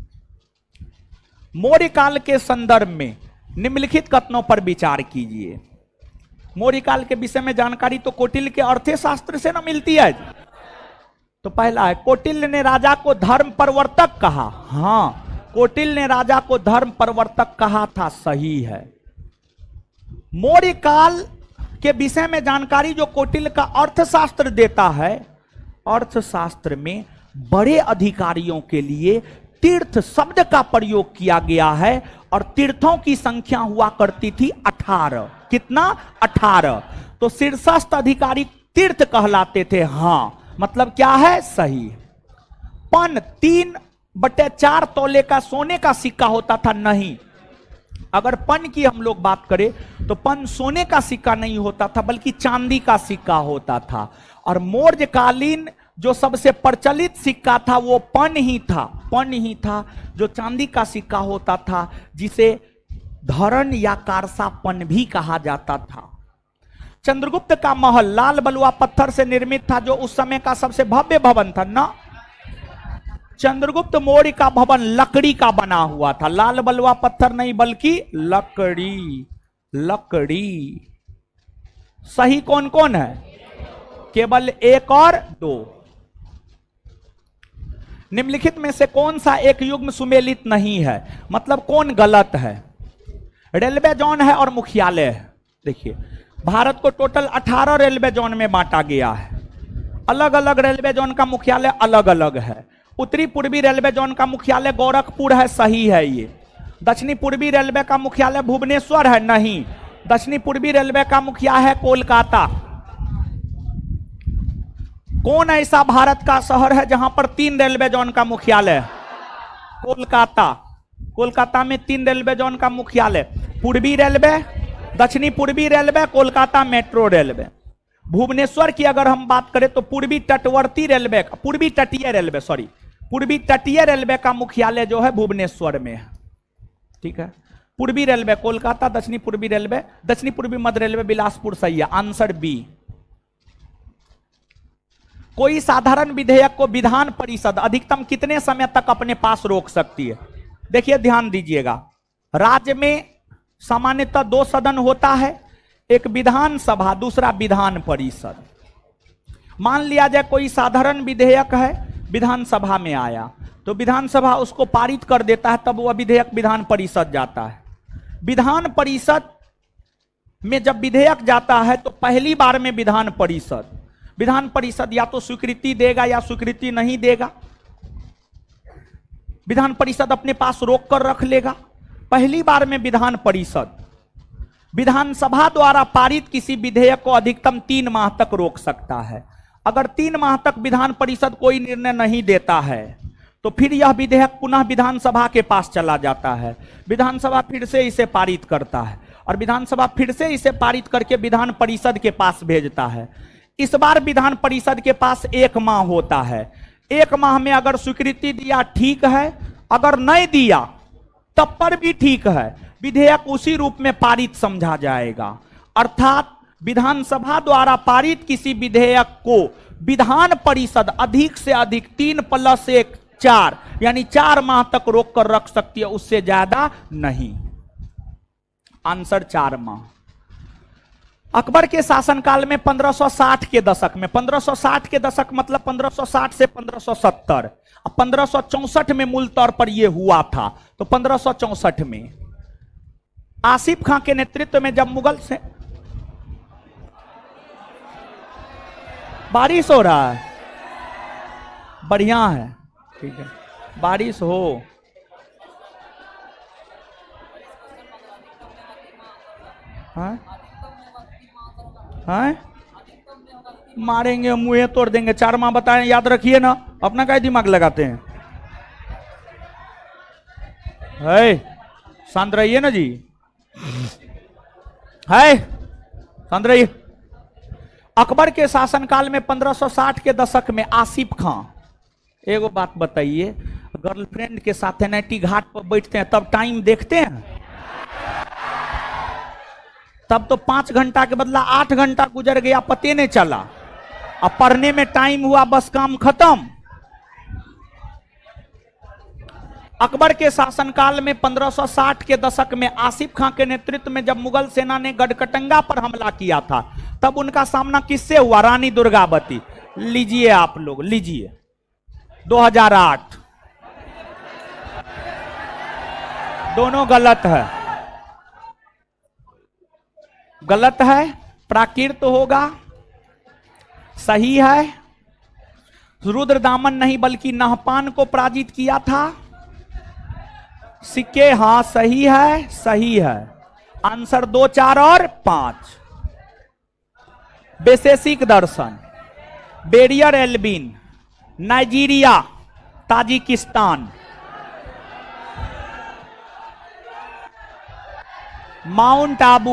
मौर्य काल के संदर्भ में निम्नलिखित कथनों पर विचार कीजिए। मौर्य काल के विषय में जानकारी तो कौटिल्य के अर्थशास्त्र से ना मिलती है। तो पहला है कौटिल्य ने राजा को धर्म परिवर्तक कहा। हाँ, कौटिल्य ने राजा को धर्म परिवर्तक कहा था, सही है। मौर्य काल के विषय में जानकारी जो कौटिल्य का अर्थशास्त्र देता है, अर्थशास्त्र में बड़े अधिकारियों के लिए तीर्थ शब्द का प्रयोग किया गया है और तीर्थों की संख्या हुआ करती थी अठारह। कितना? अठारह। तो शीर्षस्थ अधिकारी तीर्थ कहलाते थे। हाँ, मतलब क्या है? सही। पन तीन बटे चार तोले का सोने का सिक्का होता था? नहीं। अगर पन की हम लोग बात करें तो पन सोने का सिक्का नहीं होता था, बल्कि चांदी का सिक्का होता था। और मौर्यकालीन जो सबसे प्रचलित सिक्का था वो पन ही था, पन ही था, जो चांदी का सिक्का होता था, जिसे धरण या कारसापन भी कहा जाता था। चंद्रगुप्त का महल लाल बलुआ पत्थर से निर्मित था, जो उस समय का सबसे भव्य भवन था ना। चंद्रगुप्त मौर्य का भवन लकड़ी का बना हुआ था, लाल बलुआ पत्थर नहीं बल्कि लकड़ी, लकड़ी। सही कौन कौन है? केवल एक और दो। निम्नलिखित में से कौन सा एक युग्म सुमेलित नहीं है? मतलब कौन गलत है? रेलवे जोन है और मुख्यालय है। देखिए, भारत को टोटल अठारह रेलवे जोन में बांटा गया है। अलग अलग रेलवे जोन का मुख्यालय अलग अलग है। उत्तरी पूर्वी रेलवे जोन का मुख्यालय गोरखपुर है, सही है ये। दक्षिणी पूर्वी रेलवे का मुख्यालय भुवनेश्वर है, नहीं। दक्षिणी पूर्वी रेलवे का मुख्यालय है कोलकाता। कौन ऐसा भारत का शहर है जहां पर तीन रेलवे जोन का मुख्यालय है? कोलकाता। कोलकाता में तीन रेलवे जोन का मुख्यालय, पूर्वी रेलवे, दक्षिणी पूर्वी railway, Kolkata metro railway. Bhubaneswar की अगर हम बात करें तो पूर्वी तटवर्ती रेलवे, पूर्वी तटीय रेलवे, सॉरी, पूर्वी तटीय रेलवे का मुख्यालय जो है भुवनेश्वर में है। ठीक है। पूर्वी रेलवे कोलकाता, दक्षिणी पूर्वी रेलवे, दक्षिणी पूर्वी मध्य रेलवे बिलासपुर, सही है। Answer B. कोई साधारण विधेयक को विधान परिषद अधिकतम कितने समय तक अपने पास रोक सकती है? देखिए, ध्यान दीजिएगा। राज्य में सामान्यतः दो सदन होता है, एक विधानसभा, दूसरा विधान परिषद। मान लिया जाए कोई साधारण विधेयक है, विधानसभा में आया, तो विधानसभा उसको पारित कर देता है, तब वह विधेयक विधान परिषद जाता है। विधान परिषद में जब विधेयक जाता है तो पहली बार में विधान परिषद विधान परिषद या तो स्वीकृति देगा या स्वीकृति नहीं देगा। विधान परिषद अपने पास रोक कर रख लेगा। पहली बार में विधान परिषद विधानसभा द्वारा पारित किसी विधेयक को अधिकतम तीन माह तक रोक सकता है। अगर तीन माह तक विधान परिषद कोई निर्णय नहीं देता है तो फिर यह विधेयक पुनः विधानसभा के पास चला जाता है। विधानसभा फिर से इसे पारित करता है और विधानसभा फिर से इसे पारित करके विधान परिषद के पास भेजता है। इस बार विधान परिषद के पास एक माह होता है। एक माह में अगर स्वीकृति दिया ठीक है, अगर नहीं दिया तब पर भी ठीक है, विधेयक उसी रूप में पारित समझा जाएगा। अर्थात विधानसभा द्वारा पारित किसी विधेयक को विधान परिषद अधिक से अधिक तीन प्लस एक चार यानी चार माह तक रोक कर रख सकती है, उससे ज्यादा नहीं। आंसर चार माह। अकबर के शासनकाल में पंद्रह सौ साठ के दशक में, पंद्रह सौ साठ के दशक मतलब पंद्रह सौ साठ से पंद्रह सौ सत्तर, अब पंद्रह सौ चौसठ में मूल तौर पर यह हुआ था। तो पंद्रह सौ चौसठ में आसिफ खां के नेतृत्व में जब मुगल से बारिश हो रहा है, बढ़िया है, ठीक है, बारिश हो। हाँ हाँ मारेंगे, मुंह तोड़ देंगे। चार माह बताएं, याद रखिए ना, अपना क्या दिमाग लगाते हैं। है शांत रहिए ना जी, है शांत रहिए। अकबर के शासनकाल में पंद्रह सौ साठ के दशक में आसिफ खां, एगो बात बताइए, गर्लफ्रेंड के साथ नैटी घाट पर बैठते हैं तब टाइम देखते हैं? तब तो पांच घंटा के बदला आठ घंटा गुजर गया, पते नहीं चला। अब पढ़ने में टाइम हुआ, बस काम खत्म। अकबर के शासनकाल में पंद्रह सौ साठ के दशक में आसिफ खां के नेतृत्व में जब मुगल सेना ने गढ़कटंगा पर हमला किया था, तब उनका सामना किससे हुआ? रानी दुर्गावती। लीजिए आप लोग, लीजिए। दो हज़ार आठ। दोनों गलत है, गलत है। प्राकृत होगा, सही है। रुद्र दामन नहीं बल्कि नहपान को पराजित किया था। सिक्के, हाँ सही है, सही है। आंसर दो, चार और पांच। वैशेषिक दर्शन, बेरियर एल्बिन, Nigeria, Tajikistan. Mount Abu,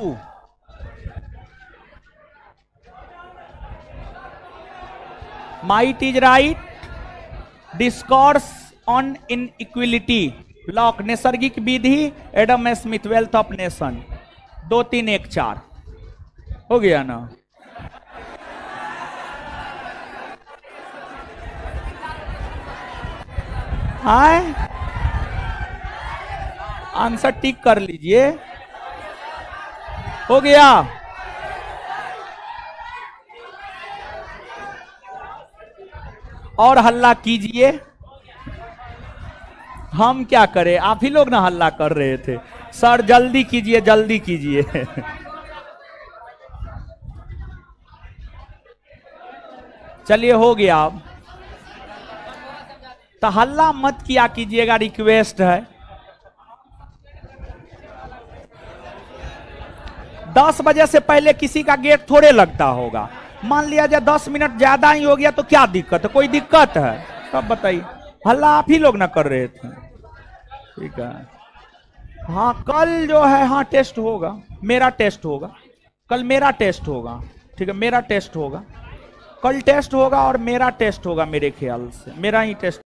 might is right. Discourse on inequality, Locke, नैसर्गिक विधि, Adam Smith, wealth of nation. दो तीन एक चार हो गया ना। हाय, आंसर टिक कर लीजिए। हो गया। और हल्ला कीजिए। हम क्या करें, आप ही लोग ना हल्ला कर रहे थे। सर जल्दी कीजिए, जल्दी कीजिए। चलिए हो गया। अब तो हल्ला मत किया कीजिएगा, रिक्वेस्ट है। दस बजे से पहले किसी का गेट थोड़े लगता होगा। मान लिया जाए दस मिनट ज्यादा ही हो गया तो क्या दिक्कत है, कोई दिक्कत है? तब बताइए। हल्ला आप ही लोग ना कर रहे थे। ठीक है। हाँ कल जो है, हाँ टेस्ट होगा, मेरा टेस्ट होगा कल, मेरा टेस्ट होगा। ठीक है, मेरा टेस्ट होगा कल, टेस्ट होगा और मेरा टेस्ट होगा। मेरे ख्याल से मेरा ही टेस्ट